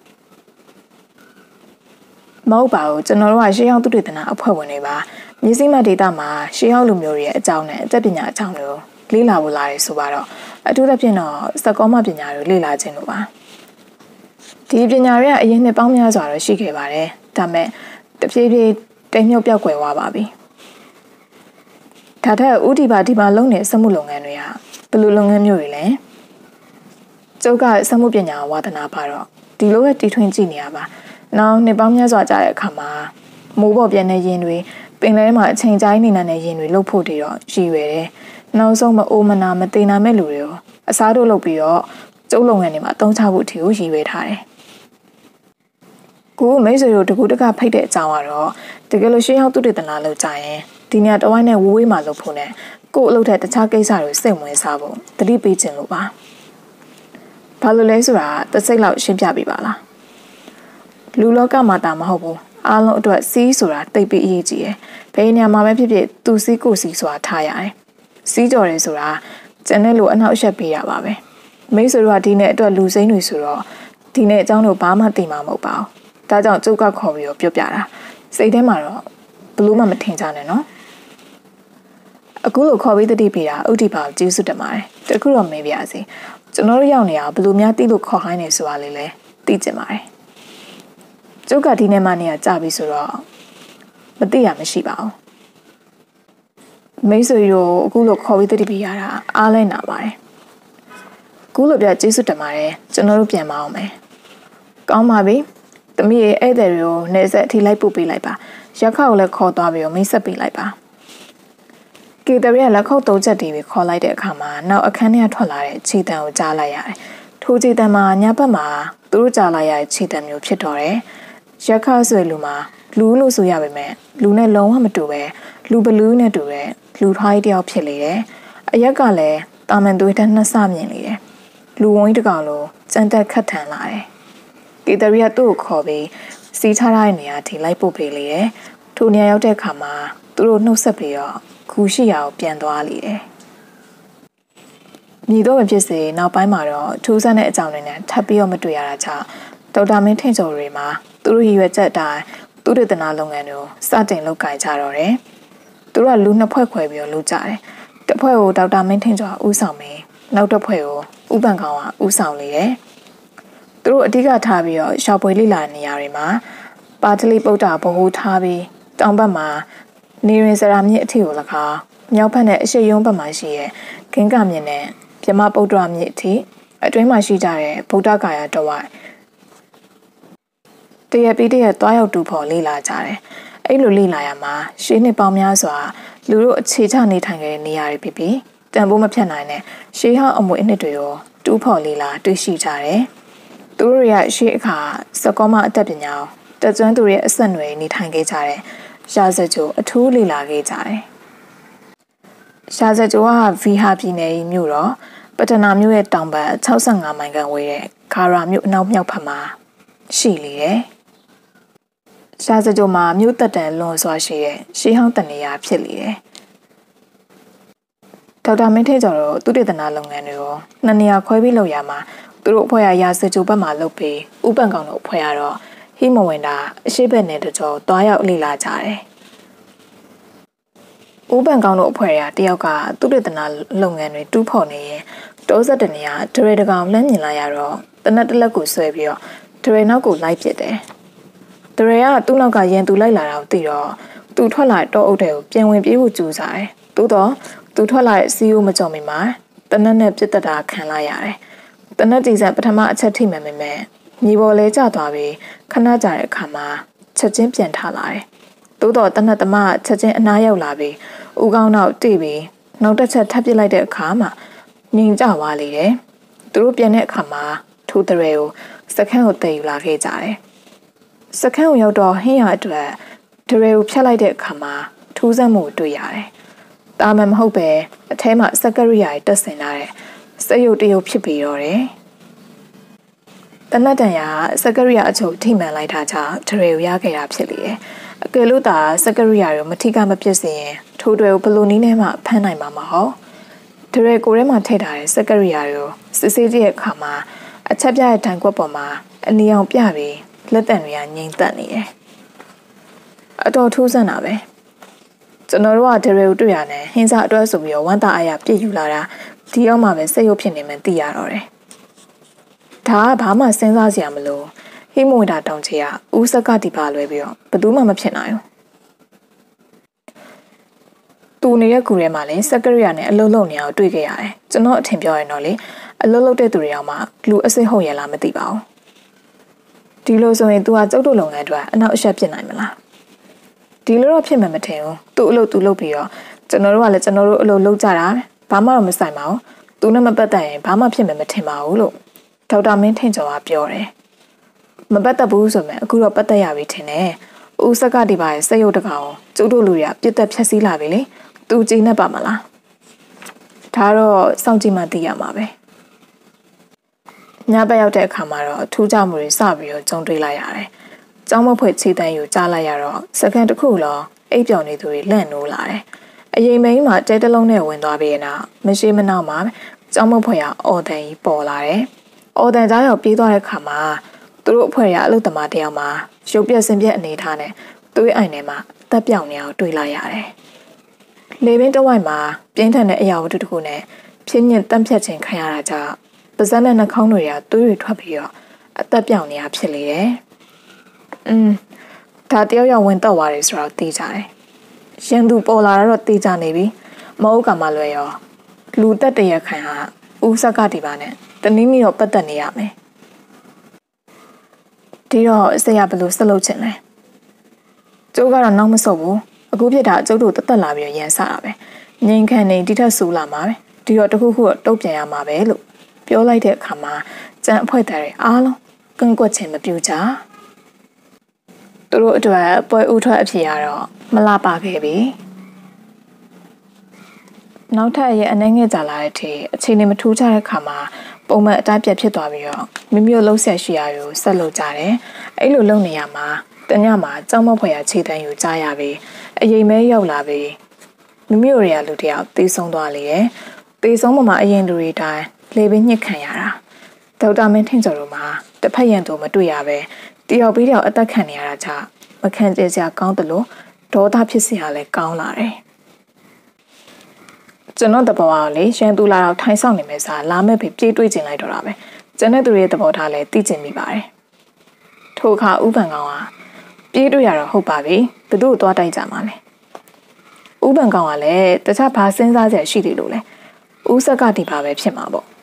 မဟုတ်ပါဘူးကျွန်တော်တို့ကရှေးဟောင်းသုတေသနအဖွဲ့ဝင်တွေပါမင်းစီမဒေတာမှာရှေးဟောင်းလူမျိုးတွေရဲ့အကြောင်းနဲ့အသက်ပညာအကြောင်းတွေကိုလေ့လာဖို့လာရဲဆိုပါတော့အထူးသဖြင့်တော့စကောမပညာတွေလေ့လာခြင်းလို့ပါဒီပညာတွေကအရင်နှစ်ပေါင်းများစွာတော့ရှိခဲ့ပါတယ်ဒါမဲ့တဖြည်းဖြည်းတိမ်မြုပ်ပြောက်ကွယ်သွားပါပြီဒါထက်ဦးဒီပါဒီပါလုံးတဲ့စက်မှုလုပ်ငန်းတွေကဘယ်လိုလုပ်ငန်းမျိုးတွေလဲကျုပ်ကစက်မှုပညာဝါသနာပါတော့ဒီလိုပဲတီထွင်ကြည့်နေရပါနောက်နှစ်ပေါင်းများစွာကြာတဲ့အခါမှာမိုးပေါ်ပြန်တဲ့ရင်တွေပင်လယ်မှာအချိန်တိုင်းနေနေတဲ့ရင်တွေလှုပ်ဖို့တည်တော့ရည်ရွယ်တယ်နောက်ဆုံးမအိုးမနာမသိနာမဲ့လူတွေကိုအစားတို့လုပ်ပြီးတော့ကျုပ်လုပ်ငန်းတွေမှာအသုံးချဖို့အထီကိုရည်ရွယ်ထားတယ်ကိုမိတ်ဆွေတို့တကူတကဖိတ်တဲ့အကြောင်းကတော့တကယ်လို့ရှင်းအောင်သုတေသနလုပ်ကြရင်ဒီညတဝိုင်းနဲ့ဝေးမှာလုပ်ဖို့နဲ့ကို့အလုပ်တဲ့တခြားကိစ္စတွေစိတ်ဝင်စားဖို့တတိပေးခြင်းလို့ပါဘာလို့လဲဆိုတာတစ်စိတ်လောက်ရှင်းပြပေးပါလားလူလောကမှာတာမဟုတ်ဘူးအားလုံးအတွက်စီးဆိုတာတိတ်ပြီးအရေးကြီးတယ်ဘယ်နေရာမှာပဲဖြစ်ဖြစ်သူစီးကိုစီးဆိုတာထားရတယ်စီးကြော်တယ်ဆိုတာကျန်တဲ့လူအနောက်အရှက်ပေးရပါပဲမိတ်ဆွေတို့ကဒီနေ့အတွက်လူစိမ့်တွေဆိုတော့ဒီနေ့အကြောင်းတို့ဘာမှသိမှာမဟုတ်ပါဘူးဒါကြောင့်ကျုပ်ကခေါ်ပြီးတော့ပြောပြတာစိတ်ထဲမှာတော့ဘလို့မှမထင်ကြနဲ့နော်အခုလိုခေါ်ပြီးတတိပေးတာဥတီပါကိုကျေးဇူးတင်ပါတယ်တခုတော့မေးပြစီကျွန်တော်တို့ရောက်နေအောင်ဘလို့များသိလို့ခေါ်ခိုင်းနေဆိုတာလေးလဲသိကျင်ပါတယ်ကျုပ်ကဒီနေ့မှနေရကြပြီဆိုတော့မသိရမရှိပါဘူးမိတ်ဆွေတို့အခုလိုခေါ်ပြီးတတိပေးရတာအားလဲနာပါတယ်အခုလိုပြကျေးဇူးတင်ပါတယ်ကျွန်တော်တို့ပြန်မအောင်မယ်ကောင်းပါပြီသမီးရဲ့ဧည့်သည်တွေကိုနေဆက်အထိလိုက်ပို့ပေးလိုက်ပါရက်ခောက်ကိုလည်းခေါ်သွားပြီးတော့မိတ်ဆက်ပေးလိုက်ပါကေတရီကလက်ခုပ်သုံးချက်တီးပြီးခေါ်လိုက်တဲ့အခါမှာနောက်အခန်းထဲထွက်လာတဲ့ခြေတံကိုကြားလိုက်ရတယ်ထိုခြေတံမှာညဘက်မှာသူတို့ကြားလိုက်ရတဲ့ခြေတံမျိုးဖြစ်တော့တယ်ရက်ခါဆွေလူမှာလူလို့ဆိုရပါမယ်လူနဲ့လုံးဝမတူပဲလူဘလူးနဲ့တူတဲ့လူထွားကြီးတယောက်ဖြစ်လေတယ်အရက်ကလည်းတာမန်သွေးတဲ့နှစ်ဆမြင်လေတယ်လူဝင်းတကောင်လိုကြမ်းတက်ခတ်ထန်လာတယ်ကေတရီကသူ့ကိုခေါ်ပြီးစီးထားတဲ့နေရာထိလိုက်ပို့ပေးလေတယ်ထိုနေရာရောက်တဲ့အခါမှာသူတို့နှုတ်ဆက်ပြီးတော့ခူရှိရာကိုပြန်သွားလေတယ်မြည်တော့မဖြစ်စေနောက်ပိုင်းမှာတော့ထူးဆန်းတဲ့အကြောင်းတွေနဲ့ထပ်ပြီးတော့မတွေ့ရတာကြောင့်ဒေါက်တာမင်းထင်ကျော်တွေမှာသူတို့ရည်ရွယ်ချက်အတိုင်းသူတေသနာလုပ်ငန်းတွေကိုစတင်လုပ်ကိုင်ကြတော့တယ်သူတို့ကလူနှစ်ဖွဲ့ခွဲပြီးတော့လုပ်ကြတယ်တစ်ဖွဲ့ကိုဒေါက်တာမင်းထင်ကျော်ဦးဆောင်ပြီးနောက်တစ်ဖွဲ့ကိုဥပန်ကောင်ကဦးဆောင်လေတယ်သူတို့အဓိကထားပြီးတော့ရှောက်ပွေလိလာနေရာတွေမှာပါတလိပုဒ္ဒါဘဟုထားပြီးတောင်ဘက်မှာနေရင်စရာမြစ်အထီကို၎င်းမြောက်ဘက်နဲ့အရှိယုံဘက်မှာရှိတဲ့ဂင်္ဂမြစ်နဲ့ပြမပုဒ္ဒရာမြစ်အထီအတွင်းမှာရှိကြတဲ့ဗုဒ္ဓဂါယာတော်ဝိုင်တရပြီးတရတွားရောက်တူဖို့လေ့လာကြတယ်အဲ့လိုလေ့လာရမှာရှေးနှစ်ပေါင်းများစွာလူတို့အခြေချနေထိုင်ခဲ့တဲ့နေရာတွေဖြစ်ပြီးတန်ဖိုးမဖြတ်နိုင်တဲ့ရှေးဟောင်းအမွေအနှစ်တွေကိုတူးဖော်လေးလာတွေ့ရှိကြတယ်။သူတို့ရဲ့ရှေ့အခါစကောမအတတ်ပညာတက်ကျွမ်းသူရဲ့အဆက်အနွယ်နေထိုင်ခဲ့ကြတဲ့ရှားစကြိုအထူးလေ့လာခဲ့ကြတယ်။ရှားစကြိုကဗီဟာပြည်နယ်၏မြို့တော်ပတနာမြို့ရဲ့တောင်ဘက်65မိုင်ခန့်ဝေးတဲ့ဂါရာမြို့အနောက်မြောက်ဘက်မှာရှိလေတယ်။ရှားစကြိုမှာမြို့တက်တန်လွန်စွာရှိတဲ့ရှေးဟောင်းတနေရာဖြစ်လေတယ်။ဒေါက်တာမင်းထေကျော်တို့သူတေသနာလုပ်ငန်းတွေကိုနှစ်နေရာခွဲပြီးလုပ်ရမှာသူတို့အဖွဲ့ရာစကြိုဘက်မှာလုပ်ပြီးဥပန်ကောင်တို့အဖွဲ့ကတော့ဟိမဝင်တာအရှိဘက်နဲ့တကြောတွားရောက်လေ့လာကြတယ်။ဥပန်ကောင်တို့အဖွဲ့ရာတယောက်ကသူတေသနာလုပ်ငန်းတွေတူးဖော်နေရင်တောဆက်တနေရာဒရေတကောင်လမ်းမြင်လာရတော့တနက်တလက်ကိုဆွဲပြီးတော့ဒရေနောက်ကိုလိုက်ပစ်တယ်။ဒရေကသူ့နောက်ကရန်သူလိုက်လာတာကိုသိတော့သူထွက်လာတော့အုပ်တဲ့ကိုပြန်ဝင်ပြေးဖို့ကြိုးစားတယ်။သို့တော့သူထွက်လာတဲ့စီယိုမကြော်မီမှာတနက်နဲ့ပြစ်တက်တာခံလိုက်ရတယ်။တနက်ကြည်စံပထမအချက်ထိမှန်ပေမဲ့မြေပေါ်လဲကျသွားပြီးခဏကြာတဲ့အခါမှာချက်ချင်းပြန်ထလာတယ်။သို့တော့တနက်သမားချက်ချင်းအနားရောက်လာပြီးဦးကောင်းနောက်တိပြီးနောက်တစ်ချက်ထပ်ပစ်လိုက်တဲ့အခါမှာငြိမ်ကျသွားလေတယ်။သူတို့ပြန်တဲ့အခါမှာထိုးတရေကိုစခန်းကိုတည်ယူလာခဲ့ကြတယ်။စခန်းကိုရောက်တော့ဟင်းရအတွက်တရေကိုဖြတ်လိုက်တဲ့အခါမှာထူးဆန်းမှုတွေ့ရတယ်။တာမန်မဟုတ်ပဲအထဲမှာစက်ကရိယာတက်ဆင်လာတဲ့စက်ရုပ်တရုပ်ဖြစ်ပြီးတော့တယ်။တနတ်တန်ရာစက်ကရိယာအချုပ်ထိမှန်လိုက်တာကြောင့်တရေကိုရခဲ့တာဖြစ်လေတယ်။အကယ်လို့သာစက်ကရိယာကိုမထိကမပြစ်စင်ရင်ထိုးတွေကိုဘလိုနည်းနဲ့မှဖမ်းနိုင်မှာမဟုတ်။ဒရေကိုထဲမှာထည့်ထားတဲ့စက်ကရိယာကိုစစ်ဆေးကြည့်တဲ့အခါမှာအချက်ပြတဲ့တန်ခွက်ပေါ်မှာအနီအောင်ပြပြီးလက်တံတွေကငြိမ်သက်နေတယ်။အတော်ထူးဆန်းတာပဲ။ကျွန်တော်တို့ကဒရေကိုတွေ့ရတယ်ဟင်းစားအတွက်ဆိုပြီးတော့ဝမ်းသာအားရပြည့်ယူလာတာဒီရောက်မှပဲစိတ်ရုပ်ဖြစ်နေမှသိရတော့တယ်။ဒါကဘာမှစဉ်းစားစရာမလိုဟိမဝိတာတောင်ချေကဦးစက်ကတိပါလွဲပြီးတော့ဘယ်သူမှမဖြစ်နိုင်ဘူး။သူနေတဲ့ကူထဲမှာလည်းစက်ကရိယာနဲ့အလုံးလုံးနေအောင်တွေ့ခဲ့ရတယ်။ကျွန်တော်အထင်ပြောရင်တော့လေအလုံးလုံးတဲ့သူတွေအောင်မှလူအစိတ်ဟုတ်ရလားမသိပါဘူး။ဒီလိုဆိုရင် तू ကကျုပ်တို့လုပ်ငန်းအတွက်အနောက်အရှက်ဖြစ်နိုင်မလား။ဒီလိုတော့ဖြစ်မှမထင်ဘူး။သူ့အလုပ်သူလုပ်ပြီးတော့ကျွန်တော်တို့ကလည်းကျွန်တော်တို့အလုပ်လုပ်ကြတာဘာမှတော့မဆိုင်ပါဘူး။ तू နဲ့မပတ်သက်ရင်ဘာမှဖြစ်မှမထင်ပါဘူးလို့ဒေါက်တာမင်းထင်ကျော်ကပြောတယ်။မပတ်သက်ဘူးဆိုမှအခုတော့ပတ်သက်ရပြီထင်တယ်။ဦးစက်ကဒီပါရဲ့စက်ရုပ်တကောင်ကျုပ်တို့လူတွေကပြစ်သက်ဖြက်စီးလာပြီလေ။ तू ကြည်နေပါမလား။ဒါတော့စောင့်ကြည့်မှသိရမှာပဲ။ညဘက်ရောက်တဲ့အခါမှာတော့ထူးခြားမှုတွေစပြီးတော့ကြုံတွေ့လိုက်ရတယ်။ကျောင်းမဖွဲ့ခြေတန်းယူကြားလိုက်ရတော့စကန်တစ်ခုလုံးအိပ်ပျော်နေသူတွေလန့်နိုးလာတယ်။အရင်မိန်းမှာတဲတလုံးနဲ့ဝင်သွားပြီးနောက်မရှိမနှောက်မှာကျောင်းမဖွဲ့ရအော်တန်ကြီးပေါ်လာတယ်။အော်တန်ကြားရောက်ပြေးသွားတဲ့အခါမှာသူတို့အဖွဲ့ရအလုသမားတယောက်မှာရုပ်ပြက်စင်ပြက်အနေထားနဲ့သွေးအိုင်ထဲမှာတက်ပြောင်နေအောင်တွေ့လိုက်ရတယ်။လေပင်တဝိုက်မှာပြင်းထန်တဲ့အရာဝတ္ထုတစ်ခုနဲ့ဖြင်းညစ်တန့်ဖြတ်ခြင်းခံရတာကြောင့်ပါးစပ်နဲ့နှာခေါင်းတွေကသွေးတွေထွက်ပြီးတော့အသက်ပြောင်နေတာဖြစ်လေတယ်။ဒါတယောက်ယောက်ဝင်တော့သွားတယ်ဆိုတော့သိကြတယ်။ရင်သူပေါ်လာတော့သိကြနေပြီ။မဟုတ်ကမှလွယ်ရောလူတက်တရခံဟာဦးဆက်ကဒီပါနဲ့တနည်းနည်းတော့ပတ်သက်နေရမယ်။ဒီတော့ဆရာဘယ်လိုဆက်လုပ်ချင်လဲ။ကျုပ်ကတော့နောက်မဆုတ်ဘူး။အခုဖြစ်တာကျုပ်တို့တက်လာပြီးရန်စတာပဲ။ငိန်ခံနေတိထက်ဆူလာမှာပဲ။ဒီတော့တခုခုတော့တုတ်ပြန်ရမှာပဲလို့ပြောလိုက်တဲ့အခါမှာကျန်အဖွဲ့သားတွေအားလုံးကန့်ကွက်ခြင်းမပြုကြ။သူတို့အတွက်ပွဲဥထွက်အဖြစ်ရတော့မလာပါခဲ့ပြီ။နောက်ထပ်ရဲ့အနေငယ်ကြလာတဲ့အထိအချိန်နဲ့မထူးခြားတဲ့အခါမှာပုံမှန်အတိုင်းပြတ်ဖြစ်သွားပြီးတော့မိမိတို့လှုပ်ဆက်ရှိရာကိုဆက်လုပ်ကြတယ်။အဲ့လိုလုပ်နေရမှာတညမှာကြောက်မောက်ဖွယ်ရခြေတန်းယူကြရပြီ။အရင်မဲရောက်လာပြီ။မိမိတို့တွေကလူတယောက်တေးဆုံးသွားလေတယ်။တေးဆုံးမှာအရင်လူတွေတိုင်းလေပင်ညှစ်ခံရတာဒေါက်တာမင်းထင်ကျော်တို့မှာတစ်ဖက်ရန်သူမတွေ့ရပဲတယောက်ပြီးတယောက်အသက်ခံနေရတာကြောင့်မခံကျစရာကောင်းတယ်လို့ဒေါသဖြစ်စရာလည်းကောင်းလာတယ်ကျွန်တော်တဘောကလေရန်သူလာတော့ထိုင်ဆောင်နေမယ်စားလာမဲ့ပြေးတွေးကျင်လိုက်တော့တာပဲကျန်တဲ့သူရဲ့သဘောထားလည်းသိကျင်မိပါတယ်ထိုအခါဥပန်ကောင်ကပြေးတွေးရတော့ဟုတ်ပါပြီဘသူ့ကိုသွားတိုက်ကြမှာလဲဥပန်ကောင်ကလည်းတခြားဘာစဉ်းစားစရာရှိတယ်လို့လဲဦးဆက်ကဒီပါပဲဖြစ်မှာပေါ့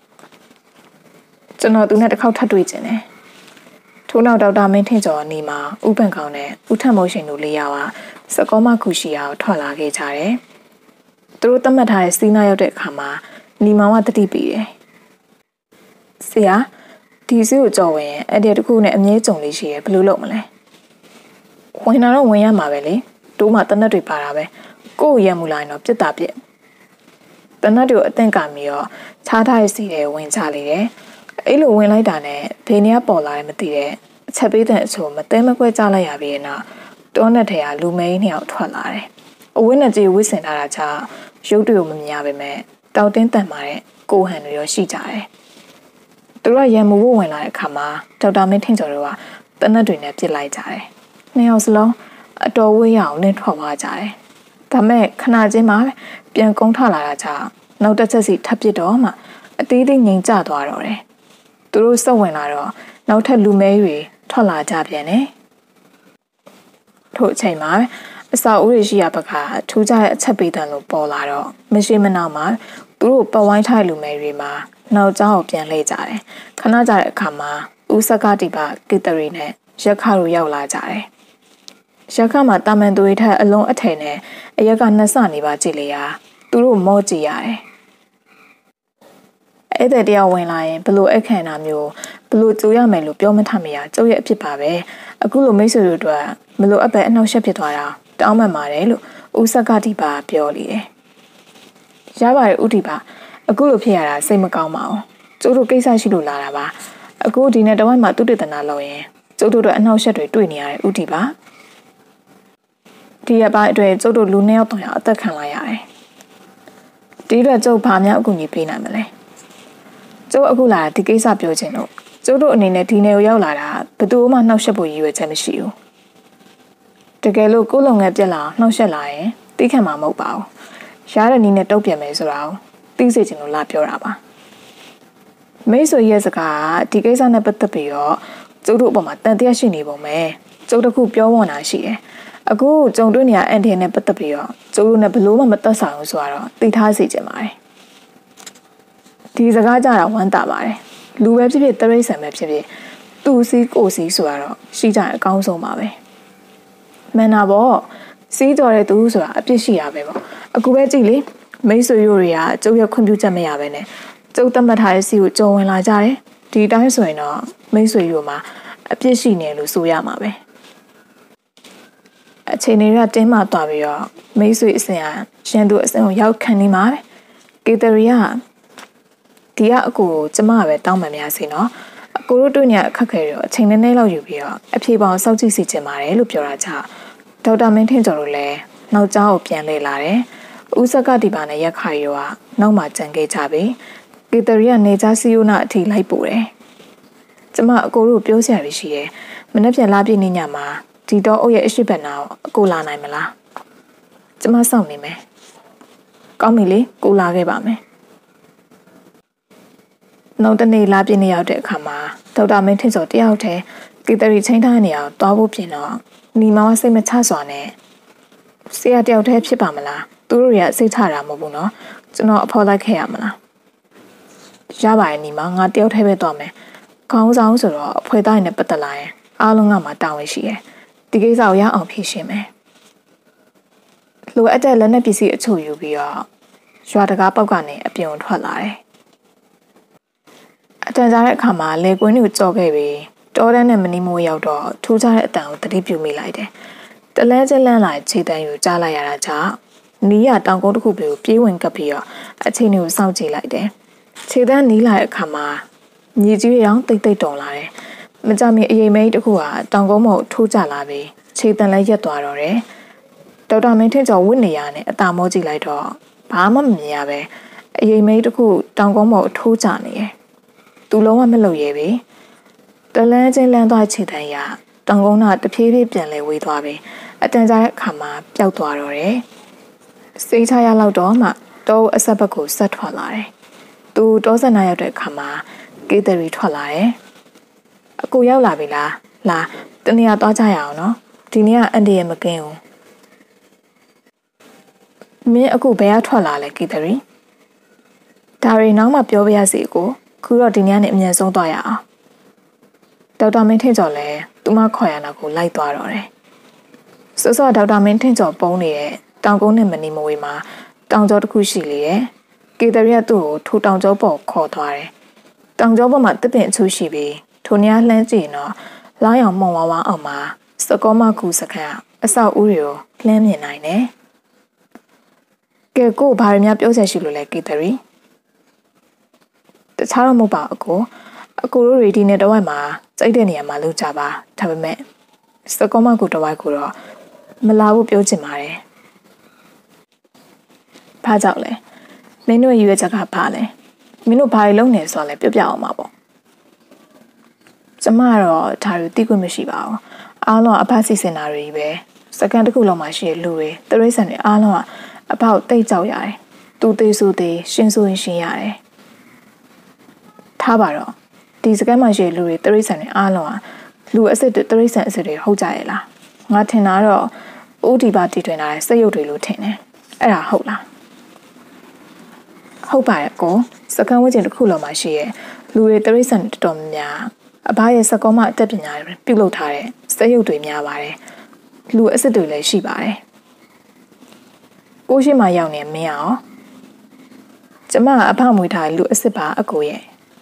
ကျွန်တော်သူနဲ့တစ်ခေါက်ထပ်တွေ့ကျင်တယ်ထို့နောက်ဒေါက်တာမင်းထင်ကျော်အနေမှာဥပန်ကောင်နဲ့ဦးထက်မိုးရှင်တို့၄ယောက်ဟာစကောမခုရှိရာကိုထွက်လာခဲ့ကြတယ်သူတို့သတ်မှတ်ထားတဲ့စီးနားရောက်တဲ့အခါမှာညီမောင်ကတတိပြီးတယ်ဆရာဒီစီကိုကြော်ဝင်အဲ့ဒီတခုနဲ့အမြဲကြုံလေးရှိရဘယ်လိုလုပ်မလဲဝင်လာတော့ဝင်ရမှာပဲလေတိုးမှတနက်တွေပါတာပဲကို့ရမူလာရင်တော့ပြစ်တာပြစ်တနက်တွေကိုအသင့်ကပြီးတော့ခြားထားရစီတယ်ဝင်ချလိုက်တယ်အဲ့လိုဝင်လိုက်တာနဲ့ဘေးနေကပေါ်လာတယ်မသိတဲ့အချက်ပေးတဲ့အချို့မတဲမကွဲကြလိုက်ရပြီးနောက်တောနဲ့ထဲကလူမဲကြီးနှစ်ယောက်ထွက်လာတယ်အဝင်းနဲ့ကြီးဝစ်စင်ထားတာချရုပ်တွေကိုမမြင်ရပါပဲတောက်တင်းတန်မာတဲ့ကိုဟန်တွေရောရှိကြတယ်သူတို့ကရံမှုဝင်လာတဲ့အခါမှာဒေါက်တာမင်းထင်ကျော်တို့ကတနက်တွေနဲ့ပြစ်လိုက်ကြတယ်နှစ်ယောက်စလုံးအတော်ဝေးရအောင်လင်းထွက်သွားကြတယ်ဒါမဲ့ခဏချင်းမှပြန်ကုန်းထလာတာကြောင့်နောက်တစ်ချက်စီထပ်ပစ်တော့မှအသေးသေးငိမ်ကျသွားတော့တယ်သူတို့စက်ဝင်လာတော့နောက်ထပ်လူမဲတွေထွက်လာကြပြန်တယ်ထို့အချိန်မှာအစာအိုးတွေရှိရဘက်ကထူးခြားတဲ့အချက်ပေးတန်လို့ပေါ်လာတော့မရှိမနောက်မှာသူတို့ပဝိုင်းထိုင်လူမဲတွေမှာနောက်ကျောင်းကိုပြန်လှည့်ကြတယ်ခဏကြာတဲ့အခါမှာဦးစကတိပကေတရီနဲ့ရက်ခါတို့ရောက်လာကြတယ်ရက်ခါမှာတာမန်သူတွေထက်အလုံးအထည်နဲ့အရက်ကနှစ်ဆနေပါကြည့်လေရာသူတို့မောကြည့်ရတယ်အဲ့တဲ့တရားဝင်လာရင်ဘလို့အခန့်တာမျိုးဘလို့ကြိုးရမယ်လို့ပြောမထမရကျုပ်ရဲ့အဖြစ်ပါပဲအခုလိုမိတ်ဆွေတို့အတွက်မလို့အပဲအနှောက်အယှက်ဖြစ်သွားတာတောင်းပန်ပါတယ်လို့ဦးစကတိပပြောလေတယ်ရပါတယ်ဥတီပါအခုလိုဖြစ်ရတာစိတ်မကောင်းပါဘူးကျိုးတို့ကိစ္စရှိလို့လာတာပါအခုဒီနေ့တဝက်မှာသူတည်တနာလုပ်ရင်ကျိုးတို့အတွက်အနှောက်အယှက်တွေတွေ့နေရတယ်ဥတီပါဒီရပိုင်းအတွက်ကျိုးတို့လူနှစ်ယောက်တောင်အသက်ခံလိုက်ရတယ်ဒီအတွက်ကျုပ်ဘာများအကူအညီပေးနိုင်မလဲကျုပ်အခုလာတာဒီကိစ္စပြောချင်လို့ကျုပ်တို့အနေနဲ့ဒီနယ်ကိုရောက်လာတာဘယ်သူမှနှောက်ယှက်ဖို့ရည်ရွယ်ချက်မရှိဘူးတကယ်လို့ကိုယ်လုံငယ်ပြက်လာနှောက်ယှက်လာရင်သိခံမှာမဟုတ်ပါဘူးရတဲ့နည်းနဲ့တုတ်ပြန်မယ်ဆိုတာကိုသိစေချင်လို့လာပြောတာပါမိတ်ဆွေရဲ့စကားဒီကိစ္စနဲ့ပတ်သက်ပြီးတော့ကျုပ်တို့အပေါ်မှာတန်တရားရှိနေပုံပဲကျုပ်တို့ခုပြောဝန်တာရှိတယ်အခုကြုံတွေ့နေရအန်တီနဲ့ပတ်သက်ပြီးတော့ကျုပ်တို့နဲ့ဘလို့မှမသက်ဆိုင်ဘူးဆိုတော့သိထားစေချင်ပါတယ်ဒီစကားကြတာဝမ်းသာပါတယ်လူပဲဖြစ်ဖြစ်တရိတ်ဆန်ပဲဖြစ်ဖြစ်သူ့စီးကိုစီးဆိုတော့ရှိကြရင်အကောင်းဆုံးပါပဲမန်နာပေါ့စီးကြော်တဲ့သူဆိုတာအပြစ်ရှိရပဲပေါ့အခုပဲကြည့်လေမိတ်ဆွေတို့တွေကကျုပ်ရဲ့ခွင့်ပြုချက်မရပဲနဲ့ကျုပ်တတ်မှတ်ထားတဲ့စီကိုကြော်ဝင်လာကြတယ်ဒီအတိုင်းဆိုရင်တော့မိတ်ဆွေတို့မှာအပြစ်ရှိနေလို့ဆိုရမှာပဲအချိန်တွေကတင်းမာသွားပြီးတော့မိတ်ဆွေအစဉ်ရန်သူအစဉ်ကိုရောက်ခံနေမှာပဲကေတရီကဒီကအကိုကိုကျမကပဲတောင်းပန်များစီနော်အကိုတို့တွေ့နေရအခက်ခဲတွေအချိန်နည်းနည်းလောက်ယူပြီးတော့အဖြေပေါင်းစောင့်ကြည့်စီချင်ပါတယ်လို့ပြောတာကြောင့်ဒေါက်တာမင်းထင်ကျော်တို့လည်းနောက်ကျောင်းကိုပြန်လေလာတယ်ဦးစကတိပါနဲ့ရက်ခါရောကနောက်မှကြံခဲ့ကြပြီကေတရီကနေကြစီယိုနာအထိလိုက်ပို့တယ်ကျမအကိုတို့ပြောစရာရှိတယ်မနေ့ပြန်လာပြည့်နေညမှာဒီတော့အုပ်ရဲ့အရှိဘက်နာကိုအကိုလာနိုင်မလားကျမစောင့်နေမယ်ကောင်းပြီလေကိုလာခဲ့ပါမယ်နောက်တနေ့လာပြည့်နေရောက်တဲ့အခါမှာဒေါက်တာမင်းထင်စောတယောက်တည်းကေတရီချင်းထားနေအောင်တွားဖို့ပြင်တော့ညီမကစိတ်မချစွာနဲ့ဆရာတယောက်တည်းဖြစ်ပါမလားသူတို့တွေကစိတ်ချတာမဟုတ်ဘူးနော်ကျွန်တော်အဖော်လိုက်ခဲ့ရမလားရပါရဲ့ညီမငါတယောက်တည်းပဲသွားမယ်ခေါင်းဆောင်ဆိုတော့အဖွဲသားနဲ့ပတ်သက်လာရင်အားလုံးကမှတာဝန်ရှိတယ်ဒီကိစ္စကိုရအောင်ဖြေရှင်းမယ်လိုအပ်တဲ့လက်နက်ပစ္စည်းအချို့ယူပြီးတော့ရွာတကားပေါက်ကနေအပြင်ထွက်လာတယ်အတန်ကြားတဲ့အခါမှာလေကွင်းကိုကြော်ခဲ့ပြီးတောတန်းနဲ့မနီမိုးရောက်တော့ထူးခြားတဲ့အတန်ကိုတတိပြုမိလိုက်တယ်တလဲကျလန်းလာခြေတန်းယူကြားလိုက်ရတာကြောင့်နီးရတောင်ကုန်းတစ်ခုပြေကိုပြေးဝင်ကပ်ပြီးတော့အချိန်တွေကိုစောင့်ကြည့်လိုက်တယ်ခြေတန်းနီးလာတဲ့အခါမှာမြေကြီးရောင်တိတ်တိတ်တုံလာတယ်မကြမီအရေးမိတ်တစ်ခုကတောင်ကုန်းမုံထိုးကျလာပြီးခြေတန်းလည်းရက်သွားတော့တယ်ဒေါက်တာမင်းထင်ကျော်ဝစ်နေရနဲ့အသာမောကြည့်လိုက်တော့ဘာမှမမြင်ရပဲအရေးမိတ်တစ်ခုတောင်ကုန်းမုံထိုးကျနေတယ်သူလုံးဝမလုပ်ရဲပြီတလန်းချင်းလန်းသွားခြေတန်းရတောင်ကုန်းကတဖြည်းဖြည်းပြန်လဲဝေးသွားပြီအတန်ကြာတဲ့အခါမှာပျောက်သွားတော့တယ်စိတ်ချရလောက်တော့မှတောအဆက်ဘက်ကိုဆက်ထွက်လာတယ်သူတောဆက်နာရောက်တဲ့အခါမှာကေတရီထွက်လာတယ်အကိုရောက်လာပြီလားလာတနေ့ကသွားကြရအောင်နော်ဒီနေ့ကအန်တီရဲ့မကင်းဘူးမင်းအခုဘယ်ကထွက်လာလဲကေတရီဒါရီနောက်မှပြောပြရစီကိုခုတော့ဒီနေ့နဲ့အမြန်ဆုံးသွားရအောင်ဒေါက်တာမင်းထင်ကျော်လည်းသူမခေါ်ရတာကိုလိုက်သွားတော့တယ်စောစောဒေါက်တာမင်းထင်ကျော်ပုံးနေတဲ့တောင်ကုန်းနဲ့မနီမဝေးမှာတောင်ကျောတစ်ခုရှိလေရဲ့ကေတရီကသူ့ကိုထိုတောင်ကျောပေါ်ခေါ်သွားတယ်တောင်ကျောဘက်မှာတစ်ပင်အချို့ရှိပြီးထိုနေရာလှမ်းကြည့်တော့လောင်းရောင်မှုံဝါးဝါအောင်မှာစကောမကူစခန်းအဆောက်အဦတွေကိုလှမ်းမြင်နိုင်တယ်ကဲကိုဘာရများပြောဆက်ရှိလို့လဲကေတရီတခြားတော့မဟုတ်ပါအကိုတို့တွေဒီနေ့တဝိုက်မှာစိတ်တဲ့နေရာမှာလုပ်ကြပါဒါပေမဲ့စကောမကူတဝိုက်ကိုတော့မလာဘူးပြောချင်ပါတယ်ဘာကြောင့်လဲမင်းတို့ရဲ့ရွေးချက်ကဘာလဲမင်းတို့ဘာတွေလုပ်နေဆိုတော့လဲပြောပြအောင်ပါပေါ့ကျမတော့ဒါတွေသိခွင့်မရှိပါဘူးအားလုံးအဖစီစင်တာတွေပဲစကန်တစ်ခုလုံးမှာရှိတဲ့လူတွေတရိတ်ဆန်တွေအားလုံးကအဖောက်တိတ်ကြောက်ရတယ်သူသေးဆိုသေးရှင်းဆိုရင်ရှင်းရတယ်ထားပါတော့ဒီစကန်မှာရှိတဲ့လူတွေတရိတ်ဆန်တွေအားလုံးကလူအစ်စ်တရိတ်ဆန်အစ်စ်တွေဟုတ်ကြရဲ့လားငါထင်တာတော့ဦးဒီပါတီထွင်လာတဲ့စက်ရုပ်တွေလို့ထင်တယ်အဲ့ဒါဟုတ်လားဟုတ်ပါရဲ့ကိုစကန်ဝင်းကျင်တစ်ခုလုံးမှာရှိရဲ့လူတွေတရိတ်ဆန်တော်တော်များအဘရဲ့စကောမအတက်ပညာတွေပြုလုပ်ထားတဲ့စက်ရုပ်တွေများပါတယ်လူအစ်စ်တွေလည်းရှိပါတယ်ကိုရှိမှရောက်နေမင်းအောင်ကျမအဖမွေးထားလူအစ်စ်ပါအကိုရဲ့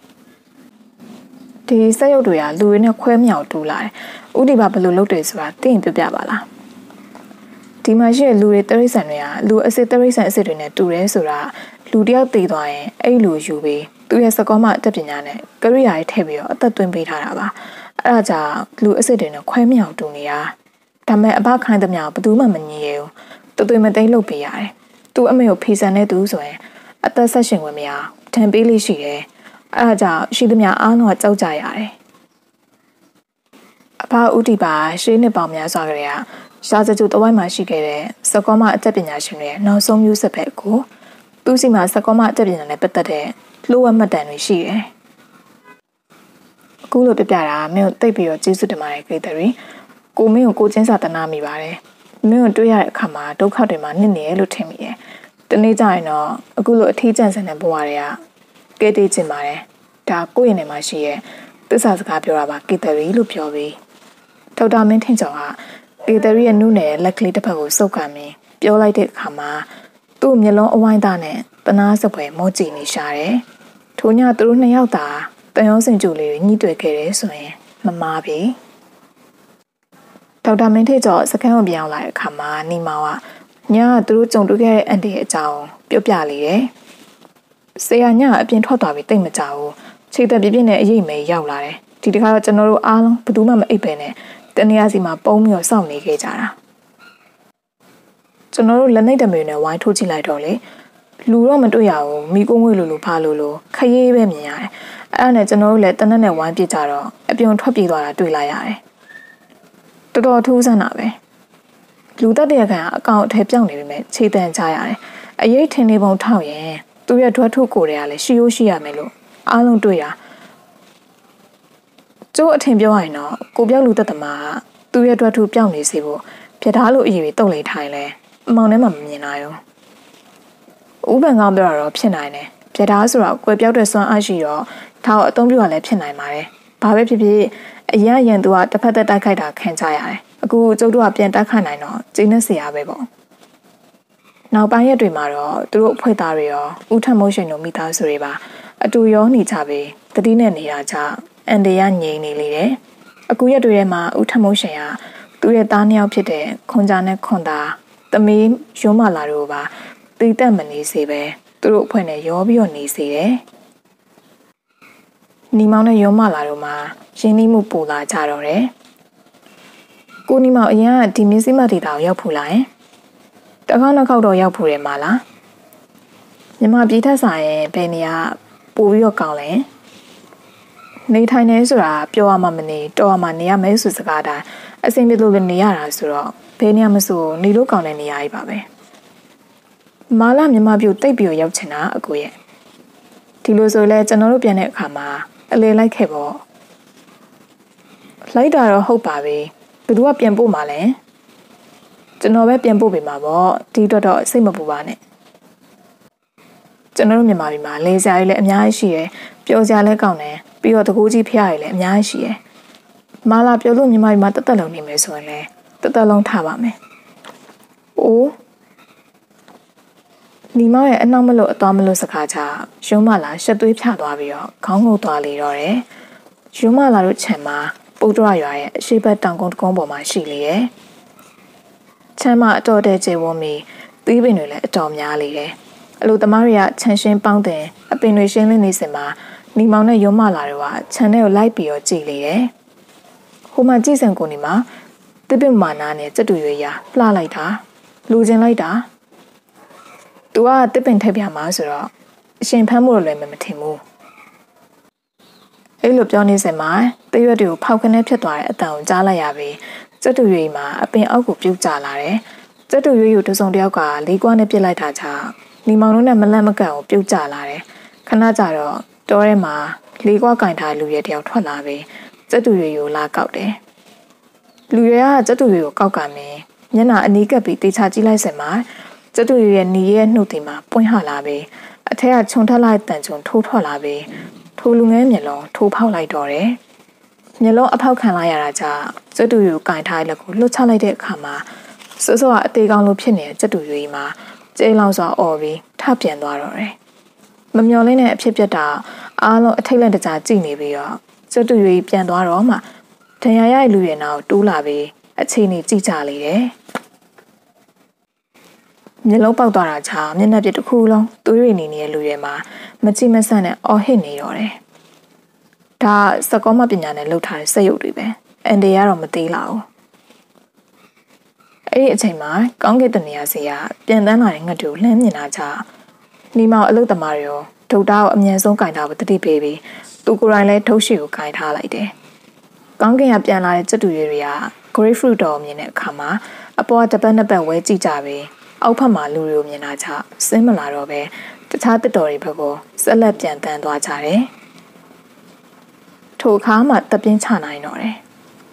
ဒီစက်ရုပ်တွေကလူတွေနဲ့ခွဲမြောက်တူလာတယ်ဥဒီပါဘယ်လိုလုပ်တယ်ဆိုတာသိရင်ပြပြပါလားဒီမှာရှိတဲ့လူတွေတရိတ်ဆန်တွေကလူအစ်စ်တရိတ်ဆန်အစ်စ်တွေနဲ့တူတယ်ဆိုတာလူတယောက်တည်သွားရင်အဲ့လိုယူပြီးသူရဲ့စကောမအတက်ပညာနဲ့ကရိယာတွေထည့်ပြီးတော့အသက်သွင်းပေးထားတာပါအဲ့ဒါကြောင့်လူအစ်စ်တွေနဲ့ခွဲမြောက်တူနေတာဒါမဲ့အဘခိုင်းသမျှဘယ်သူမှမငြင်းရဘူးတူတူမသိလုပ်ပေးရတယ်သူအမေကိုဖီဆန်တဲ့သူဆိုရင်အသက်ဆက်ရှင်ဝင်မရထန်ပေးလေးရှိတယ်အဲ့ဒါကြောင့်ရှိသမျှအားလုံးကကြောက်ကြရတယ်အဘဥတီပါရှေးနှစ်ပေါင်းများစွာကလေးကရှားစကြိုတဝိုင်းမှာရှိခဲ့တဲ့စကောမအတက်ပညာရှင်တွေနောက်ဆုံးမျိုးဆက်ဖက်ကိုသူစီမှာစကောမအတက်ပညာနဲ့ပတ်သက်တဲ့လှုပ်ဝက်မှတ်တမ်းတွေရှိတယ်အခုလိုပြပြတာမင်းကိုတိတ်ပြီးတော့ကျေးဇူးတင်ပါတယ်ကေတရီကိုမင်းကိုချင်းစာတနာမိပါတယ်မင်းကိုတွေ့ရတဲ့အခါမှာဒုက္ခတွေမှာနစ်နေရလို့ထင်မိတယ်တနေ့ကျရင်တော့အခုလိုအထီးကျန်ဆန်တဲ့ဘဝတွေကကဲတေးချင်ပါတယ်ဒါကိုယ့်ရင်ထဲမှာရှိရဲ့သစ္စာစကားပြောတာပါကေတရီလို့ပြောပြီးဒေါက်တာမင်းထင်ကျော်ကကေတရီရဲ့နုနယ်လက်ကလေးတစ်ဖက်ကိုစုပ်ကန်ပြီးပြောလိုက်တဲ့အခါမှာသူ့မျက်လုံးအဝိုင်းသားနဲ့တနာစပွဲမောကြည့်နေရှာတယ်ထို့ညသူတို့နှစ်ယောက်သာတန်ရုံးစင်ကြိုလေးညှိတွေ့ခဲ့တယ်ဆိုရင်မမားပြီဒေါက်တာမင်းထေကျော်စခန်းကိုပြောင်းလာတဲ့အခါမှာနီမောင်ကညကသူတို့ကြုံတွေ့ခဲ့တဲ့အန်တီအကြောင်းပြောပြလေတယ်ဆရာညအပြင်ထွက်သွားပြီးတိတ်မကြဘူးခြေသက်ပြပြနဲ့အရေးမဲရောက်လာတယ်ဒီတခါတော့ကျွန်တော်တို့အားလုံးဘယ်သူမှမအိပ်ပဲနဲ့တနေရာစီမှာပုံပြီးတော့စောင့်နေခဲ့ကြတာကျွန်တော်တို့လက်နှိပ်တမေနဲ့ဝိုင်းထိုးကြည့်လိုက်တော့လေလူတော့မတွေ့ရဘူးမိကုန်းဝေးလိုဖားလိုခရေးပဲမြင်ရတယ်အဲ့ဒါနဲ့ကျွန်တော်တို့လည်းတနက်နဲ့ဝိုင်းပြစ်ကြတော့အပြုံထွက်ပြေးသွားတာတွေ့လိုက်ရတယ်တော်တော်ထူးဆန်းတာပဲလူတက်တဲ့ခံကအကောင်အထည်ပြောင်းနေပြီမဲ့ခြေတန်ချရတယ်အရေးထင်နေပုံထောက်ရင်သူရဲ့ဓွတ်ထုကိုတွေကလည်းရှိရိုးရှိရမယ်လို့အားလုံးတွေ့ရကျိုးအထင်ပြောရရင်တော့ကိုပြောက်လူတက်သမားကသူရဲ့ဓွတ်ထုပြောင်းနေစေဖို့ပြထားလို့အရေးတွေတုတ်လိမ့်ထိုင်လဲအမောင်ထဲမှာမမြင်နိုင်ဘူးဥပန်ကောင်းပြောတော့ဖြစ်နိုင်တယ်ပြထားဆိုတော့ကွယ်ပြောက်တဲ့စွမ်းအားရှိတော့ဒါကိုအသုံးပြုရလဲဖြစ်နိုင်ပါတယ်ဘာပဲဖြစ်ဖြစ်အရန်သူကတစ်ဖက်သက်တိုက်ခိုက်တာခံကြရတယ်အခုကျုပ်တို့ကပြန်တိုက်ခိုက်နိုင်တော့ကျင်းနဲ့ဆရာပဲပေါ့နောက်ပိုင်းရက်တွေမှာတော့သူတို့အဖွဲ့သားတွေရောဥထမိုးရှင်တို့မိသားစုတွေပါအတူရောနေကြပြီးတတိနဲ့နေတာကြောင့်အန်တရငြိမ်နေလေတယ်အခုရက်တွေထဲမှာဥထမိုးရှင်ကသူ့ရဲ့သားနှစ်ယောက်ဖြစ်တဲ့ခွန်ကြနဲ့ခွန်သားသမီးရုံးမလာတို့ပါတိတ်တက်မနေစေပဲသူတို့အဖွဲ့နဲ့ရောပြီးတော့နေစေတယ်နီမောင်နဲ့ရုံးမလာတို့မှာရင်းနှီးမှုပူလာကြတော့တယ်ကိုနီမောင်အရင်ကဒီမင်းစည်းမဒေတာကိုရောက်ဖူးလာရင်တစ်ခေါက်နှစ်ခေါက်တော့ရောက်ဖူးတယ်မလားမြမပြည်ထက်ဆိုင်ရင်ဘယ်နေရာပို့ပြီးတော့ကောင်းလဲနေထိုင်နေဆိုတာပြောရမှမနေတော့ရမှနေရမယ်ဆိုစကားတိုင်းအစင်ပြလို့လည်းနေရတာဆိုတော့ဘယ်နေရာမဆိုနေလို့ကောင်းတဲ့နေရာကြီးပါပဲမာလာမြမပြည်တိတ်ပြီးရောက်ချင်တာအကိုရဲ့ဒီလိုဆိုလဲကျွန်တော်တို့ပြန်တဲ့အခါမှာအလေလိုက်ခဲ့ပေါ့လိုက်တာတော့ဟုတ်ပါပြီဘယ်သူကပြန်ပို့မှာလဲကျွန်တော်ပဲပြန်ပို့ပေးမှာပေါ့ဒီတော့စိတ်မပူပါနဲ့ကျွန်တော်တို့မြန်မာပြည်မှာလေဆရာကြီးလည်းအများကြီးရှိတယ်ပျော်စရာလည်းကောင်းတယ်ပြီးတော့တကူကြီးဖျားရည်လည်းအများကြီးရှိတယ်မာလာပြောလို့မြန်မာပြည်မှာတက်တက်လုံးနေမယ်ဆိုရင်လည်းတက်တက်လုံးထားပါမယ်အိုးနီမောင်ရဲ့အနောက်မလို့အသွားမလို့စကားချရုံးမလာရှက်သွေးဖြသွားပြီးတော့ခေါင်းငုံသွားလေတော့တယ်ရုံးမလာတို့ခြံမှာပုတ်တော်ရွာရဲ့အရှိဘက်တောင်ကုန်းတကုန်းပေါ်မှာရှိလေရဲ့ခြံမှာအတော်တဲကျေဝန်းပြီးသီးပင်တွေလည်းအတော်များလေတယ်အလိုသမားတွေကခြံရှင်းပေါင်းတင်အပင်တွေရှင်းလင်းနေစင်မှာနီမောင်နဲ့ရုံးမလာတို့ကခြံထဲကိုလိုက်ပြီးတော့ကြည်လေတယ်ဟိုမှာကြည်စံကိုနေမှာတစ်ပင်မာနာနဲ့စက်တူရွေရလှလိုက်တာလူချင်းလိုက်တာသူကတစ်ပင်ထက်ပြမှာဆိုတော့အရှင်ဖမ်းမှုလည်းမထင်ဘူးအဲ့လိုပြောနေစင်မှာတရွက်တွေကိုဖောက်ခနဲ့ဖြတ်သွားတဲ့အတန်ကိုကြားလိုက်ရပြီးစက်တူရွေမှာအပင်အောက်ကိုပြုတ်ကျလာတယ်စက်တူရွေကိုတစုံတယောက်ကလေးကွာနဲ့ပြစ်လိုက်တာကြောင့်နီမောင်တို့နဲ့မလန့်မကန့်ကိုပြုတ်ကျလာတယ်ခဏကြာတော့တောထဲမှာလေးကွာကင်ထားလူရဲတယောက်ထွက်လာပြီးစက်တူရွေကိုလာကောက်တယ်လူရဲကစက်တူရွေကိုကောက်ကမင်းမျက်နှာအနီးကပ်ပြီးတေချာကြည့်လိုက်စင်မှာစက်တူရွေရဲ့နီရဲ့နှုတ်တင်မှာပွင့်ဟလာပြီးအထက်ကခြုံထက်လိုက်တန်ချုံထိုးထွက်လာပြီးထိုလူငယ်မျက်လုံးထိုးဖောက်လိုက်တော့တယ်မျက်လုံးအဖောက်ခံလိုက်ရတာကြောင့်စက်တူရွေကိုကင်ထားလက်ကိုလှုပ်ချလိုက်တဲ့အခါမှာစိုးစိုးကအသေးကောင်းလို့ဖြစ်နေတဲ့စက်တူရွေမှာကျဲလောင်စွာအော်ပြီးထပြန်သွားတော့တယ်မမျော်လင့်တဲ့အဖြစ်ပြက်တာအားလုံးအထိတ်လန့်တကြားကြည့်နေပြီးတော့စက်တူရွေပြန်သွားတော့မှဒဏ်ရာရတဲ့လူရဲ့နောက်တိုးလာပြီးအခြေအနေကြည့်ကြလေတယ်မျက်လုံးပေါက်သွားတာချာမျက်နှာပြတစ်ခုလုံးသွေးရည်နေနေတဲ့လူတွေမှာမကြည့်မဆန့်နဲ့အော်ဟစ်နေတော့တယ်။ဒါစကောမပညာနဲ့လှုပ်ထားတဲ့စက်ရုပ်တွေပဲ။အန်ဒီကတော့မသေးလာဘူး။အဲ့ဒီအချိန်မှာကောင်းကင်တနေရာစီကပြန်တန်းလာတဲ့ငှက်တွေကိုလှမ်းမြင်တာချာနီမောင်အလုတ်သမားရောဒုတ်တာကိုအမြန်ဆုံးကင်ထားဖို့တတိပေးပြီးသူကိုယ်တိုင်လည်းထုတ်ရှိကိုကင်ထားလိုက်တယ်။ကောင်းကင်ကပြန်လာတဲ့စက်တူတွေက grapefruit တော်မြင်တဲ့အခါမှာအပေါ်ကတပတ်နှစ်ပတ်ဝဲကြည့်ကြပြီးအောက်ဖက်မှာလူတွေကိုမြင်တာချစင်းမလာတော့ပဲတခြားတစ်တော်တွေဘက်ကိုဆက်လက်ပြန်တန်းသွားကြတယ်။ထိုအခါမှတပြင်းချနိုင်တော့တယ်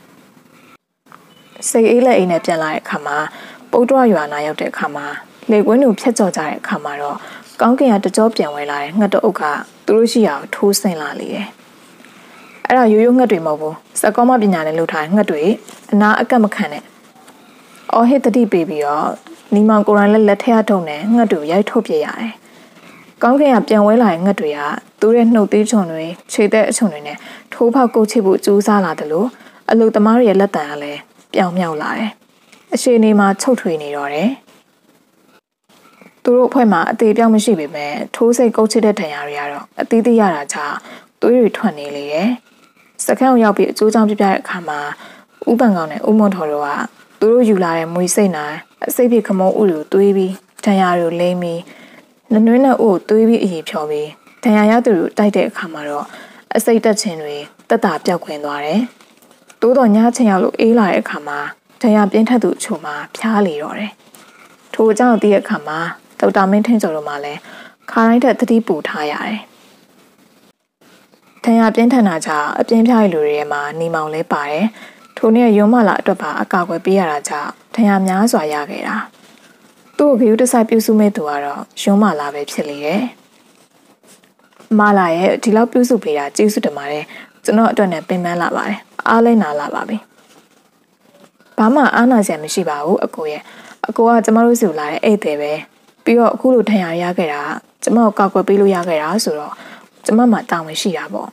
။စိတ်အေးလက်အိမ်နဲ့ပြန်လာတဲ့အခါမှာပုတ်တော်ရွာနာရောက်တဲ့အခါမှာလေကွင်းကိုဖျက်ကျော်ကြတဲ့အခါမှာတော့ကောင်းကင်ကတကြောပြန်ဝဲလာတဲ့ငှက်တအုပ်ကသူတို့ရှိရာကိုထိုးဆင်းလာလေတယ်။အဲ့ဒါရိုးရိုးငှက်တွေမဟုတ်ဘူး။စကောမပညာနဲ့လှုပ်ထားတဲ့ငှက်တွေအနာအကန့်မခံနဲ့။အော်ဟစ်တတိပေးပြီးတော့နီမောင်ကိုရိုင်းလက်ထက်ထုံနဲ့ငှက်တွေရိုက်ထုတ်ပြရတယ်။ကောင်းကင်ကပြန်ဝဲလာတဲ့ငှက်တွေကသူ့ရဲ့နှုတ်သေးချုံတွေခြေသက်အချုံတွေနဲ့ထိုးဖောက်ကုတ်ချိဖို့ကြိုးစားလာတယ်လို့အလုသမားတွေရဲ့လက်တံကလည်းပြောင်မြောက်လာတယ်။အရှိန်နေမှာချုပ်ထွေနေတော့တယ်။သူတို့အဖွဲ့မှာအသေးပြောင်းမရှိပေမဲ့ထိုးစိတ်ကုတ်ချိတဲ့ဒဏ်ရာတွေကတော့အသီးသီးရတာကြောင့်သွေးတွေထွက်နေလေတယ်။စခန်းကိုရောက်ပြီးအကျိုးကြောင့်ပြပြတဲ့အခါမှာဥပန်ကောင်နဲ့ဥမွန်ထော်တို့ကသူတို့ယူလာတဲ့မွေစိတ်နိုင်အစိပ်ပြခမုံဥတွေကိုတွေးပြီးဒဏ်ရာတွေကိုလိမ့်ပြီးနနွေးနဲ့ဥကိုတွေးပြီးအရေးဖြောပြီးဒဏ်ရာရသူတွေကိုတိုက်တဲ့အခါမှာတော့အစိပ်တက်ခြင်းတွေတက်တာပြောက်ခွင်သွားတယ်။တိုးတော့ညချင်းရောက်လို့အေးလာတဲ့အခါမှာဒဏ်ရာပြင်းထန်သူအချို့မှာဖျားလေတော့တယ်။ထို့ကြောင့်တည့်တဲ့အခါမှာဒေါက်တာမင်းထင်းကျော်တို့မှလည်းခါတိုင်းထက်သတိပူထားရတယ်။ဒဏ်ရာပြင်းထန်တာကြောင့်အပြင်းပြတဲ့လူတွေထဲမှာနီမောင်လည်းပါတယ်။ထိုနေ့ရုံးမလာအတွက်ပါအကာအကွယ်ပေးရတာကြောင့်ဒဏ်ရာများစွာရခဲ့တာသူ့ကိုဂရုတစိုက်ပြုစုမဲ့သူကတော့ရုံးမလာပဲဖြစ်လေရဲ့မလာရဲ့ဒီလောက်ပြုစုပေးတာကျေးဇူးတင်ပါတယ်ကျွန်တော်အတွက်နဲ့ပင်ပန်းလာပါတယ်အားလဲနာလာပါပြီဘာမှအားနာစရာမရှိပါဘူးအကိုရဲ့အကိုကကျမတို့စီလာတဲ့ဧည့်သည်ပဲပြီးတော့အခုလိုဒဏ်ရာရခဲ့တာကျမကိုကောက်ကွယ်ပေးလို့ရခဲ့တာဆိုတော့ကျမမှတာဝန်ရှိတာပေါ့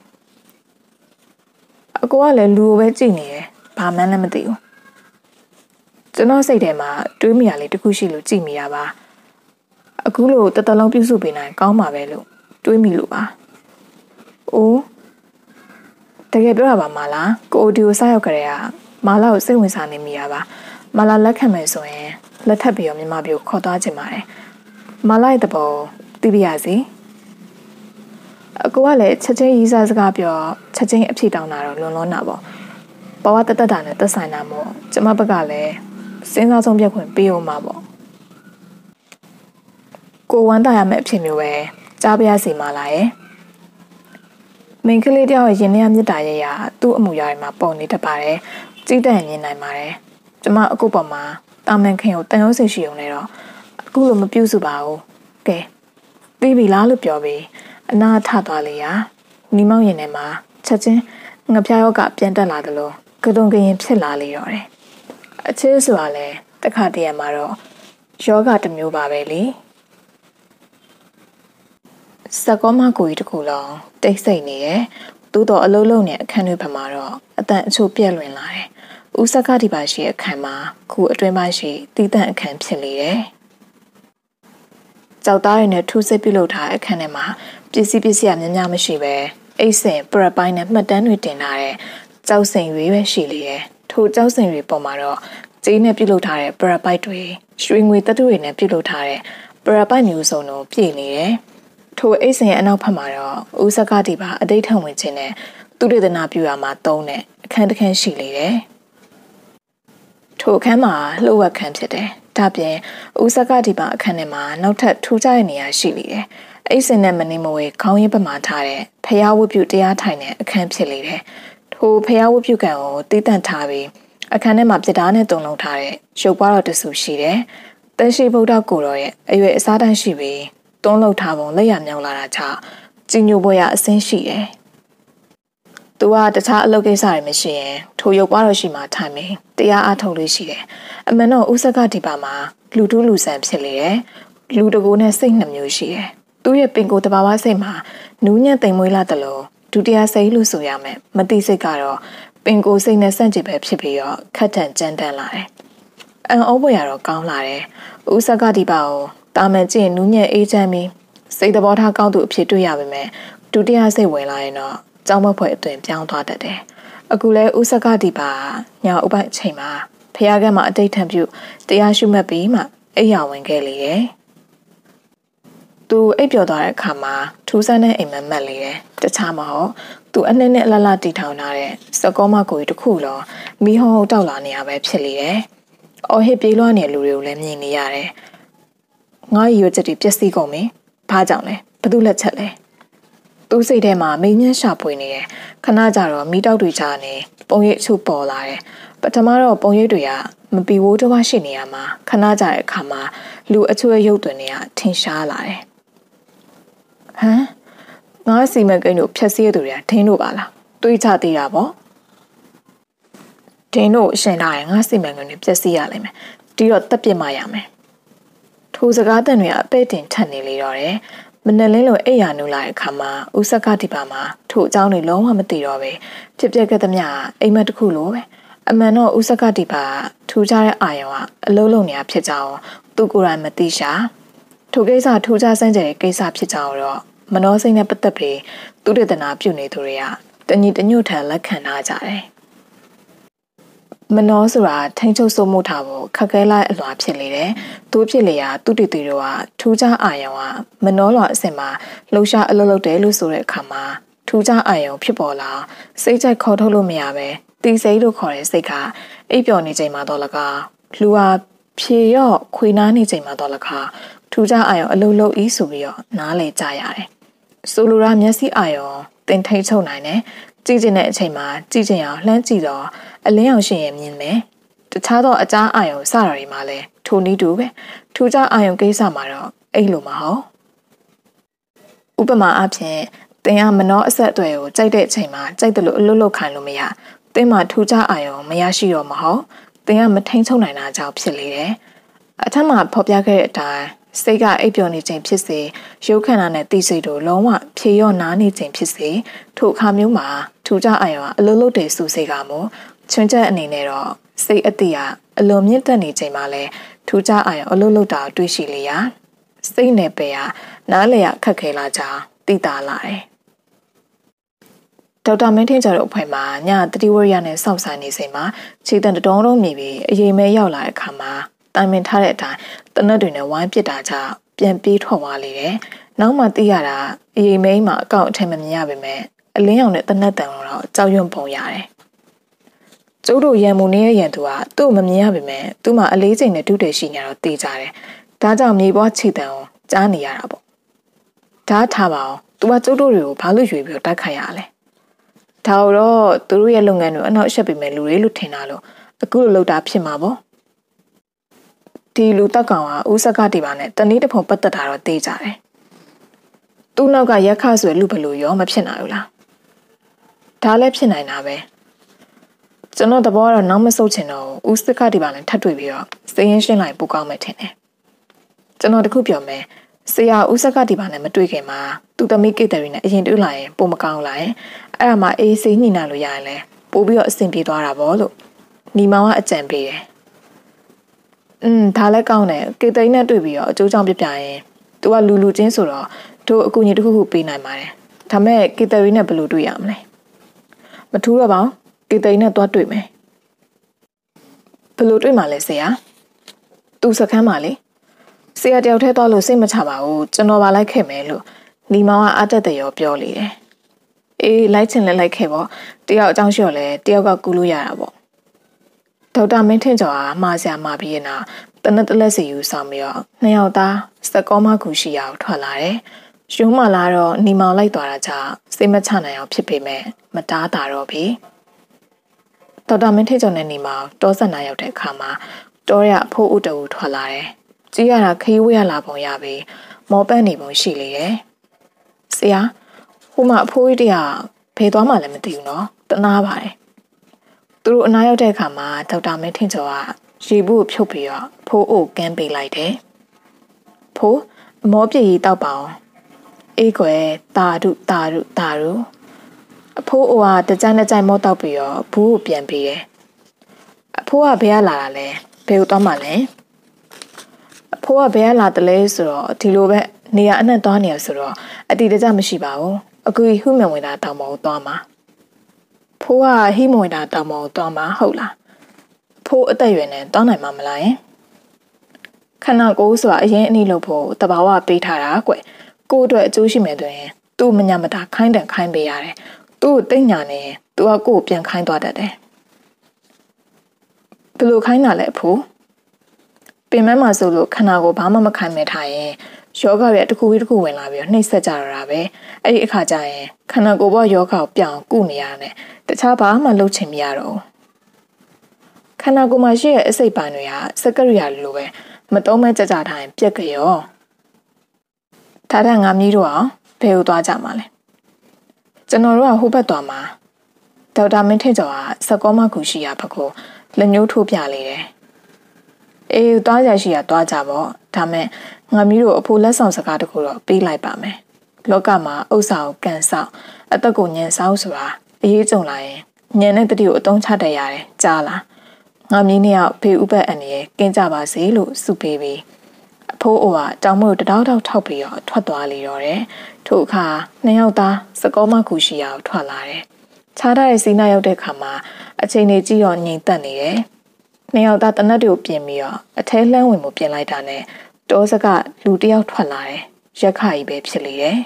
အကိုကလည်းလူကိုပဲကြည့်နေတယ်ဘာမှန်းလည်းမသိဘူးကျွန်တော်စိတ်ထဲမှာတွေးမိရလေးတခုရှိလို့ကြည့်မိရပါအခုလို့တတလုံးပြုစုပေးနိုင်ကောင်းပါပဲလို့တွေးမိလို့ပါအိုးတကယ်ပြောတာပါမလားကိုအိုဒီကိုစရောက်ကြတဲ့ကမာလာကိုစိတ်ဝင်စားနေမိရပါမာလာလက်ခံမယ်ဆိုရင်လက်ထပ်ပြီးတော့မြန်မာပြည်ကိုခေါ်သွားချင်ပါတယ်မာလာရဲ့တဘောသိပြရစီအကိုကလည်းချက်ချင်းရီးစားစကားပြောချက်ချင်းအဖြေတောင်းတာတော့လွန်လွန်းတာပေါ့ဘဝတသက်တာနဲ့သက်ဆိုင်တာမို့ကျမဘက်ကလည်းစဉ်းစားဆုံးပြခွင့်ပေးအောင်ပါပေါ့ကိုဝမ်းတာရမယ့်အဖြစ်မျိုးပဲကြားပြရစီမာလာရဲ့မိန်းကလေးတယောက်ရဲ့ရင်ထဲမြစ်တာရဲ့ရာသူ့အမှုရာတွေမှာပုံနေတတ်ပါတယ်ကြည့်တဲ့မြင်နိုင်ပါတယ်ကျမအခုပေါ်မှာတာမန်ခင်ကိုတန်ရုံးစိတ်ရှိုံနေတော့အခုလိုမပြုစုပါဘူးကဲသိပြီလားလို့ပြောပြီးအနာထသွားလေရာနီမောင်ရင်ထဲမှာချက်ချင်းငပြားရောကပြန်တက်လာတယ်လို့ကတုံကရင်ဖြစ်လာလေရောတယ်အချစ်ဆိုတာလဲတခါတည်းမှာတော့ယောဂတစ်မျိုးပါပဲလေစကောမကိုကြီးတစ်ခုလုံးတိတ်ဆိတ်နေတယ်သို့တော့အလုံးလုံးနဲ့အခန်းတွေဘက်မှာတော့အတန်အချို့ပြက်လွင်လာတယ်ဦးစကဒီပါရှိအခန်းမှာခုအတွင်းမရှိတီးတန့်အခန်းဖြစ်လေတယ်ကြောက်သားတွေနဲ့ထူးစစ်ပြုလုပ်ထားအခန်းထဲမှာပစ္စည်းရများများမရှိပဲအိတ်စင်ပရပိုင်းနဲ့မှတ်တမ်းတွေတင်ထားတဲ့ကြောက်စင်တွေပဲရှိလေတယ်ထိုကြောက်စင်တွေပေါ်မှာတော့ကြေးနဲ့ပြုလုပ်ထားတဲ့ပရပိုက်တွေရွှေငွေတပ်တွေနဲ့ပြုလုပ်ထားတဲ့ပရပိုက်မျိုးစုံတို့ပြည့်နေတယ်ထိုအိတ်စင်ရဲ့အနောက်ဘက်မှာတော့ဦးစကတိပါအတိတ်ထဝင်ခြင်းနဲ့သူဒေသနာပြုရမှာသုံးတဲ့အခန်းတစ်ခန်းရှိလေတယ်ထိုအခန်းမှာလှုပ်ဝက်ခန်းဖြစ်တယ်ဒါပြင်ဦးစကတိပါအခန်းထဲမှာနောက်ထပ်ထူးခြားတဲ့နေရာရှိလေတယ်အိတ်စင်နဲ့မနေမဝေခေါင်းရင်းပမာထားတဲ့ဖျားဝတ်ပြုတရားထိုင်တဲ့အခန်းဖြစ်လေတယ်ထိုဖျားဝတ်ပြုကံကိုတည်တံ့ထားပြီးအခန်းထဲမှာပြစ်သားနဲ့တုံလုံးထားတဲ့ရုပ်ပွားတော်တဆူရှိတယ်တန်ရှိဗုဒ္ဓကိုတော်ရဲ့အရွယ်အစားတန်းရှိပြီးတွန်းလှုပ်ထားပုံလက်ရမြောက်လာတာကြောင့်ကြီးညိုပွဲရအစင်းရှိတယ်။သူကတခြားအလုပ်ကိစ္စတွေမရှိရင်ထိုရုပ်ပွားတော်ရှိမှထိုင်ပြီးတရားအားထုတ်လို့ရှိတယ်။အမှန်တော့ဥစကဒီပါမှာလူတူးလူဆန်ဖြစ်လေတယ်။လူတကူနဲ့စိတ်နှမျိုးရှိတယ်။သူ့ရဲ့ပင်ကိုယ်တဘာဝစိတ်မှာနူးညံ့သိမ်မွေးလာတယ်လို့ဒုတိယစိတ်လို့ဆိုရမယ်။မတိစိတ်ကတော့ပင်ကိုယ်စိတ်နဲ့စန့်ကျင်ပဲဖြစ်ပြီးတော့ခက်ထန်ကြမ်းတမ်းလာတယ်။အံ့ဩဖွယ်ရတော့ကောင်းလာတယ်။ဥစကဒီပါကိုတာမန်ကျင့်နူးညံ့အေးချမ်းပြီးစိတ်သဘောထားကောင်းသူအဖြစ်တွေ့ရပါမယ်ဒုတိယစိတ်ဝင်လာရင်တော့ကြောင်းမဖွဲ့အသွင်ပြောင်းသွားတတ်တယ်အခုလဲဥစကတိပါညဥပိုက်အချိန်မှာဖះကမှာအတိတ်ထံပြုတရားရှုမှတ်ပြီးမှအိယာဝင်ခဲ့လေတယ်သူအိပ်ပျော်သွားတဲ့အခါမှာထူးဆန်းတဲ့အိမ်မက်မက်လေတယ်တခြားမဟုတ်သူအနှစ်နဲ့အလလတီထောင်ထားတဲ့စကောမကိုကြီးတစ်ခုလုံးမီးဟုံးတောက်လာနေရပဲဖြစ်လေတယ်အော်ဟစ်ပြေးလွှားနေတဲ့လူတွေကိုလည်းမြင်နေရတယ်ငါ့ရွေချက်တွေပျက်စီးကုန်ပြီဘာကြောင့်လဲဘသူလက်ချက်လဲသူ့စိတ်ထဲမှာမိညံ့ရှာဖွေနေတယ်ခဏကြာတော့မိတောက်တွေချနေပုံရိပ်အချို့ပေါ်လာတယ်ပထမတော့ပုံရိပ်တွေကမပီဝိုးတော့ရှိနေရမှာခဏကြာတဲ့အခါမှာလူအချို့ရဲ့ရုပ်သွင်းတွေကထင်ရှားလာတယ်ဟမ်ငါစီမံကိန်းတို့ဖြက်စီးရသူတွေကဒင်းတို့ပါလားတွေးချသေးတာပေါ့ဒင်းတို့အရှင်ထားရင်ငါစီမံကိန်းတွေဖြက်စီးရလိမ့်မယ်ဒီတော့တက်ပြစ်မှရမယ်ထိုစကားတန်တွေအပဲ့တင်ထက်နေလေတော့တယ်မနက်လင်းလိုအိပ်ရနူလာတဲ့အခါမှာဥစကတိပါမှာထို့အကြောင်းတွေလုံးဝမသိတော့ပဲဖြစ်ပျက်ခဲ့သမျှအိမ်မက်တစ်ခုလိုပဲအမှန်တော့ဥစကတိပါထူကြတဲ့အာယုံကအလုံးလုံးနေရဖြစ်ကြောင်းသူကိုယ်တိုင်မသိရှာထိုကိစ္စထူကြဆန်းကျင်တဲ့ကိစ္စဖြစ်ကြောင်းတော့မနှောစိမ့်နဲ့ပတ်သက်ပြီးသူတေသနာပြုနေသူတွေကတညီတညွတ်ထန်လက်ခံထားကြတယ်မနှောဆိုတာထိန်ချုပ်ဆိုမှုထားဖို့ခက်ခဲလိုက်အလွာဖြစ်လေတယ်။သူဖြစ်လေရာသူတီတီတို့ကထူးခြားအာယုံကမနှောလွာအစင်မှာလှူရှားအလုပ်လုပ်တယ်လို့ဆိုတဲ့အခါမှာထူးခြားအာယုံဖြစ်ပေါ်လာစိတ်ကြိုက်ခေါ်ထုတ်လို့မရပဲတီစိတ်လို့ခေါ်တဲ့စိတ်ကအိပ်ပျော်နေချိန်မှာတော့လကားလူဟာဖြေရော့ခွေနားနေချိန်မှာတော့လကားထူးခြားအာယုံအလုပ်လုပ်ဤဆိုပြီးတော့နားလည်ကြရတယ်။ဆိုလိုတာမျက်စိအာယုံတင်ထိတ်ချုပ်နိုင်တယ်။ကြည့်ကျင်တဲ့အချိန်မှာကြည့်ကျင်အောင်လှမ်းကြည့်တော့အလင်းအောင်ရှင်ရဲ့မြင်မယ်တခြားသောအကြားအာယုံစတာတွေမှာလည်းထိုနည်းတူပဲထူးခြားအာယုံကိစ္စမှာတော့အဲ့လိုမဟုတ်ဥပမာအဖြစ်တင်ကမနှောအဆက်အသွယ်ကိုကြိုက်တဲ့အချိန်မှာကြိုက်တယ်လို့အလွတ်လွတ်ခံလို့မရတင်မှာထူးခြားအာယုံမရရှိတော့မဟုတ်တင်ကမထိန်ချုံနိုင်တာကြောင့်ဖြစ်လေတယ်အထက်မှာဖော်ပြခဲ့တဲ့အတိုင်းစိတ်ကအိပ်ပျော်နေချိန်ဖြစ်စေရုပ်ခန္ဓာနဲ့သိစိတ်တို့လုံးဝဖြေရော့နားနေချိန်ဖြစ်စေထိုအခါမျိုးမှာထူးခြားအာယုံကအလွတ်လွတ်တည်စုစေကမို့ချွန်းချက်အနေနဲ့တော့စိတ်အတိအလွန်မြင့်တက်နေချိန်မှာလဲထူးခြားအာရုံအလုပ်လုပ်တာတွေ့ရှိလေရာစိတ်နဲ့ပဲနားလေရခက်ခဲလာကြသိတာလာတယ်ဒေါက်တာမင်းထင်းကျော်တို့အဖွဲ့မှာညတတိဝရိယနဲ့စောင့်ဆိုင်နေချိန်မှာခြေတံတုံးလုံးမြည်ပြီးအရေးမဲရောက်လာတဲ့အခါမှာတိုင်ပင်ထားတဲ့အတိုင်းတနက်တွေနဲ့ဝိုင်းပစ်တာကြောင့်ပြန်ပြေးထွက်သွားလေတယ်နောက်မှသိရတာအရေးမဲမှာအကောင့်အထက်မမြင်ရပါပဲအလင်းရောင်နဲ့တနက်တန်တော့ကြောက်ရွံ့ပုံရတယ်ကျုပ်တို့ရံမှုနေရဲ့ရန်သူကသူ့မမြင်ရပါပဲသူ့မှာအလေးချိန်နဲ့ဒုတယ်ရှိနေတော့တေးကြတယ်ဒါကြောင့်မြေပေါ်ခြေတံကိုကြားနေရတာပေါ့ဒါထားပါအောင်သူကကျုပ်တို့တွေကိုဘာလို့ရွေပြီးတိုက်ခိုက်ရလဲဒါတော့သူတို့ရဲ့လုပ်ငန်းတွေအနောက်အရှက်ပေးမဲ့လူတွေလို့ထင်တာလို့အခုလိုလုပ်တာဖြစ်မှာပေါ့ဒီလူတက်ကောင်ကဦးစကတိပါနဲ့တနေ့တစ်ဖုံပတ်သက်တာတော့တေးကြတယ်သူ့နောက်ကရက်ခဆွဲလူဘလို့ရောမဖြစ်နိုင်ဘူးလားဒါလည်းဖြစ်နိုင်တာပဲကျွန်တော်တဘောကတော့နောက်မဆုတ်ချင်တော့ဦးစကတိပါနဲ့ထပ်တွေ့ပြီးတော့စည်ရင်ရှင်းလိုက်ပိုကောင်းမယ်ထင်တယ်ကျွန်တော်တခုပြောမယ်ဆရာဦးဆက်ကဒီပါနဲ့မတွေ့ခင်မှာသူ့သမီးကေတရီနဲ့အရင်တွေ့လာရင်ပုံမကောင်းလာရင်အဲ့ဒါမှအေးစိညှိနှံလို့ရရင်လဲပို့ပြီးတော့အဆင်ပြေသွားတာပေါ့လို့ညီမောင်ကအကြံပေးတယ်ဒါလည်းကောင်းတယ်ကေတရီနဲ့တွေ့ပြီးတော့အကျိုးကြောင့်ပြပြရင်သူကလူချင်းဆိုတော့တို့အကူအညီတစ်ခုခုပေးနိုင်ပါတယ်ဒါမဲ့ကေတရီနဲ့ဘယ်လိုတွေ့ရမလဲမထူးတော့ပါဘူးကေတရီနဲ့သွားတွေ့မယ်ဘယ်လိုတွေ့မှာလဲဆရာသူစခန်းမှာလေဆရာတယောက်ထဲသွားလို့စိတ်မချပါဘူးကျွန်တော်ပါလိုက်ခဲ့မယ်လို့ညီမောင်ကအားတက်တယ်ရောပြောလေတယ်အေးလိုက်ချင်လဲလိုက်ခဲ့ပေါ့တယောက်အကြောင်းလျှော့လဲတယောက်ကကူလို့ရတာပေါ့ဒေါက်တာမင်းထင်ကျော်ကမှားဆရာမှာပြီးရင်တော့တနက်တလက်စီယူဆောင်ပြီးတော့နှစ်ယောက်သားစကောမကူရှိရအောင်ထွက်လာတယ်ရုံးမှလာတော့ညီမောင်လိုက်သွားတာကြောင့်စိတ်မချနိုင်အောင်ဖြစ်ပေမဲ့မတားတာတော့ပြီဒေါက်တာမင်းထင်ကျော်နဲ့ညီမောင်တောဆက်နာရောက်တဲ့အခါမှာတောရအဖိုးဦးတူထွက်လာတယ်ကြည့်ရတာခရီးဝေးရလာပုံရပြီမောပန်းနေပုံရှိလေတယ်ဆရာဟိုမှာအဖိုးကြီးတရားဖေးသွားမှလည်းမသိဘူးနော်တနာပါတယ်သူတို့အနားရောက်တဲ့အခါမှာဒေါက်တာမင်းထင်ကျော်ကရေဘူးကိုဖြုတ်ပြီးတော့ဖိုးအိုကန်းပေးလိုက်တယ်ဖိုးအမောပြေကြီးတောက်ပါအောင်အေးကွယ်တာရုအဖိုးအိုကတကြိုင်မောတောက်ပြီးတော့ဘူးကိုပြန်ပေးတယ်အဖိုးကဘယ်ကလာတာလဲဘယ်ကိုသွားမှလဲအဖိုးကဘယ်ကလာတယ်လဲဆိုတော့ဒီလိုပဲနေရအနှံ့သွားနေရဆိုတော့အတီတကြမရှိပါဘူးအကူဟိမဝင်တာတောင်ပေါ်သွားမှာဖိုးကဟိမဝင်တာတောင်ပေါ်သွားမှာဟုတ်လားဖိုးအသက်ရွယ်နဲ့သွားနိုင်မှာမလားယင်ခဏကိုဆိုတာအရင်အနည်းလို့ဖို့တဘာဝပေးထားတာကွကို့အတွက်အကျိုးရှိမယ်ဆိုရင်သူ့မညာမတာခိုင်းတယ်ခိုင်းပေးရတယ်သူ့ကိုတိတ်ညာနေသူကကို့ကိုပြန်ခိုင်းသွားတတ်တယ်ဘယ်လိုခိုင်းတာလဲဖိုးပင်မမှာဆိုလို့ခဏကိုဘာမှမခိုင်းမဲထားရင်ယောဂရဲ့တစ်ခုပြီးတစ်ခုဝင်လာပြီးနှိမ့်ဆက်ကြရတာပဲအဲ့ဒီအခါကျရင်ခန္ဓာကိုယ်ပေါ်ယောဂကိုပြောင်းကုနေရတယ်တခြားဘာမှလုပ်ချင်မရတော့ခန္ဓာကိုယ်မှာရှိတဲ့အစိတ်ပိုင်းတွေကစကရိယာလိုပဲမတုံးမဲကြကြထားရင်ပြက်ကြောဒါထက်ငါမြည်တော့အောင်ဘယ်ကိုသွားကြမှာလဲကျွန်တော်တို့ကဟိုဘက်သွားမှာဒေါက်တာမင်းထင်ကျော်ကစကောမကူရှိရဘက်ကိုလက်ညှိုးထိုးပြလေတယ်အေးသွားကြရှိရသွားကြပေါ့ဒါမဲ့ငါမီးတို့အဖိုးလက်ဆောင်စကားတခုတော့ပေးလိုက်ပါမယ်လောကမှာဥစ္စာကိုကန်ဆောင်အသက်ကိုညံဆောင်ဆိုတာအရေးကြုံလာရင်ညံတဲ့တတိကိုအသုံးချတတ်ရတယ်ကြားလားငါမီးနှစ်ယောက်ဖေဥပတ်အန်ရဲ့ကင်းကြပါစေလို့ဆုပေးပြီးအဖိုးအိုကတောင်မို့တောက်ထောက်ပြီးတော့ထွက်သွားလေတော့တယ်ထို့အခါနှစ်ယောက်သားစကောမကူရှိရအောင်ထွက်လာတယ်ခြားထားတဲ့စီးနာရောက်တဲ့ခါမှာအချိန်ကြီးကြည့်တော့ငြိမ်သက်နေတယ်နှစ်ယောက်သားတနက်တွေကိုပြင်ပြီးတော့အထဲလှမ်းဝင်မှုပြင်လိုက်တာနဲ့တောစကလူတယောက်ထွက်လာတယ်ရက်ခကြီးပဲဖြစ်လေတယ်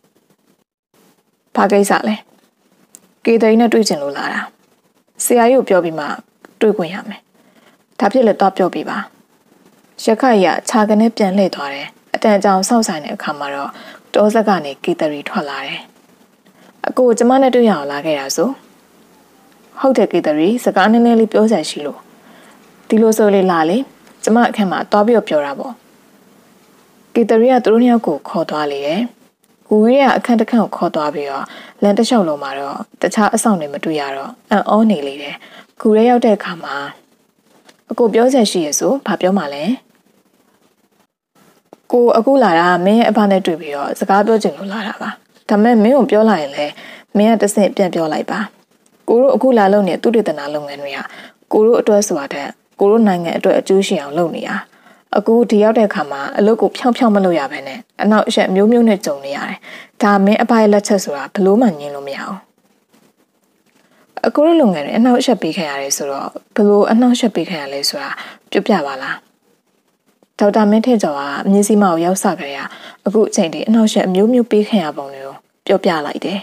ဘာကိစ္စလဲကေတရီနဲ့တွေ့ချင်လို့လာတာဆရာကြီးကိုပြောပြီးမှတွေ့ခွင့်ရမယ်ဒါဖြစ်လဲတော့ပြောပြပါရက်ခကြီးကခြာကနေပြန်လှည့်သွားတယ်အတန်ကြောင်စောက်ဆိုင်တဲ့အခါမှာတော့တောစကနေကေတရီထွက်လာတယ်အကိုကျမနဲ့တွေ့ရအောင်လာခဲ့တာဆိုဟုတ်တယ်ကေတရီစကားနည်းနည်းလေးပြောစရာရှိလို့ဒီလိုဆိုလေလာလေကျမအခန်းမှာသွားပြီးပြောတာပေါ့ကေတရီကသူတို့နှစ်ယောက်ကိုခေါ်သွားလေတယ်ကိုကြီးကအခန်းတစ်ခန်းကိုခေါ်သွားပြီးတော့လမ်းတစ်လျှောက်လုံးမှာတော့တခြားအဆောင်တွေမတွေ့ရတော့အံ့ဩနေလေတယ်ကိုရဲရောက်တဲ့အခါမှာအကိုပြောချက်ရှိရဆိုဘာပြောမှလဲကိုအခုလာတာမင်းရဲ့အဖနဲ့တွေ့ပြီးတော့စကားပြောချင်လို့လာတာပါဒါမဲ့မင်းကိုပြောလိုက်ရင်လေမင်းကတစ်ဆင့်ပြန်ပြောလိုက်ပါကိုတို့အခုလာလုပ်နေတဲ့သူတေသနာလုပ်ငန်းတွေကကိုတို့အတွက်ဆိုတာတဲ့ကိုတို့နိုင်ငံအတွက်အကျိုးရှိအောင်လုပ်နေတာအခုဒီရောက်တဲ့အခါမှာအလုပ်ကိုဖြောင်းမလုပ်ရဘဲနဲ့အနောက်အရှက်မျိုးနဲ့ကြုံနေရတယ်ဒါမင်းအဖိုင်လက်ချက်ဆိုတာဘလို့မှညင်လို့မရအောင်အခုတို့လုပ်ငန်းတွေအနောက်အရှက်ပေးခံရတယ်ဆိုတော့ဘလို့အနောက်အရှက်ပေးခံရလဲဆိုတာပြပါလားဒေါက်တာမင်းထင်ကျော်ကမြင်းစည်းမကိုရောက်စကြရအခုအချိန်ထိအနောက်ရှက်အမျိုးပေးခံရပုံတွေကိုပြောပြလိုက်တယ်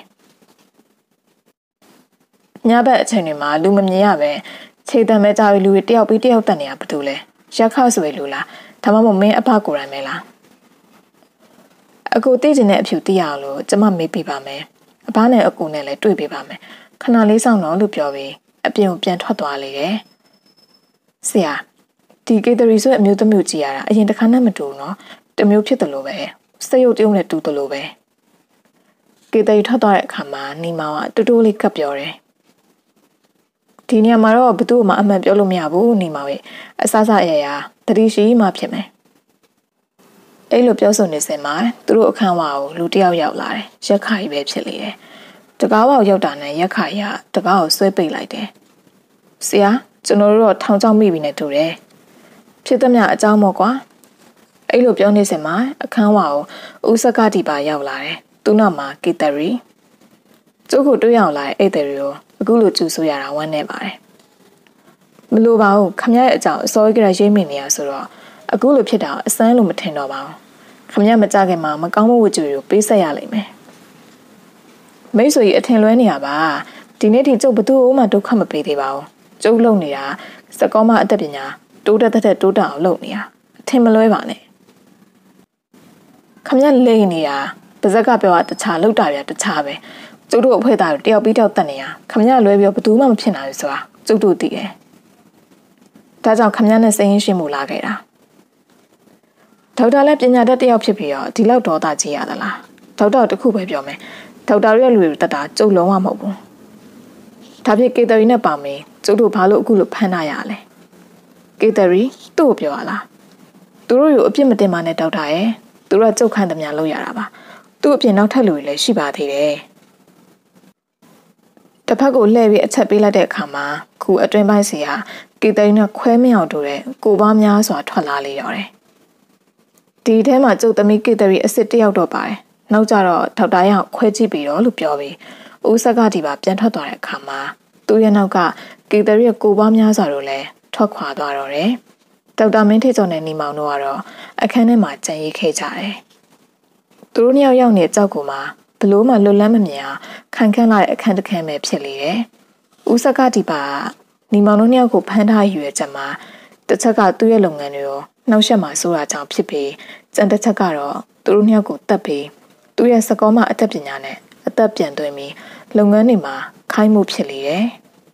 ညဘက်အချိန်တွေမှာလူမမြင်ရပဲခြေတံမဲ့ကြပြီးလူတွေတယောက်ပြီးတယောက်တက်နေရဘာလို့လဲရက်ခဆိုရလူလားဒါမှမဟုတ်မင်းအဖကိုယ်တိုင်ပဲလားအကိုသိကျင်တဲ့အဖြူသိရအောင်လို့ကျမမေးပြပါမယ်အဖနဲ့အကိုနဲ့လည်းတွေ့ပြပါမယ်ခဏလေးဆောင်တော့လို့ပြောပြီးအပြင်ကိုပြန်ထွက်သွားလေတယ်ဆရာဒီကေတရီဆိုအမျိုးသမီးကြည့်ရတာအရင်တစ်ခါနဲ့မတူဘူးနော်တမျိုးဖြစ်တယ်လို့ပဲစိတ်ရုပ်တရုပ်နဲ့တူတယ်လို့ပဲကေတရီထွက်သွားတဲ့အခါမှာနီမောင်ကတူလေးကပ်ပြောတယ်ဒီနေရာမှာတော့ဘသူ့မှအမှန်ပြောလို့မရဘူးနေမှာပဲအစအရာတတိရှိမှဖြစ်မယ်အဲ့လိုပြောဆိုနေစင်မှာသူတို့အခန်းဝါကိုလူတစ်ယောက်ရောက်လာတယ်ရက်ခါကြီးပဲဖြစ်လေတယ်တကားဝါကိုရောက်တာနဲ့ရက်ခါကြီးကတကားကိုဆွဲပိတ်လိုက်တယ်ဆရာကျွန်တော်တို့တော့ထောင်ချောက်မိပြီနဲ့တူတယ်ဖြစ်သမျှအကြောင်းမို့ကွာအဲ့လိုပြောနေစင်မှာအခန်းဝါကိုဦးစကတိပါရောက်လာတယ်သူ့နောက်မှာကီတရီကျုပ်ကိုတွေ့ရောက်လာတဲ့အဲ့တဲ့ရီကိုအခုလိုကျူဆိုရတာဝမ်းနေပါတယ်မလိုပါဘူးခမရရဲ့အကြောင်းအစောကြီးကရေးမိနေရဆိုတော့အခုလိုဖြစ်တာအစမ်းလို့မထင်တော့ပါဘူးခမရမကြခင်မှာမကောင်းမှုဝတ္ထုတွေကိုပေးဆက်ရလိမ့်မယ်မိတ်ဆွေအထင်လွဲနေရပါဒီနေ့ထိကျုပ်ဘသူ့မှဒုက္ခမပေးသေးပါဘူးကျုပ်လုံနေတာစကောမအသက်ပညာတိုးတက်တဲ့တိုးတက်အောင်လုပ်နေတာအထင်မလွဲပါနဲ့ခမရလိမ့်နေတာပါဇက်ကပြောတာတခြားလောက်တာပြတခြားပဲကျုပ်တို့အဖွဲ့သားတို့တယောက်ပြီးတယောက်တက်နေရခမရလွဲပြီးဘသူမှမဖြစ်နိုင်ဘူးဆိုတာကျုပ်တို့သိတယ်ဒါကြောင့်ခမရနဲ့စိတ်ရင်းရှင်းမှုလာခဲ့တာဒေါက်တာလည်းပညာတတ်တယောက်ဖြစ်ပြီးတော့ဒီလောက်ဒေါသကြီးရသလားဒေါက်တာတခုပဲပြောမယ်ဒေါက်တာရဲ့လူတွေတက်တာကျုပ်လုံးဝမဟုတ်ဘူးဒါဖြစ်ကေတရီနဲ့ပါမေးကျုပ်တို့ဘာလို့အခုလိုဖမ်းထားရလဲကေတရီသူ့ကိုပြောရလားသူတို့อยู่အပြစ်မတင်ပါနဲ့ဒေါက်တာရဲ့သူတို့ကကျုပ်ခန့်သမျှလုပ်ရတာပါသူ့အပြင်နောက်ထပ်လူတွေလည်းရှိပါသေးတယ်တစ်ဖက်ကိုလှည့်ပြီးအချက်ပေးလိုက်တဲ့အခါမှာခုအတွင်းပိုင်းစီဟာကေတရီနဲ့ခွဲမအောင်တူတဲ့ကိုပါများစွာထွက်လာလေရောတယ်ဒီထဲမှာကျုပ်သမီးကေတရီအစ်စ်တယောက်တော့ပါတယ်နောက်ကြတော့ဒေါက်တာရောက်ခွဲကြည့်ပြီးတော့လို့ပြောပြီးဦးဆက်ကဒီပါပြန်ထွက်သွားတဲ့အခါမှာသူ့ရဲ့နောက်ကကေတရီရဲ့ကိုပါများစွာတို့လည်းထွက်ခွာသွားတော့တယ်ဒေါက်တာမင်းထေကျော်နဲ့နီမောင်တို့ကတော့အခန်းထဲမှာကြံရိပ်ခဲ့ကြတယ်သူတို့နှစ်ယောက်ရောက်နေကြောက်ကူမှာဘလို့မှလွတ်လန်းမမြင်အောင်ခံခန့်လာတဲ့အခန်းတစ်ခန်းပဲဖြစ်လေတယ်ဦးဆက်ကဒီပါနီမောင်တို့နှစ်ယောက်ကိုဖမ်းထားရွယ်ချက်မှာတစ်ချက်ကသူ့ရဲ့လုပ်ငန်းတွေကိုနှောက်ယှက်မှာဆိုတာကြောင့်ဖြစ်ပြီးကြံတစ်ချက်ကတော့သူတို့နှစ်ယောက်ကိုတတ်ပြီးသူ့ရဲ့စကောမအသက်ပညာနဲ့အသက်ပြန်သွင်းပြီးလုပ်ငန်းတွေမှာခိုင်းမှုဖြစ်လေတယ်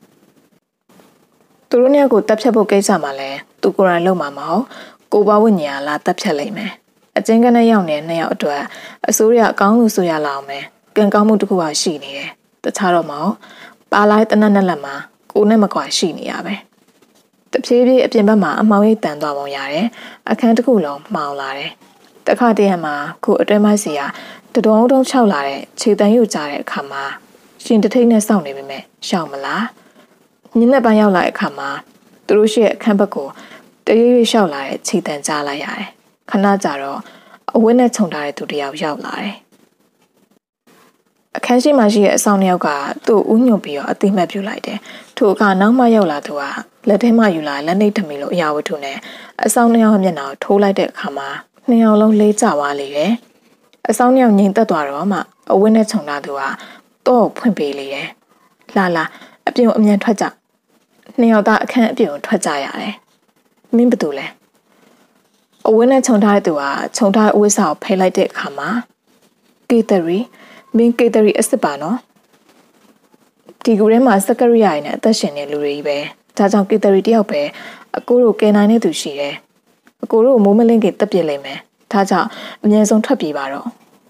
သူတို့နှစ်ယောက်ကိုတက်ဖြတ်ဖို့ကိစ္စမှာလဲသူကိုယ်တိုင်လုပ်မှာမဟုတ်ကိုပါဝိညာဉ်လာတက်ဖြတ်လိုက်မယ်အချင်းကနေရောက်နေတဲ့နှစ်ယောက်အတွက်အစိုးရအကောင်းလို့ဆိုရလောက်အောင်မယ်ကံကောင်းမှုတစ်ခုပါရှိနေတယ်တခြားတော့မဟုတ်ပါလိုက်တနက်နဲ့လက်မှာကိုနဲ့မကွာရှိနေရပဲတဖြည်းဖြည်းအပြင်ဘက်မှာအမှောင်ရိပ်တန်သွားပုံရတယ်အခန်းတစ်ခုလုံးမှောင်လာတယ်တခါတည်းမှာခုအတွင်းပိုင်းစီကတုံးခြောက်လာတဲ့ခြေတန်းရုပ်ကြတဲ့အခါမှာရှင်တထိတ်နဲ့စောင့်နေပေမဲ့ရှောင်မလားညနေပိုင်းရောက်လာတဲ့အခါမှာသူတို့ရှိတဲ့အခန်းဘက်ကိုတရွေ့ရွေ့လျှောက်လာတဲ့ခြေတန်းကြားလိုက်ရတယ်ခဏကြာတော့အဝတ်နဲ့ခြုံထားတဲ့သူတယောက်ရောက်လာတယ်အခန်းရှိမှရှိတဲ့အဆောင်တစ်ယောက်ကသူ့ဦးညွတ်ပြီးတော့အသိမှတ်ပြုလိုက်တယ်ထိုအခါနောက်မှရောက်လာသူကလက်ထဲမှာယူလာလက်နှိပ်ထမီလို့အရာဝတ္ထုနဲ့အဆောင်တစ်ယောက်မျက်နှာကိုထိုးလိုက်တဲ့အခါမှာနှစ်ယောက်လုံးလေးကျသွားလေတယ်အဆောင်တစ်ယောက်ငြိမ်သက်သွားတော့မှအဝတ်နဲ့ခြုံထားသူကတော့ဖွင့်ပေးလေတယ်လာအပြင်ကိုအမြန်ထွက်ကြနှစ်ယောက်သားအခန်းအပြင်ကိုထွက်ကြရတယ်မင်းဘာတူလဲအဝတ်နဲ့ခြုံထားတဲ့သူကခြုံထားတဲ့အဝတ်စာကိုဖယ်လိုက်တဲ့အခါမှာကေတရီမင်းကေတရီအစ်စ်ပါနော်ဒီကူထဲမှာစက်ကရိယာရည်နဲ့အသက်ရှင်နေလူတွေကြီးပဲဒါကြောင့်ကေတရီတယောက်ပဲအကိုတို့ကယ်နိုင်တဲ့သူရှိတယ်အကိုတို့မိုးမလင်းခင်တက်ပြစ်လိုက်မယ်ဒါကြောင့်အမြဲဆုံးထွက်ပြေးပါတော့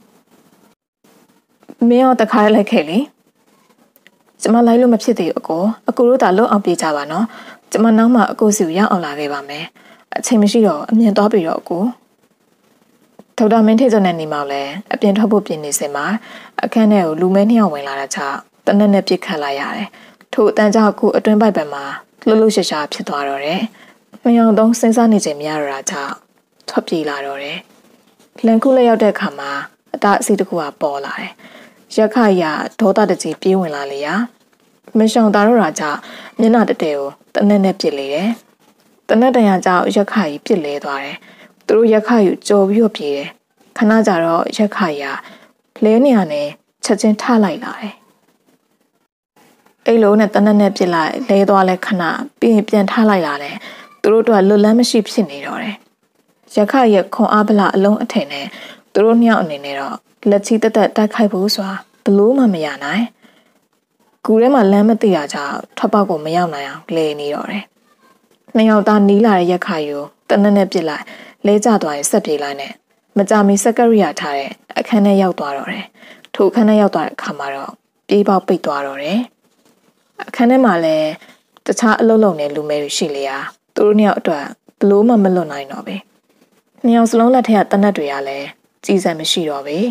မင်းရောတခါလိုက်ခဲ့လေကျမလိုက်လို့မဖြစ်သေးဘူးအကိုတို့သာလွတ်အောင်ပြေးကြပါနော်ကျမနောက်မှအကိုစီကိုရောက်အောင်လာခဲ့ပါမယ်အချိန်မရှိတော့အမြင်သွားပြီးတော့အကိုဒေါက်တာမင်းထေကျော်နဲ့နေမောင်လည်းအပြင်ထွက်ဖို့ပြင်နေစင်မှာအခန်းထဲကိုလူမဲနှစ်ယောက်ဝင်လာတဲ့ကြောင့်တနက်နဲ့ပြစ်ခတ်လိုက်ရတယ်ထို့အတန်းကြောင့်အခုအတွင်းပိုက်ပံမှာလှုပ်လှုပ်ရှားရှားဖြစ်သွားတော့တယ်နှစ်ယောက်သုံးစဉ်းစားနေချိန်မရတော့တာကြောင့်ထွက်ပြေးလာတော့တယ်လန်ခုလက်ရောက်တဲ့အခါမှာအသားအစီတစ်ခုကပေါ်လာတယ်ရက်ခရဒေါသတကြီးပြေးဝင်လာလေရာမရှောင်တာတော့တာကြောင့်မျက်နှာတတဲကိုတနက်နဲ့ပြစ်လေတယ်တနက်တရကြောင့်ရက်ခကြီးပြစ်လဲသွားတယ်သူတို့ရက်ခကြီးကြော်ပြီးတော့ပြေးတယ်ခဏကြာတော့ရက်ခကြီးလဲနေရနဲ့ချက်ချင်းထလိုက်လာတယ်အိတ်လုံးနဲ့တနက်နဲ့ပြစ်လိုက်လဲသွားလဲခဏပြီးရင်ပြန်ထလိုက်လာတယ်သူတို့တို့ကလွတ်လန်းမရှိဖြစ်နေတော့တယ်ရက်ခရဲ့ခွန်အားဗလာအလုံးအထည်နဲ့သူတို့နှစ်ယောက်အနေနဲ့တော့လက်ချီတက်တိုက်ခိုက်ဖို့ဆိုတာဘလို့မှမရနိုင်ကူထဲမှာလမ်းမသိတာကြောင့်ထွက်ပေါက်ကိုမရောက်နိုင်အောင်လဲနေတော့တယ်နှစ်ယောက်သားနီးလာတဲ့ရက်ခါယူတနက်နဲ့ပြစ်လိုက်လဲကျသွားရင်ဆက်ပြေးလိုက်နဲ့မကြမီစက်ကရိယာထားတဲ့အခန်းထဲရောက်သွားတော့တယ်ထိုအခန်းထဲရောက်သွားတဲ့အခါမှာတော့ပြေးပေါက်ပိတ်သွားတော့တယ်အခန်းထဲမှာလည်းတခြားအလုပ်လုပ်နေလူမဲတွေရှိလေရာသူတို့နှစ်ယောက်အတွက်ဘလို့မှမလွတ်နိုင်တော့ပဲနှစ်ယောက်စလုံးလက်ထက်ကတနတ်တွေကလည်းကြီးစံမရှိတော့ပဲ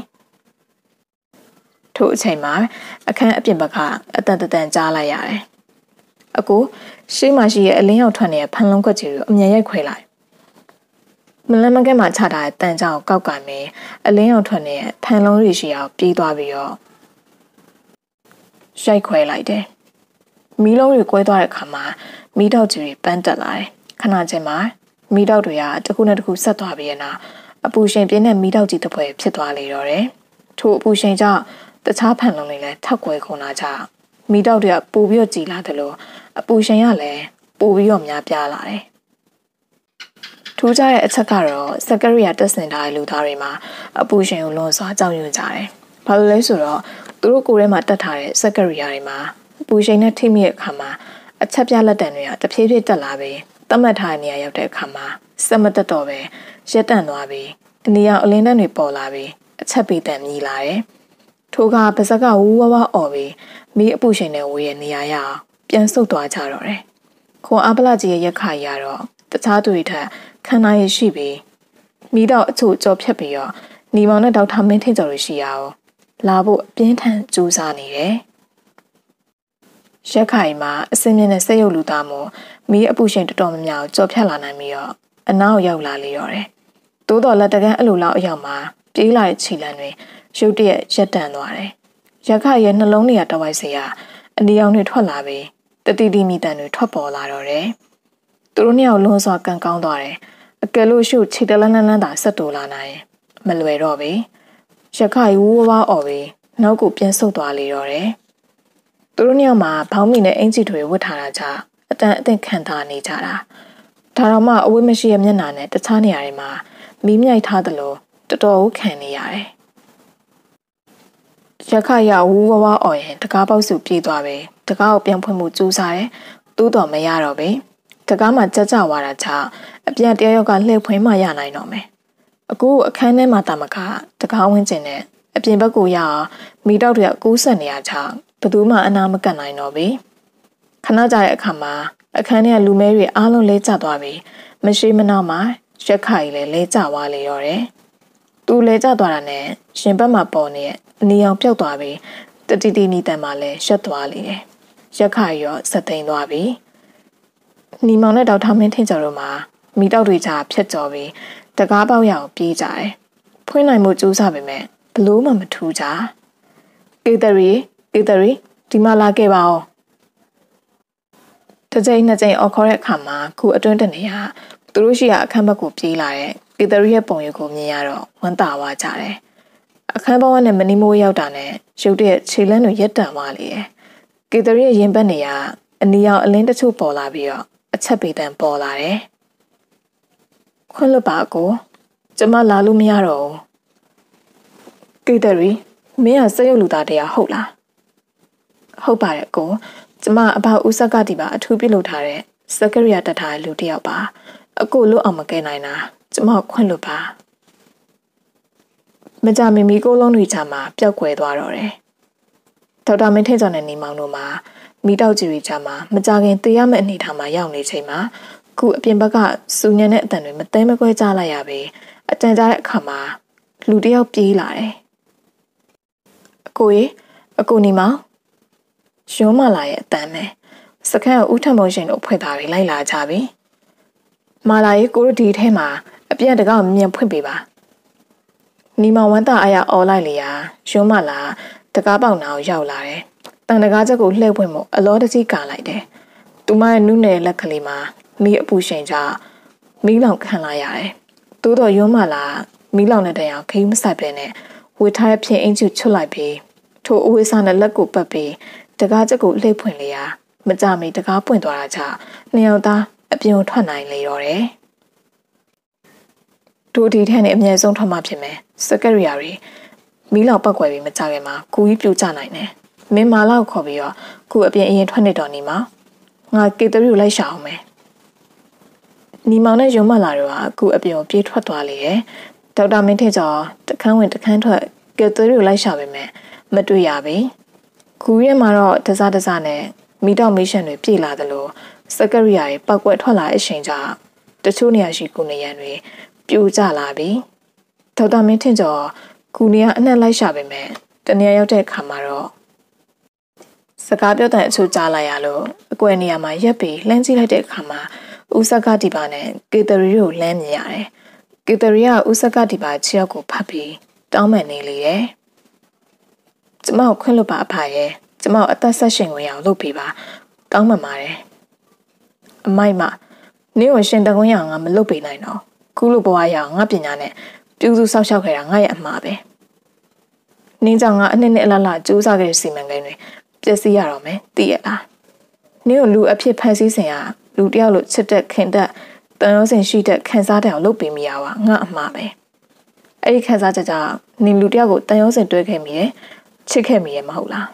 ထို့အချိန်မှာအခန်းအပြင်ဘက်ကအတန်တန်ကြားလိုက်ရတယ်အကိုရှေ့မှာရှိရဲ့အလင်းရောက်ထွက်နေတဲ့ဖန်လုံးကွက်ကြီးကိုအမြန်ရိုက်ခွဲလိုက်မလန်းမကဲမှာချထားတဲ့တန်ကြောင်ကောက်ကင်မယ်အလင်းရောက်ထွက်နေတဲ့ဖန်လုံးတွေရှိအောင်ပြေးသွားပြီးတော့ရိုက်ခွဲလိုက်တယ်မီးလုံးတွေကွဲသွားတဲ့အခါမှာမီးတောက်ကြီးတွေပန်းတက်လာတယ်ခဏချင်းမှာမီးတောက်တွေကတစ်ခုနဲ့တစ်ခုဆက်သွားပြီးတဲ့နောက်အပူရှိန်ပြင်းတဲ့မီးတောက်ကြီးတစ်ဖွဲဖြစ်သွားလေတော့တယ်ထို့အပူရှိန်ကြောင့်တခြားဖန်လုံးတွေလည်းထပ်ကွဲကုန်လာကြမီးတောက်တွေကပိုပြီးတော့ကြီးလာတယ်လို့အပူရှိန်ကလည်းပိုပြီးတော့များပြားလာတယ်ထူးခြားတဲ့အချက်ကတော့စက်ကရိယာတက်ဆင်ထားတဲ့လူသားတွေမှာအပူရှိန်ကိုလွန်စွာကြောက်ရွံ့ကြတယ်ဘာလို့လဲဆိုတော့သူတို့ကိုယ်ထဲမှာတက်ထားတဲ့စက်ကရိယာတွေမှာအပူရှိန်နဲ့ထိမိတဲ့အခါမှာအချက်ပြလက်တံတွေကတဖြည်းဖြည်းတက်လာပြီးသတ်မှတ်ထားတဲ့နေရာရောက်တဲ့အခါမှာစက်မတက်တော့ပဲရက်တန့်သွားပြီးအနီရောင်အလင်းတန်းတွေပေါ်လာပြီးအချက်ပေတံမြည်လာတယ်ထိုကပါဇက်ကဝူဝဝအော်ပြီးမီးအပူရှိန်နဲ့ဝေးရဲ့နေရာရအောင်ပြန်ဆုတ်သွားကြတော့တယ်ခွန်အပလကြီးရဲ့ရက်ခါရတော့တခြားသူတွေထက်ခန္ဓာရည်ရှိပြီးမိတော့အချို့ကြော်ဖြတ်ပြီးတော့ညီမောင်နဲ့ဒေါက်တာမင်းထင်းကျော်တွေရှိရအောင်လာဖို့အပြင်းထန်ကြိုးစားနေတယ်ရက်ခိုင်မှာအစင်းမြင့်တဲ့စက်ရုပ်လူသားမို့မီးအပူရှိန်တော်တော်များများကြော်ဖြတ်လာနိုင်ပြီးတော့အနောက်ရောက်လာလေတော့တယ်သို့တော်လက်တကန်းအလိုလောက်အရောက်မှာပြေးလာတဲ့ခြေလမ်းတွေရုတ်တရက်ရက်တန့်သွားတယ်ရက်ခိုင်ရဲ့နှလုံးတွေကတဝိုက်စီကအနီရောင်တွေထွက်လာပြီးတတိတိမိတန်တွေထွက်ပေါ်လာတော့တယ်သူတို့နှစ်ယောက်လွန်စွာကန်ကောင်းသွားတယ်အကယ်လို့ရှုခြေတလန်းလန်းသာဆက်တူလာနိုင်မလွယ်တော့ပဲရခိုင်ဝူဝဝအော်ပြီးနောက်ကိုပြန်ဆုတ်သွားလေတော့တယ်သူတို့နှစ်ယောက်မှာဘောင်းမီနဲ့အင်ဂျီတွေဝတ်ထားတာကြောင့်အတန်အသင့်ခံထားနေကြတာဒါတော့မှအဝိမရှိရဲ့မျက်နှာနဲ့တခြားနေရာတွေမှာမီးမြိုက်ထားသလိုတော်တော်ခံနေရတယ်ရခိုင်ရဝူဝဝအော်ရင်တကားပေါက်စုပြေးသွားပဲတကားကိုပြန်ဖွင့်မှုကြိုးစားတယ်သို့တော်မရတော့ပဲတကားမှကြက်ကြွားတာကြောင့်အပြန်တယောက်ကလှည့်ဖွင့်မှရနိုင်တော့မယ်အခုအခန်းထဲမှာတာမကတကားဝင်းကျင်နဲ့အပြင်ဘက်ကိုရအောင်မိတောက်တွေကကူးဆက်နေရချောင်းဘယ်သူမှအနာမကတ်နိုင်တော့ဘူးခဏကြာတဲ့အခါမှာအခန်းထဲကလူမဲတွေအားလုံးလဲကျသွားပြီးမရှိမနောက်မှာရက်ခိုင်လည်းလဲကျသွားလေတော့တယ်သူလဲကျသွားတာနဲ့ရှင်ဘက်မှာပေါ်နေတဲ့အနီရောင်ပြုတ်သွားပြီးတတိတိနီတန်မှာလည်းရှက်သွားလေတယ်ရက်ခိုင်ရောဆက်သိမ်းသွားပြီးညီမောင်နဲ့ဒေါက်တာမင်းထင်းကျော်တို့မှာမိတောက်တွေကြားဖြတ်ကျော်ပြီးတကားပေါက်ရအောင်ပြေးကြတယ်ဖွင့်နိုင်မှုကြိုးစားပေမဲ့ဘလို့မှမထူးကြကေတရီဒီမှာလာခဲ့ပါဦးတစ်ချိန်နှစ်ချိန်အော်ခေါ်တဲ့အခါမှာခုအတွင်းတနေရသူတို့ရှိရာအခန်းဘက်ကိုပြေးလာတဲ့ကေတရီရဲ့ပုံရိပ်ကိုမြင်ရတော့ဝမ်းသာသွားကြတယ်အခန်းဘဝနဲ့မနီမိုးရောက်တာနဲ့ရုပ်တရက်ခြေလန်းတွေရက်တန်သွားလေတယ်ကေတရီရဲ့ရင်ဘက်နေရအနီရောင်အလင်းတချို့ပေါ်လာပြီးတော့အချက်ပေတံပေါ်လာတယ်ခွင့်လွတ်ပါကိုကျမလာလို့မရတော့ဘူးကေတရီမင်းကစက်ရုပ်လူသားတရားဟုတ်လားဟုတ်ပါတယ်ကိုကျမအဘဦးဆက်ကတီပါအထူးပြုလုပ်ထားတဲ့စက်ကရိယာတထားတဲ့လူတစ်ယောက်ပါအကိုလွတ်အောင်မကဲနိုင်တာကျမခွင့်လွတ်ပါမကြမီမီကိုလုံးတွေချမှာပျောက်ကွယ်သွားတော့တယ်ဒေါက်တာမင်းထင်းကျော်နဲ့နေမောင်တို့မှာမိတောက်ကြီးတွေချမှာမကြခင်တေးရမယ့်အနေထားမှာရောက်နေချိန်မှာခုအပြင်ဘက်ကစူညံတဲ့အတန်တွေမသိမကွဲကြလိုက်ရပြီအတန်ကြားတဲ့အခါမှာလူတစ်ယောက်ပြေးလာတယ်အကိုနေမောင်ရုံးမလာရဲ့အတန်ပဲစခန်းကဦးထမုံရှင်တို့ဖွဲ့သားတွေလိုက်လာကြပြီမာလာကြီးကိုတို့ဒီထဲမှာအပြက်တကောက်မြင်ဖွင့်ပေးပါနီမောင်ဝမ်းသာအားရအော်လိုက်လေရာရုံးမလာတကားပေါက်နာကိုရောက်လာတယ်တန်တကားချက်ကိုလှည့်ဖွင့်မှုအလောတကြီးကာလိုက်တယ်သူမရဲ့နုနယ်လက်ကလေးမှာမီးအပူရှိန်ကြမီးလောင်ခံလာရတယ်သို့တော့ရုံးမလာမီးလောင်တဲ့တန်အောင်ခိမ့်မဆိုင်ပဲနဲ့ဝေထားတဲ့ဖြစ်အင်ကျချွတ်လိုက်ပြီးထိုအဝေးစားနဲ့လက်ကိုပတ်ပြီးတကားချက်ကိုလှည့်ဖွင့်လေရာမကြမီတကားပွင့်သွားတာကြောင့်နှစ်ယောက်သားအပြင်ထွက်နိုင်လေတော့တယ်တို့ဒီထက်နဲ့အမြဲဆုံးထွက်မှဖြစ်မယ်စက်ကရိယာတွေမီးလောင်ပတ်ကွယ်ပြီးမကြခင်မှာကူကြီးပြူကြနိုင်တယ်မင်းမာလောက်ခေါ်ပြီးတော့ခုအပြင်အရင်ထွက်နေတော့နေမှာငါကေတရီကိုလိုက်ရှာအောင်မယ်နီမောင်နဲ့ရုံမလာတော့အခုအပြင်ကိုပြေးထွက်သွားလေတယ်ဒေါက်တာမင်းထင်းကျော်တခန်းဝင်တခန်းထွက်ကေတရီကိုလိုက်ရှာပေမဲ့မတွေ့ရပြီခုရဲမှာတော့တစားနဲ့မိတော့မေးရှန်တွေပြေးလာသလိုစက်ကရိယာတွေပောက်ကွက်ထွက်လာတဲ့အချိန်ကျတချို့နေရာရှိကိုနေရန်တွေပြိုကျလာပြီဒေါက်တာမင်းထင်ကျော်ကူနီကအနှက်လိုက်ရှာပေမဲ့တနေရာရောက်တဲ့အခါမှာတော့စကားပြောတဲ့အချို့ကြားလိုက်ရလို့အကွယ်နေရာမှာရက်ပြီးလှမ်းကြည့်လိုက်တဲ့အခါမှာဦးဆက်ကဒီပါနဲ့ကေတရီကိုလမ်းမြင်ရတယ်ကေတရီကဦးဆက်ကဒီပါခြေရောက်ကိုဖတ်ပြီးတောင်းပန်နေလေတယ်ကျမကိုခွင့်လွှတ်ပါအဖရဲ့ကျမကိုအသက်ဆက်ရှင်ဝင်အောင်လုပ်ပေးပါတောင်းပန်ပါတယ်အမိုက်မနင်းကိုရှင်တကွန်းရအောင်ငါမလုပ်ပေးနိုင်တော့ခုလိုဘဝရအောင်ငါပညာနဲ့ပြုစုဆောက်ရှောက်ခဲ့တာငါရဲ့အမှားပဲနင်းကြောင့်ငါအနှစ်နဲ့အလလကြိုးစားခဲ့တဲ့စီမံကိန်းတွေပျက်စီးရတော့မယ်သိရလားနင်းကိုလူအဖြစ်ဖန်ဆင်းစဉ်ကလူတယောက်လိုချစ်တဲ့ခင်တဲ့တန်ရုံးစင်ရှိတဲ့ခံစားတဲ့အောင်လုပ်ပေးမိရပါငါအမှားပဲအဲ့ဒီခံစားချက်ကြောင့်နင်းလူတယောက်ကိုတန်ရုံးစင်တွဲခဲ့မိတယ်ချစ်ခဲ့မိရမဟုတ်လား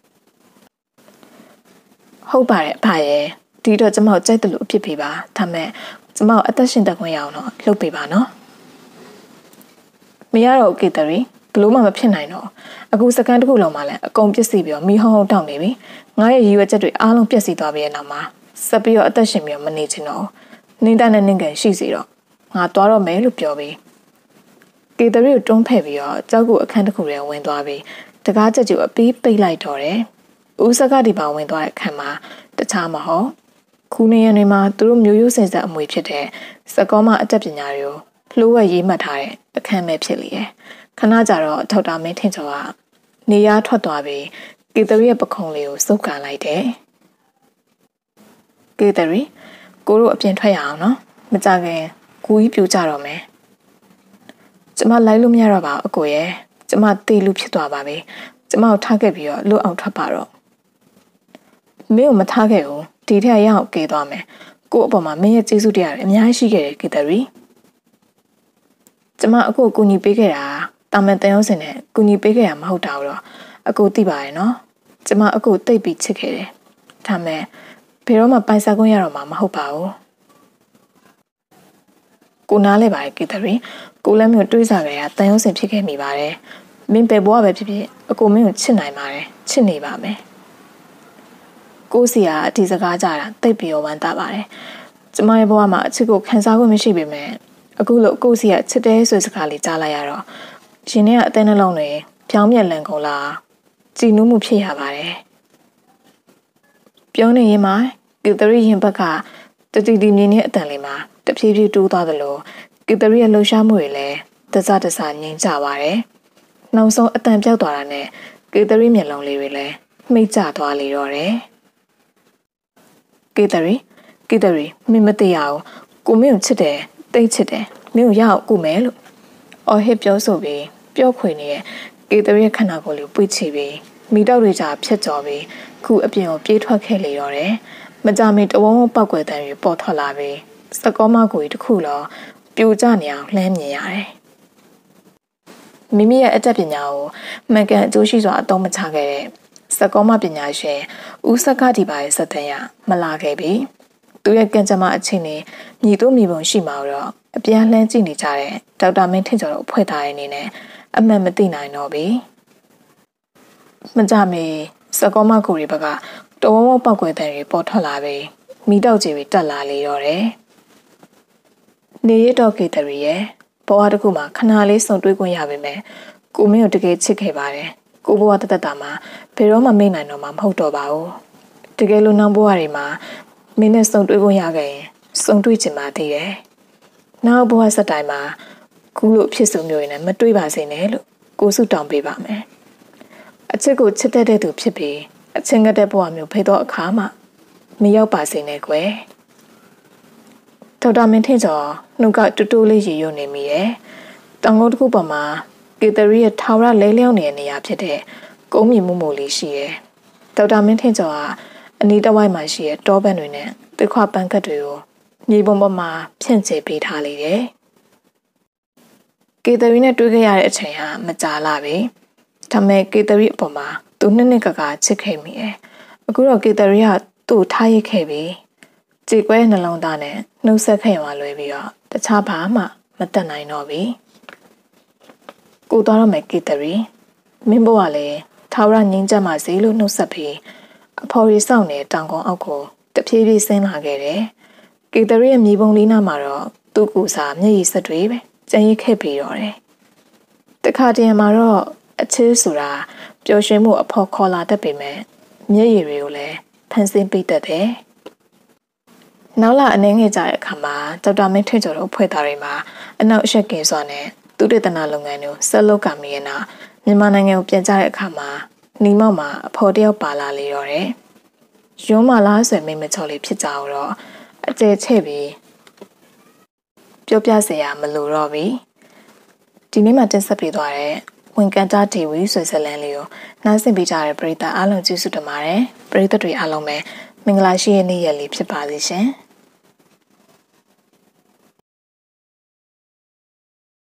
ဟုတ်ပါတယ်အဖရဲ့ဒီတော့ကျမကိုကြိုက်တယ်လို့အဖြစ်ပေးပါဒါမဲ့ကျမကိုအသက်ရှင်တတ်ခွင့်ရအောင်တော့လုပ်ပေးပါနော်မရတော့ကေတရီဘလို့မှမဖြစ်နိုင်တော့အခုစကန်တစ်ခုလုံးမှလည်းအကုန်ပြစ်စီပြီးတော့မိဟုံးဟုံးတောင်းနေပြီငါရဲ့ရည်ရွယ်ချက်တွေအားလုံးပြည့်စည်သွားပြီရဲ့နောက်မှာဆက်ပြီးတော့အသက်ရှင်ပြီးတော့မနေချင်တော့နင်းတနဲ့နင်းကန်ရှိစီတော့ငါသွားတော့မယ်လို့ပြောပြီးကေတရီကိုတွန်းဖက်ပြီးတော့ကြောက်ကူအခန်းတစ်ခုထဲဝင်သွားပြီးတကားချက်ကြီးကိုအပီးပိတ်လိုက်တော့တယ်ဦးစကဒီပါဝင်သွားတဲ့အခန်းမှာတခြားမဟုတ်ခုနေရနေမှာသူတို့မျိုးရိုးစင်ဆက်အမွေဖြစ်တဲ့စကောမအတတ်ပညာတွေကိုလှိုးဝက်ရေးမှတ်ထားတဲ့အခန်းပဲဖြစ်လေတယ်ခဏကြာတော့ဒေါက်တာမင်းထင်ကျော်ကနေရထွက်သွားပြီးကေတရီရဲ့ပခုံးလေးကိုစုပ်ကန်လိုက်တယ်ကေတရီကိုတို့အပြင်ထွက်ရအောင်နော်မကြခင်ကိုကြီးပြူကြတော့မယ်ကျမလိုက်လို့မရတော့ပါဘူးအကိုရဲ့ကျမတေးလူဖြစ်သွားပါပြီကျမကိုထားခဲ့ပြီးတော့လွတ်အောင်ထွက်ပါတော့မင်းကိုမထားခဲ့ဘူးဒီထက်ရအောင်ကေသွားမယ်ကို့အပေါ်မှာမင်းရဲ့ကျေးဇူးတရားတွေအများကြီးရှိခဲ့တယ်ကေတရီကျမအကိုကူညီပေးခဲ့တာတာမန်တန်ရုံးစင်နဲ့ကူညီပေးခဲ့တာမဟုတ်တာတော့အကိုသိပါရဲ့နော်ကျမအကိုတိတ်ပြီးချစ်ခဲ့တယ်ဒါမဲ့ဘယ်တော့မှပိုင်စားခွင့်ရတော့မှာမဟုတ်ပါဘူးကိုနားလဲပါရဲ့ကေတရီကိုလည်းမျိုးတွေးစားကြရတန်ရုံးစင်ဖြစ်ခဲ့မိပါတယ်မင်းပဲဘွားပဲဖြစ်ဖြစ်အကိုမင်းကိုချစ်နိုင်ပါတယ်ချစ်နေပါမယ်ကိုစီကအဒီစကားကြတာတိတ်ပြီးဝမ်းသာပါတယ်ကျမရဲ့ဘဝမှာအချစ်ကိုခံစားခွင့်မရှိပေမဲ့အခုလို့ကိုစီကချစ်တယ်ဆိုတဲ့စကားလေးကြားလိုက်ရတော့ရှင်နဲ့ကအသေးနှလုံးတွေဖြောင်းမြက်လန်ကုန်လာကြည်နူးမှုဖြစ်ရပါတယ်ပြောနေရင်မှကေတရီရင်ဘက်ကတတိတီမြင်းနဲ့အတန်လေးမှာတဖြည်းဖြည်းတိုးသွားသလိုကေတရီရဲ့လှူရှားမှုတွေလည်းတစတစငြိမ်ကြပါတယ်နောက်ဆုံးအတန်ပြောက်သွားတာနဲ့ကေတရီမျက်လုံးလေးတွေလည်းမှိတ်ကျသွားလေတော့တယ်ကေတရီမင်းမသိရအောင်ကိုမင်းကိုချစ်တယ်တိတ်ချစ်တယ်မင်းကိုရအောင်ကုမယ်လို့အော်ဟစ်ပြောဆိုပြီးပျော့ခွေနေတဲ့ကေတရီရဲ့ခန္ဓာကိုယ်လေးပွေ့ချပြီးမိတောက်တွေကြားဖြတ်ကျော်ပြီးခုအပြင်ကိုပြေးထွက်ခဲ့လေတော့တယ်မကြမီတဝုံဝပောက်ကွယ်တန်းတွေပေါ်ထွက်လာပြီးစကောမကိုကြီးတစ်ခုလောပြိုကျနေအောင်လှမ်းမြင်ရတယ်မိမိရဲ့အတတ်ပညာကိုမှန်ကန်အကျိုးရှိစွာအသုံးမချခဲ့တဲ့စကောမပညာရှင်ဦးစကဒီပါရဲ့စက်တန်ရမလာခဲ့ပြီသူရဲ့ကံကြမ္မာအခြေအနေညီတို့မိဘရှိမှာတော့အပြန်လှမ်းကြည့်နေကြတဲ့ဒေါက်တာမင်းထင်ကျော်တို့ဖွဲ့ထားတဲ့အနေနဲ့အမှန်မသိနိုင်တော့ပြီမကြမီစကောမကိုရီဘက်ကတဝုံဝပောက်ကွယ်တဲ့တွေပေါ်ထွက်လာပြီးမိတောက်ကြီးတွေတက်လာလေတော့တယ်နေရတော့ကေတရီရဲ့ဘဝတစ်ခုမှာခဏလေးစုံတွေးခွင့်ရပေမဲ့ကိုမင်းကိုတကယ်ချစ်ခဲ့ပါတယ်ကိုဘဝတသက်တာမှာဘယ်တော့မှမေ့နိုင်တော့မှာမဟုတ်တော့ပါဘူးတကယ်လို့နောက်ဘဝတွေမှာမင်းနဲ့စုံတွေးခွင့်ရခဲ့ရင်စုံတွေးချင်ပါသေးတယ်နောက်ဘဝဆက်တိုင်းမှာခုလိုဖြစ်စုံမျိုးတွေနဲ့မတွေးပါစေနဲ့လို့ကိုစုတောင်းပေးပါမယ်အချစ်ကိုချစ်တတ်တဲ့သူဖြစ်ပြီးအချင်းကတဲ့ဘဝမျိုးဖိတော့အခါမှမရောက်ပါစေနဲ့ကွယ်ဒေါက်တာမင်းထင်ကျော်နှုတ်ကတူတူလေးရေရွနေမိတယ်တောင်ကုန်းတစ်ခုပေါ်မှာကေတရီရဲ့ထာဝရလဲလျောင်းနေတဲ့နေရာဖြစ်တဲ့ကုန်းမြင့်မှုမို့လေးရှိတယ်ဒေါက်တာမင်းထင်ကျော်ကအနီးတစ်ဝိုက်မှာရှိတဲ့တောပန်းတွေနဲ့တစ်ခွပန်းကတ်တွေကိုမြေပုံပေါ်မှာဖြန့်ကျဲပေးထားလိုက်တယ်ကေတရီနဲ့တွေ့ခဲ့ရတဲ့အချိန်ဟာမကြာလာပြီဒါမဲ့ကေတရီအပေါ်မှာသူနှစ်ကချစ်ခဲ့မိတယ်အခုတော့ကေတရီကသူ့ထားရစ်ခဲ့ပြီကြေကွဲနှလုံးသားနဲ့နှုတ်ဆက်ခဲ့ရလွယ်ပြီးတော့တခြားဘာမှမတတ်နိုင်တော့ပြီကိုသွားတော့မယ်ကေတရီမင်းဘဝလည်းထာဝရငြိမ်းချမ်းပါစေလို့နှုတ်ဆက်ပြီးအဖော်ရီစောင့်နေတောင်ကုန်းအောက်ကိုတဖြည်းဖြည်းဆင်းလာခဲ့တယ်ကေတရီရဲ့မြေပုံလေးနားမှာတော့သူ့ကူစားမျက်ရည်စက်တွေပဲကြံရိတ်ခဲ့ပြီးတော့တယ်တခါတည်းမှာတော့အချစ်ဆိုတာပျော်ရွှင်မှုအဖို့ခေါ်လာတတ်ပေမဲ့မျက်ရည်တွေကိုလည်းဖန်ဆင်းပေးတတ်တယ်နောက်လာအနေငယ်ကြတဲ့အခါမှာဒေါက်တာမင်းထွန်းကျော်တို့ဖွဲ့သားတွေမှာအနောက်အရှက်ကင်စွာနဲ့သူတေသနာလုပ်ငန်းတွေဆက်လုပ်ကမိရင်တော့မြန်မာနိုင်ငံကိုပြန်ကြတဲ့အခါမှာနီမောက်မှာအဖော်တယောက်ပါလာလေတော့တယ်။ရုံးမလားဆွေမိမချော်လေးဖြစ်ကြတော့အကျဲချဲ့ပြီးပြောပြစရာမလိုတော့ပြီ။ဒီနေ့မှတင်ဆက်ပေးသွားတဲ့ဝင်ကန်တာဒေဝီဆွေဆက်လန်းလေးကိုနားဆင်ပေးကြတဲ့ပရိသတ်အားလုံးကျေးဇူးတင်ပါတယ်။ပရိသတ်တွေအားလုံးပဲမင်္ဂလာရှိတဲ့နေ့ရက်လေးဖြစ်ပါစေရှင်။